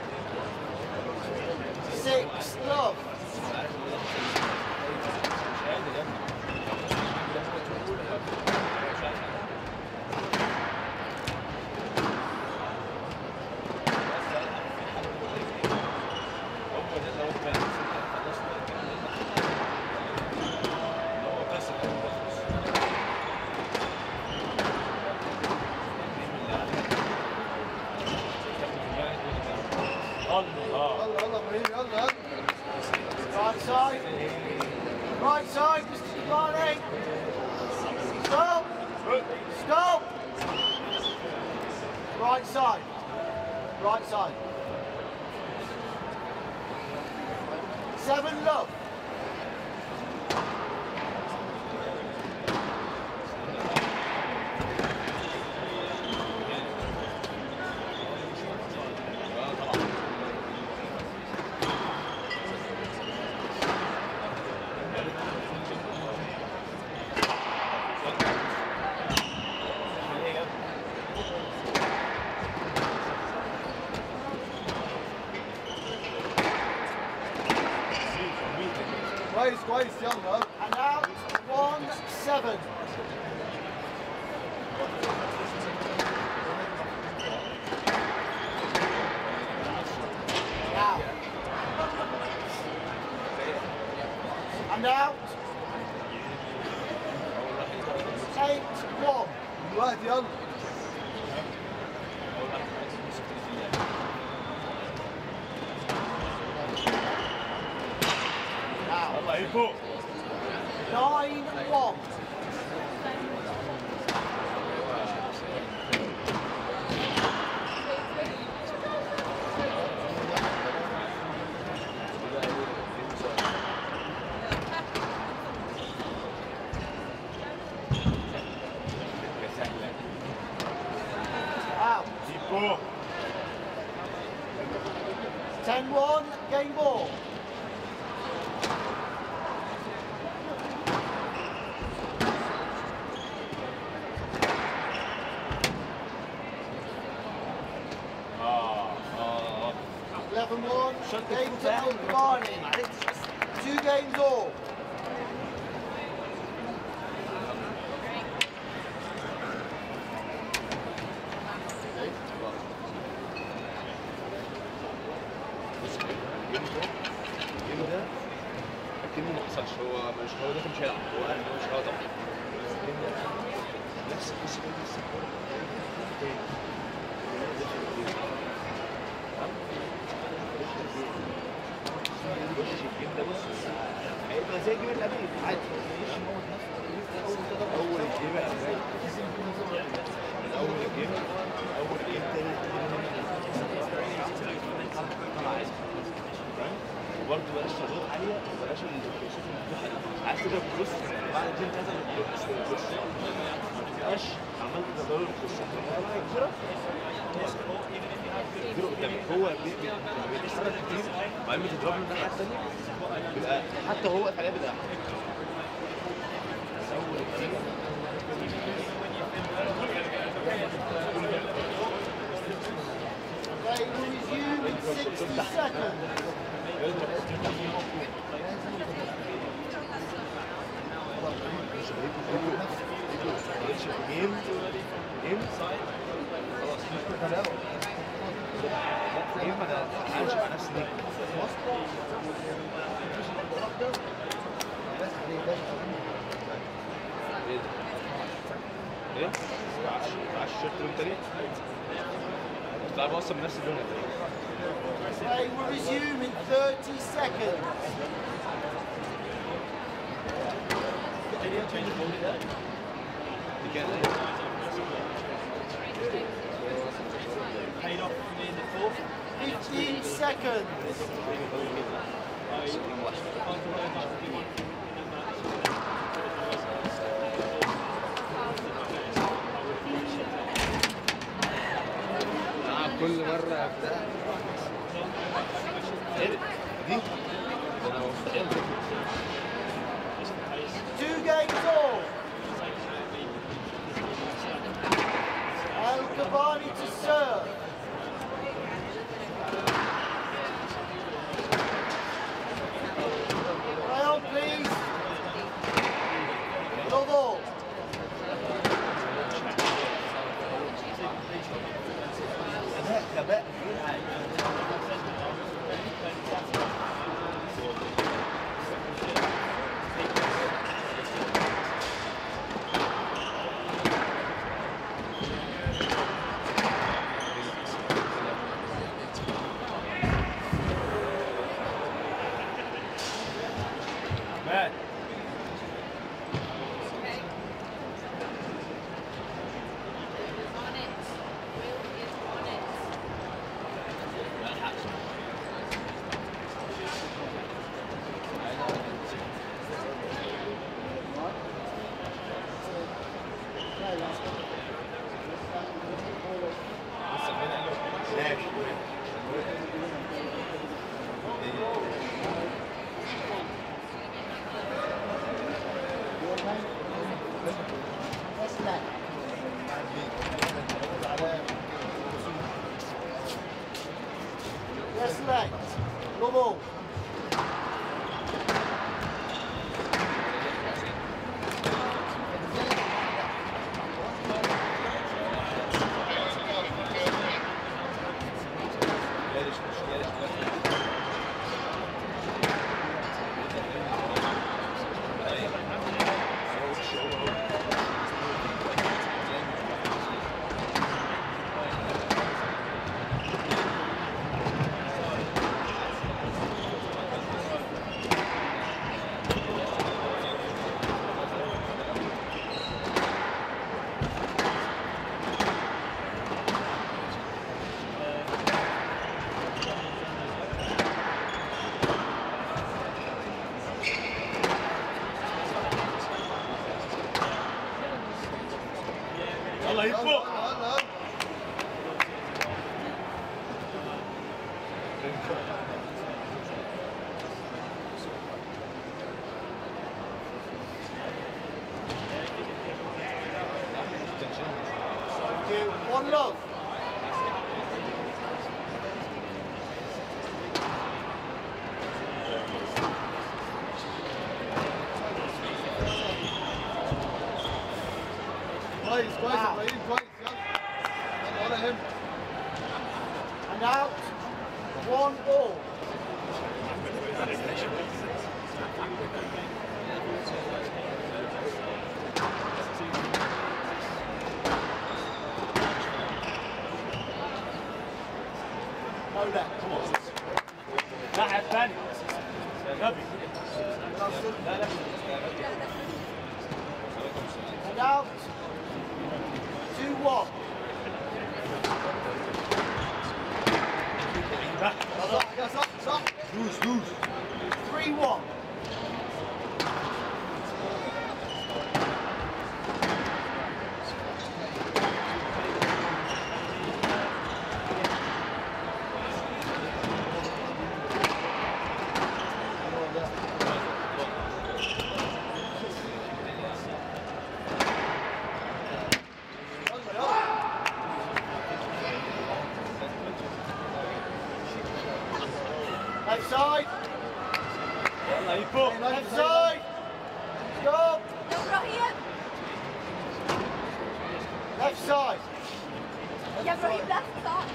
6 love. Right side, Mr. Ibrahim. Stop. Stop. Right side. Right side. 7 love. Twice, younger. And out, 1-7. Now. And out. 8-1. Right, young. يلا هيبو. 9-1. Out. هيبو. 10-1, game ball. Game to Elkabbani. 2 games all. لكنه ما حصلش هو ده مش هيلعب هو قال مش هيقدر نفس الجيم ده بص هيبقى زي الجيم القديم عادي اول الجيم تاني وبرضه بلاش تضغط عاليه وبلاش الكروسات المفتوحه دي عايز تضرب كروس بعد الجيم كذا الكروس ما تبقاش عملت تدور الكروسات يجروا قدامك هو بيتحرك كتير وبعدين بتضربه من الناحيه الثانيه بيبقى حتى هو واقف عليها بيبقى They will resume in 60 seconds. ايه؟ معاش الشيرت التاني؟ بتلعبوا اصلا بنفس اللون They will resume in 30 seconds. Paid off for me in the fourth. 15 seconds. كل مرة بتاع Two games all. Elkabbani to serve. Play on, please. Love all. Yes, left. Come on. الله يفوق. One love. كويس كويس يا ابراهيم كويس يلا ولا يهمك. And out. 1-all. No left. Come on. لاعب ثاني. نبي. And out. 2-1. صح صح لوز 3-1. Left side. Left side. Stop. Ibrahim. Left side. Ibrahim left side.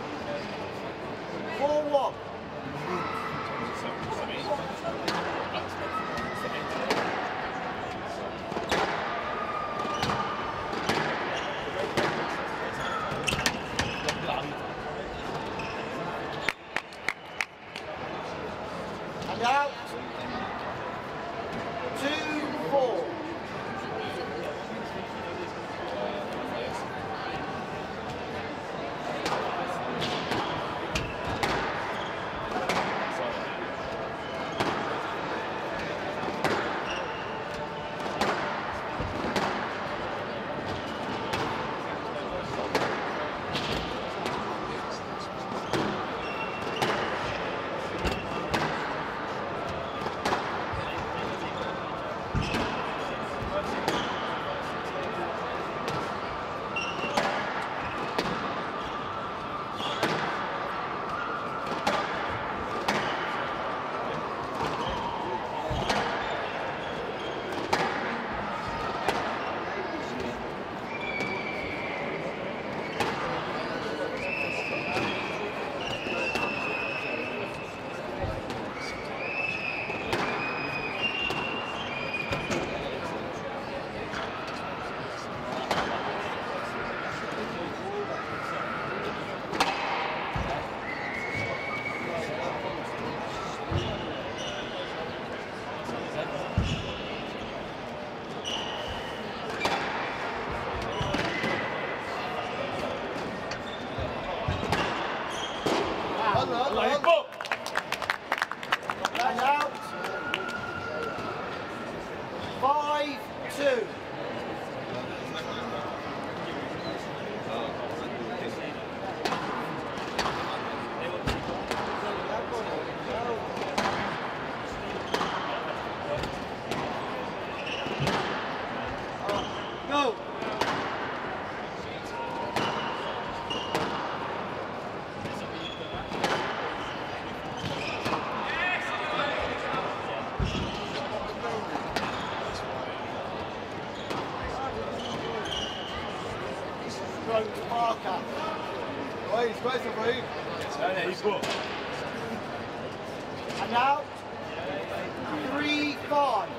4-1. And out. 2-4. throw to Farkas. كويس يا ابراهيم. And out. 3-5.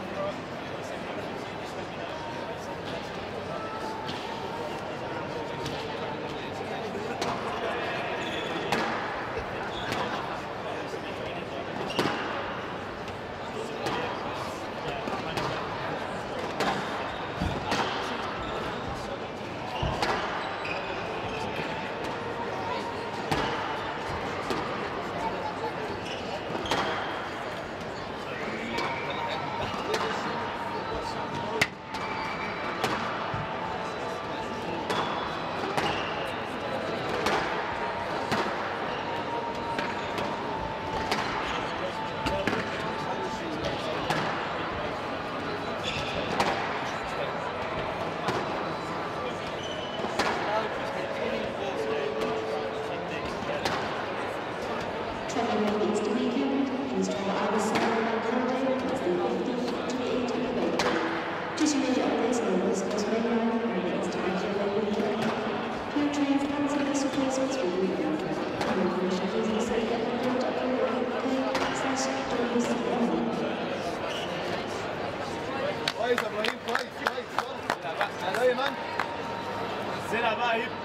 كويس يا ابراهيم كويس. دايما. زينة بقى هيب.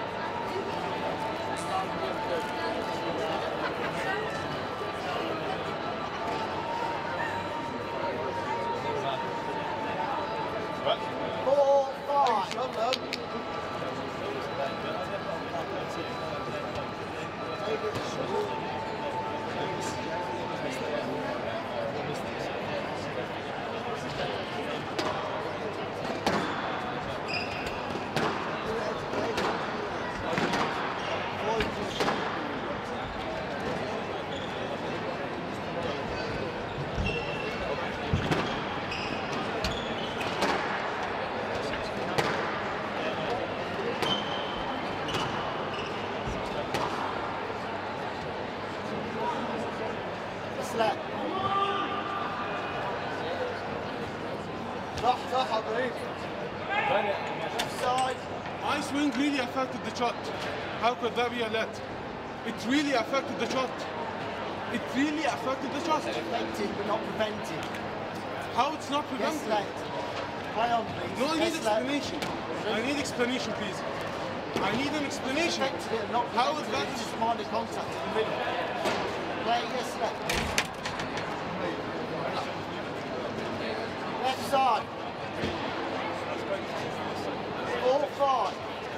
صح يا ابراهيم. My swing really affected the shot. How could that be a let? It really affected the shot. It really affected the shot. Affected but not prevented. How it's not prevented? Yes, let. Play on, please. No, I need Yes, explanation. I need explanation, please. I need an explanation. Affected it and not How is prevented that? it, just minor contact in the middle. Play yes, let. Left side. 4-5.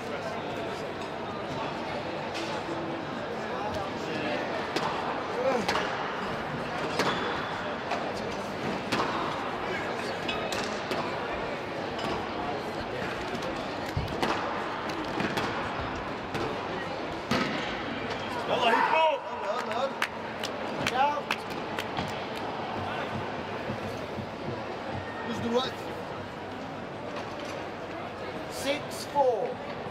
دلوقتي 6-4.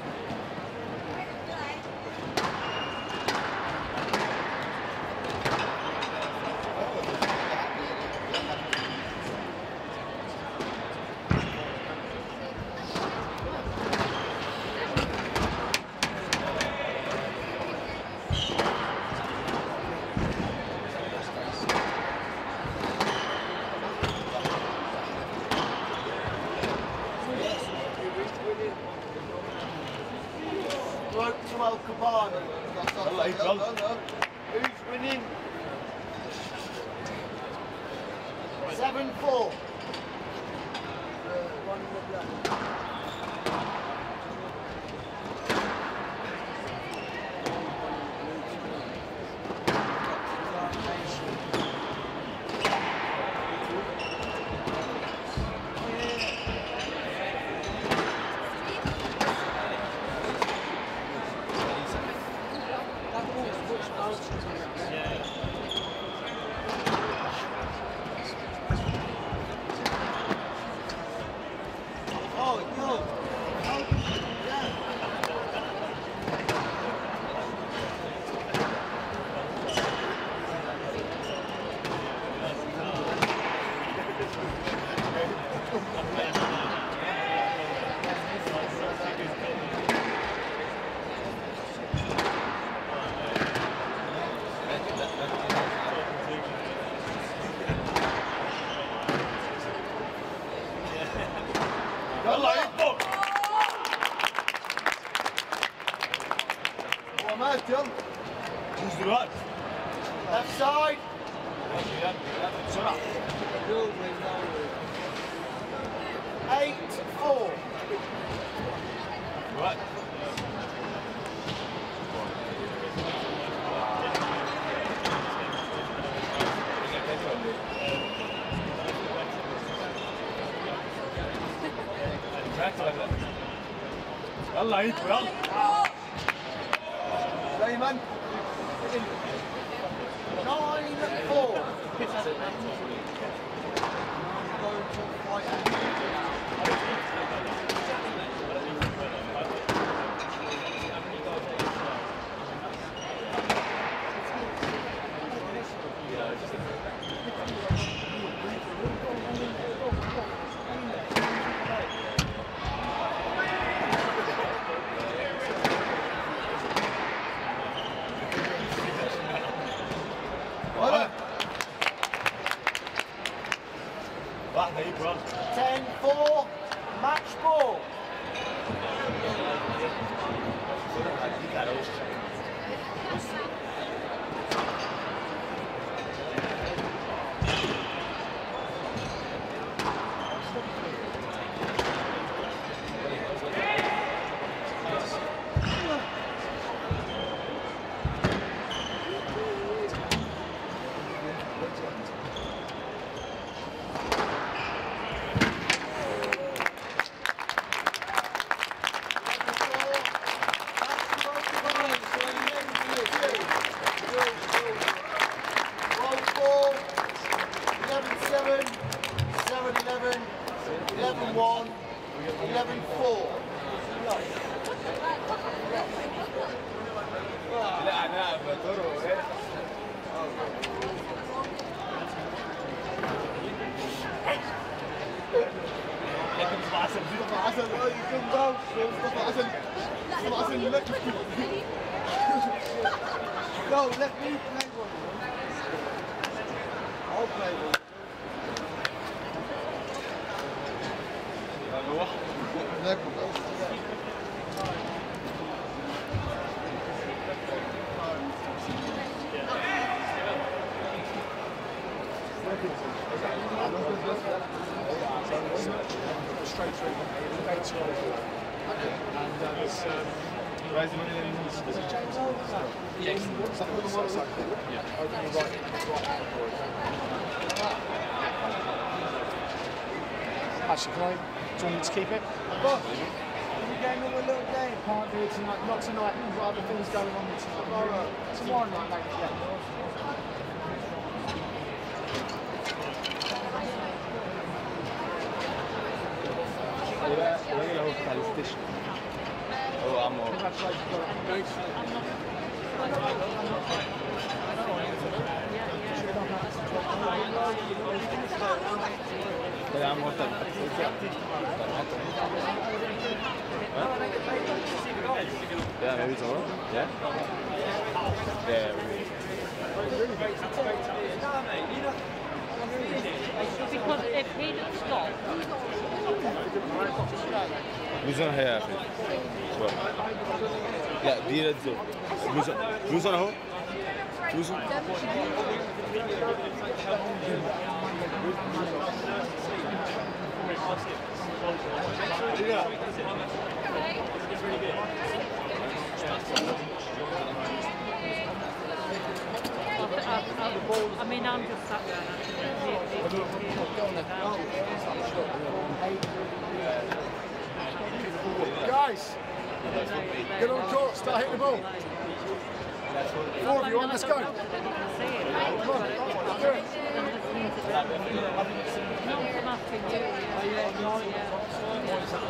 Broke to Elkabbani. Who's winning? 7-4. يلا يكبر. ومات يلا. شوف دلوقتي. Left side. بسرعة. 8-4. دلوقتي. يلا عيدوا يلا. دايما. 9-4. واحدة يبرا. 10-4. Match ball. No, let me play one. I'll play one. Straight through. And it's is it James? Jenkins. Yeah. Open the right. Actually, do you want me to keep it? We're going on a little game. Can't do it tonight. Not tonight. We've got other things going on tomorrow. Tomorrow night, maybe. Yeah. هو عمو يا عم هو Yeah, maybe tomorrow. Yeah. Yeah. Because if he didn't stop, لوزون هي يا اخي. لا دي ريد زون. لوزون اهو. لوزون. I mean, I'm just sat there. Guys, get on the court, start hitting the ball. 4 of you on, let's go. Come on, do it. Not enough to you.